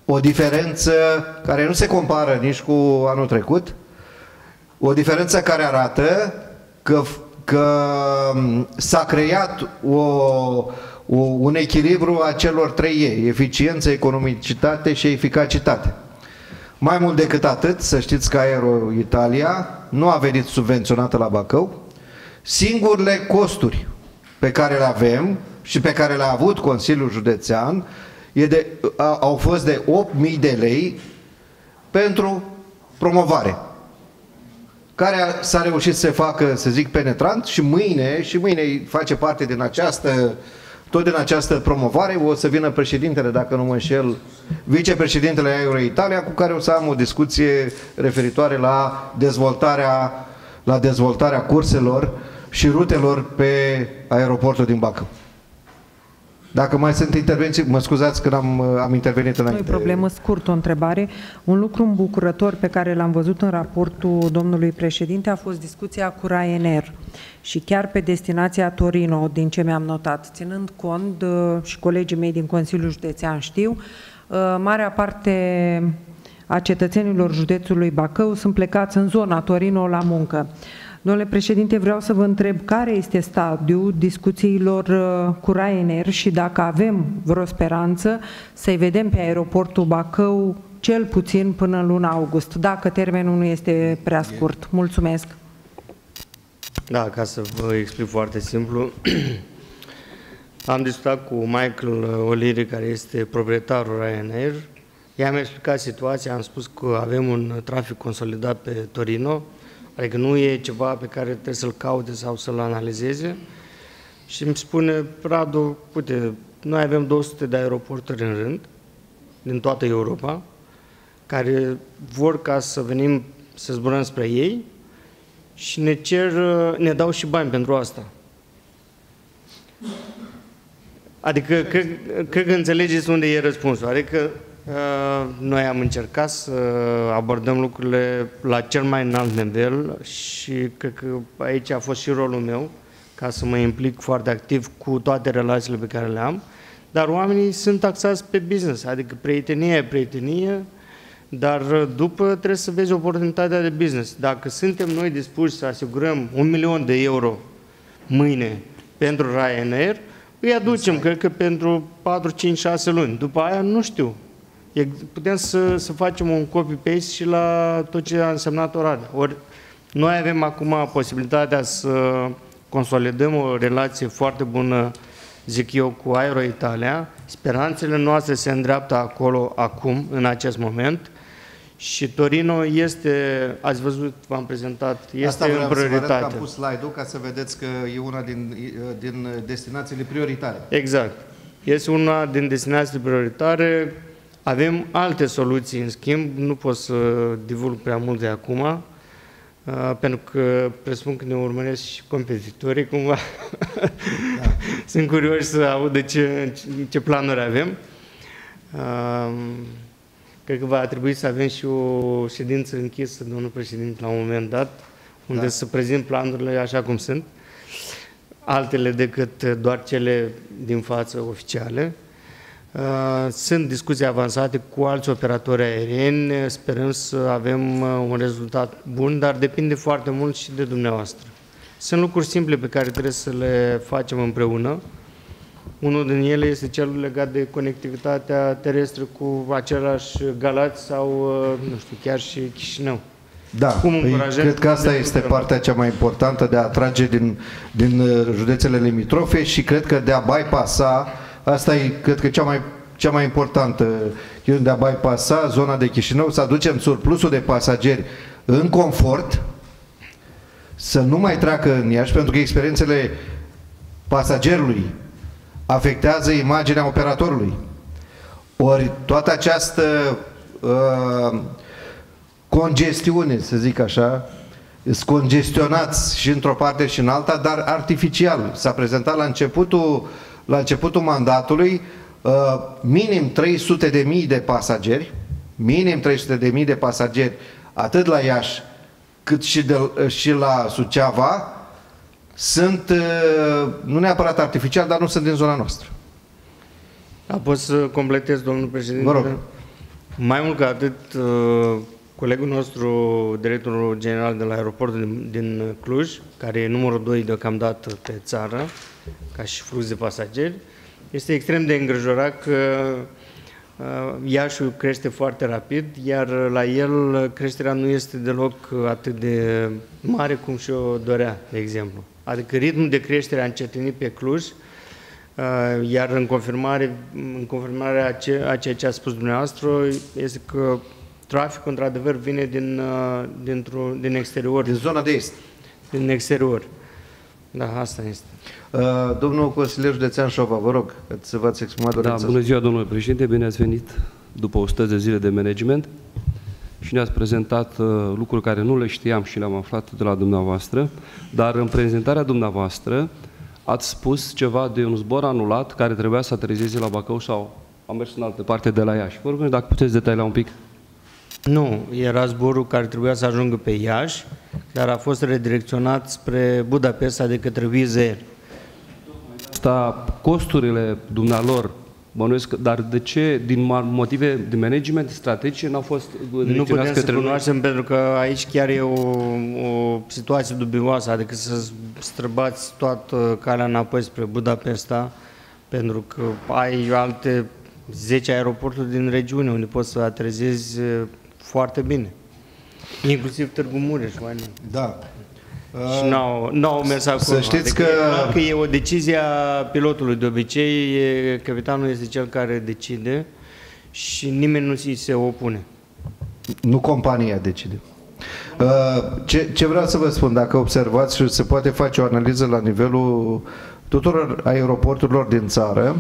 O diferență care nu se compară nici cu anul trecut, o diferență care arată că, că s-a creat o, o, un echilibru a celor trei E, eficiență, economicitate și eficacitate. Mai mult decât atât, să știți că Aero Italia nu a venit subvenționată la Bacău. Singurele costuri pe care le avem și pe care le-a avut Consiliul Județean e de, a, au fost de opt mii de lei pentru promovare, care s-a reușit să se facă, să zic, penetrant și mâine, și mâine face parte din această, tot din această promovare, o să vină președintele, dacă nu mă înșel, vicepreședintele Aero Italia, cu care o să am o discuție referitoare la dezvoltarea, la dezvoltarea curselor și rutelor pe aeroportul din Bacău. Dacă mai sunt intervenții, mă scuzați că am, am intervenit înainte. Nu e problemă, scurt o întrebare. Un lucru îmbucurător pe care l-am văzut în raportul domnului președinte a fost discuția cu Ryanair și chiar pe destinația Torino, din ce mi-am notat, ținând cont și colegii mei din Consiliul Județean știu, marea parte a cetățenilor județului Bacău sunt plecați în zona Torino la muncă. Domnule președinte, vreau să vă întreb care este stadiul discuțiilor cu Ryanair și dacă avem vreo speranță să-i vedem pe aeroportul Bacău cel puțin până în luna august, dacă termenul nu este prea scurt. Mulțumesc. Da, ca să vă explic foarte simplu, am discutat cu Michael O'Leary, care este proprietarul Ryanair. I-am explicat situația, am spus că avem un trafic consolidat pe Torino, adică nu e ceva pe care trebuie să-l caute sau să-l analizeze. Și îmi spune, Radu, uite, noi avem două sute de aeroporturi în rând, din toată Europa, care vor ca să venim să zburăm spre ei și ne cer, ne dau și bani pentru asta. Adică, cred, cred că înțelegeți unde e răspunsul. Adică, noi am încercat să abordăm lucrurile la cel mai înalt nivel și cred că aici a fost și rolul meu, ca să mă implic foarte activ cu toate relațiile pe care le am, dar oamenii sunt taxați pe business, adică prietenie e prietenie, dar după trebuie să vezi oportunitatea de business. Dacă suntem noi dispuși să asigurăm un milion de euro mâine pentru Ryanair, îi aducem, cred că pentru patru, cinci, șase luni. După aia nu știu. Putem să, să facem un copy-paste și la tot ce a însemnat orar. Ori noi avem acum posibilitatea să consolidăm o relație foarte bună, zic eu, cu Aero Italia. Speranțele noastre se îndreaptă acolo acum, în acest moment. Și Torino este, ați văzut, v-am prezentat, este Asta în prioritate. Asta vreau să vă arăt, că am pus slide-ul ca să vedeți că e una din, din destinațiile prioritare. Exact. Este una din destinațiile prioritare. Avem alte soluții, în schimb, nu pot să divulg prea mult de acum, uh, pentru că presupun că ne urmăresc și competitorii, cumva. Da. Sunt curioși să audă ce, ce planuri avem. Uh, cred că va trebui să avem și o ședință închisă, domnul președinte, la un moment dat, unde da. să prezint planurile așa cum sunt, altele decât doar cele din față oficiale. Sunt discuții avansate cu alți operatori aerieni, sperăm să avem un rezultat bun, dar depinde foarte mult și de dumneavoastră. Sunt lucruri simple pe care trebuie să le facem împreună. Unul din ele este cel legat de conectivitatea terestră cu același Galați sau, nu știu, chiar și Chișinău. Da, păi, cred că asta este partea cea mai importantă de a atrage din, din județele limitrofe și cred că de a bypassa. Asta e, cred că, cea mai, cea mai importantă, de a bypassa zona de Chișinău, să aducem surplusul de pasageri în confort, să nu mai treacă în Iași, pentru că experiențele pasagerului afectează imaginea operatorului. Ori toată această uh, congestiune, să zic așa, sunt congestionați și într-o parte și în alta, dar artificial. S-a prezentat la începutul la începutul mandatului minim trei sute de mii de pasageri, minim trei sute de mii de pasageri, atât la Iași cât și, de, și la Suceava, sunt, nu neapărat artificial, dar nu sunt din zona noastră. A, pot să completez, domnul președinte? Vă rog. Mai mult ca atât, colegul nostru, directorul general de la aeroportul din, din Cluj, care e numărul doi deocamdată pe țară, ca și flux de pasageri, este extrem de îngrijorat că Iașiul crește foarte rapid, iar la el creșterea nu este deloc atât de mare cum și-o dorea, de exemplu. Adică ritmul de creștere a încetinit pe Cluj, iar în confirmare, în confirmarea a ceea ce a spus dumneavoastră, este că traficul, într-adevăr, vine din, din exterior. Din zona de est. Din exterior. Da, asta este. Uh, domnul consilier județean Șova, vă rog, să v-ați exprimat dorința. Da, bună ziua, domnule președinte, bine ați venit după o sută de zile de management și ne-ați prezentat uh, lucruri care nu le știam și le-am aflat de la dumneavoastră, dar în prezentarea dumneavoastră ați spus ceva de un zbor anulat care trebuia să aterizeze la Bacău sau a mers în altă parte de la Iași. Vă rog, dacă puteți detaila un pic. Nu, era zborul care trebuia să ajungă pe Iași, dar a fost redirecționat spre Budapesta de către Wizz Air. Asta, costurile dumnealor, bănuiesc, dar de ce, din motive de management strategice, n-au fost Nu putem către să cunoaștem, pentru că aici chiar e o, o situație dubioasă, adică să străbați toată calea înapoi spre Budapesta, pentru că ai alte zece aeroporturi din regiune unde poți să aterizezi foarte bine. Inclusiv Târgu Mureș. Da. Și n-au, n-au mers acolo. Să știți adică că... că e o decizie a pilotului. De obicei, e, capitanul este cel care decide și nimeni nu se opune. Nu compania decide. Ce, ce vreau să vă spun, dacă observați și se poate face o analiză la nivelul tuturor aeroporturilor din țară,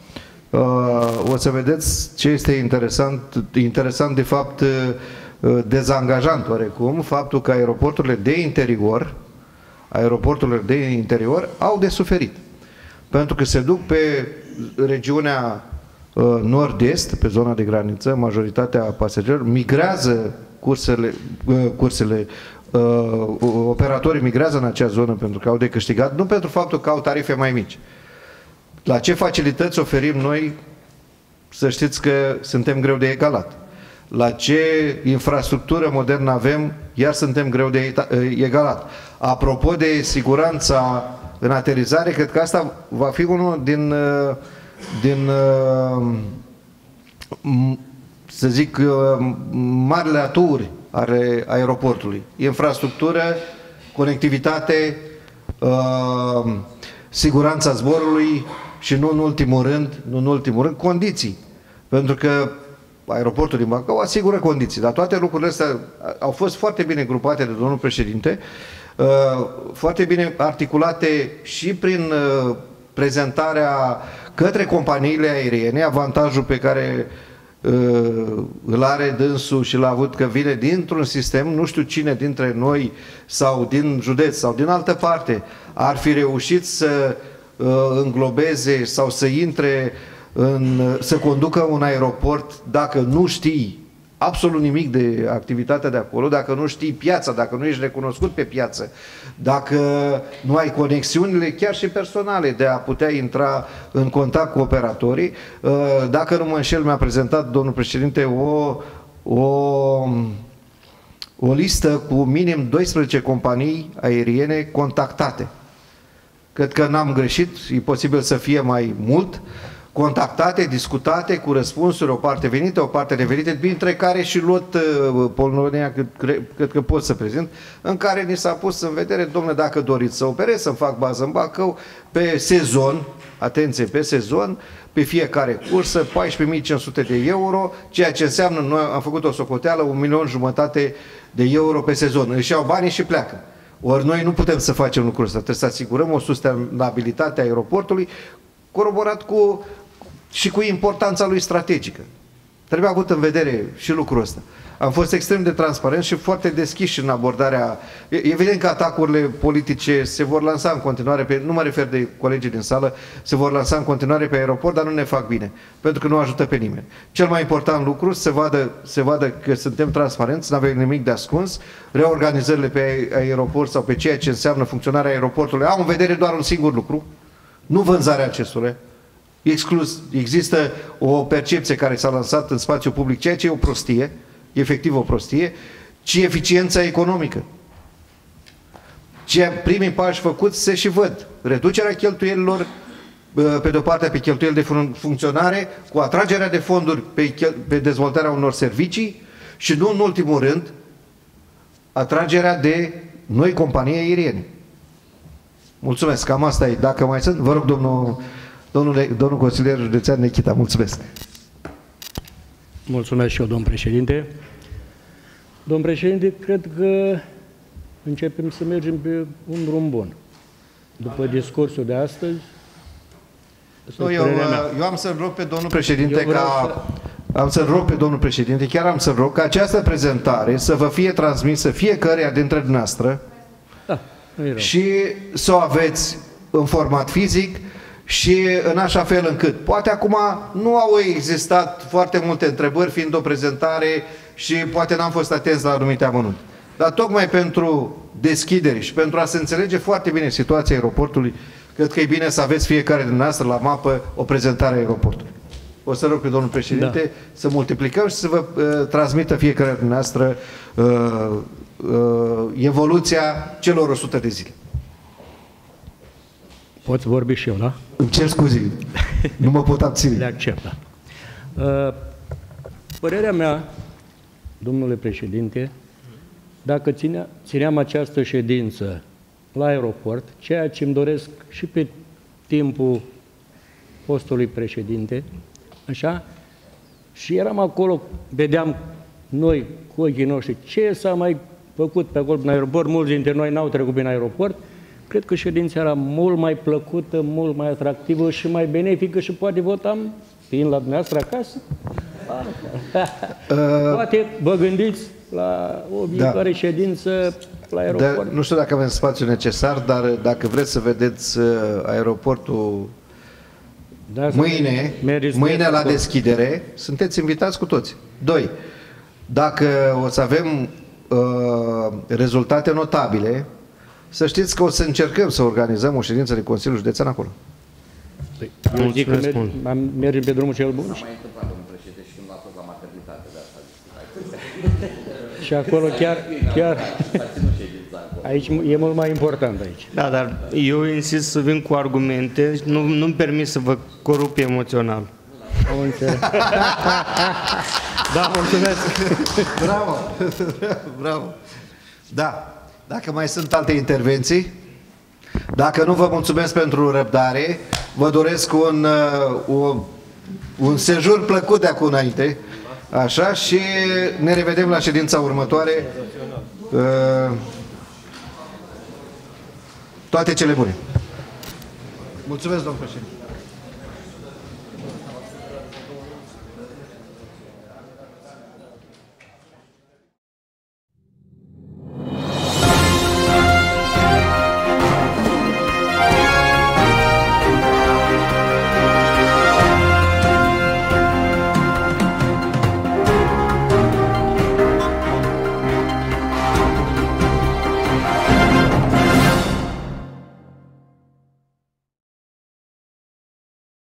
o să vedeți ce este interesant, interesant de fapt dezangajant oarecum, faptul că aeroporturile de interior, aeroporturile de interior au de suferit. Pentru că se duc pe regiunea uh, nord-est, pe zona de graniță, majoritatea pasagerilor, migrează cursele, uh, cursele uh, operatorii migrează în acea zonă pentru că au de câștigat, nu pentru faptul că au tarife mai mici. La ce facilități oferim noi, să știți că suntem greu de egalat. La ce infrastructură modernă avem, iar suntem greu de egalat. Apropo de siguranța în aterizare, cred că asta va fi unul din, din să zic, marile aturi ale aeroportului. Infrastructură, conectivitate, siguranța zborului și nu în ultimul rând, nu în ultimul rând, condiții. Pentru că aeroportul din Bacău asigură condiții, dar toate lucrurile astea au fost foarte bine grupate de domnul președinte, foarte bine articulate și prin prezentarea către companiile aeriene, avantajul pe care îl are dânsul și l-a avut că vine dintr-un sistem, nu știu cine dintre noi sau din județ sau din altă parte ar fi reușit să înglobeze sau să intre în, să conducă un aeroport dacă nu știi absolut nimic de activitatea de acolo, dacă nu știi piața, dacă nu ești recunoscut pe piață, dacă nu ai conexiunile chiar și personale de a putea intra în contact cu operatorii. Dacă nu mă înșel, mi-a prezentat domnul președinte o, o, o listă cu minim doisprezece companii aeriene contactate. Cred că n-am greșit, e posibil să fie mai mult, contactate, discutate, cu răspunsuri, o parte venită, o parte nevenite, dintre care și Lot uh, Polonia, cred, cred că pot să prezint, în care ni s-a pus în vedere, domnule, dacă doriți să operez, să-mi fac bază în Bacău, pe sezon, atenție, pe sezon, pe fiecare cursă, paisprezece mii cinci sute de euro, ceea ce înseamnă, noi am făcut o socoteală, un milion jumătate de euro pe sezon. Își iau banii și pleacă. Ori noi nu putem să facem lucrul ăsta, trebuie să asigurăm o sustenabilitate a aeroportului, coroborat cu și cu importanța lui strategică. Trebuie avut în vedere și lucrul ăsta. Am fost extrem de transparent și foarte deschiși în abordarea... Evident că atacurile politice se vor lansa în continuare, pe, nu mă refer de colegii din sală, se vor lansa în continuare pe aeroport, dar nu ne fac bine, pentru că nu ajută pe nimeni. Cel mai important lucru, se vadă, se vadă că suntem transparenți, nu avem nimic de ascuns, reorganizările pe aeroport sau pe ceea ce înseamnă funcționarea aeroportului au în vedere doar un singur lucru, nu vânzarea acestora, exclus, există o percepție care s-a lansat în spațiu public, ceea ce e o prostie, efectiv o prostie, ci eficiența economică. Ce primii pași făcuți se și văd. Reducerea cheltuielilor, pe de o parte pe cheltuieli de fun funcționare, cu atragerea de fonduri pe, pe dezvoltarea unor servicii și nu în ultimul rând, atragerea de noi companii aeriene. Mulțumesc, cam asta e. Dacă mai sunt, vă rog, domnul, domnule, domnul consilier județean Nechita, mulțumesc. Mulțumesc și eu, domn președinte. Domn președinte, cred că începem să mergem pe un drum bun. După discursul de astăzi, eu, eu, eu am să-l rog pe domnul președinte ca... Să... Am să-l rog pe domnul președinte, chiar am să-l rog ca această prezentare să vă fie transmisă fiecăreia dintre dumneavoastră, da, și să o aveți în format fizic și în așa fel încât, poate acum nu au existat foarte multe întrebări fiind o prezentare și poate n-am fost atenți la anumite amănunte. Dar tocmai pentru deschidere și pentru a se înțelege foarte bine situația aeroportului, cred că e bine să aveți fiecare din noastră la mapă o prezentare a aeroportului. O să rog pe domnul președinte da. să multiplicăm și să vă uh, transmită fiecare din noastră uh, uh, evoluția celor o sută de zile. Poți vorbi și eu, da? Îmi cer scuze, nu mă pot abține. Le accept, da. Uh, părerea mea, domnule președinte, dacă ține, țineam această ședință la aeroport, ceea ce îmi doresc și pe timpul postului președinte, așa, și eram acolo, vedeam noi cu ochii noștri ce s-a mai făcut pe acolo în aeroport, mulți dintre noi n-au trecut prin aeroport, cred că ședința era mult mai plăcută, mult mai atractivă și mai benefică și poate votam, fiind la dumneavoastră acasă, poate vă gândiți la o viitoare da. ședință la aeroport. De, nu știu dacă avem spațiu necesar, dar dacă vreți să vedeți aeroportul da, mâine, mâine la deschidere, sunteți invitați cu toți. Doi, dacă o să avem uh, rezultate notabile, să știți că o să încercăm să organizăm o ședință de Consiliul Județean acolo. Păi, eu zic că merg, mergem pe drumul cel bun. Am mai întâmplat, domnul președinte, și când l-a fost la maternitate, de asta și acolo chiar, chiar aici e mult mai important aici. Da, dar eu insist să vin cu argumente, nu, nu-mi permis să vă corup emoțional. Am înțeles. Da, mulțumesc. Bravo, bravo. Da, dacă mai sunt alte intervenții, dacă nu, vă mulțumesc pentru răbdare, vă doresc un, un, un sejur plăcut de acum înainte. Așa, și ne revedem la ședința următoare. Toate cele bune. Mulțumesc, domnul președinte.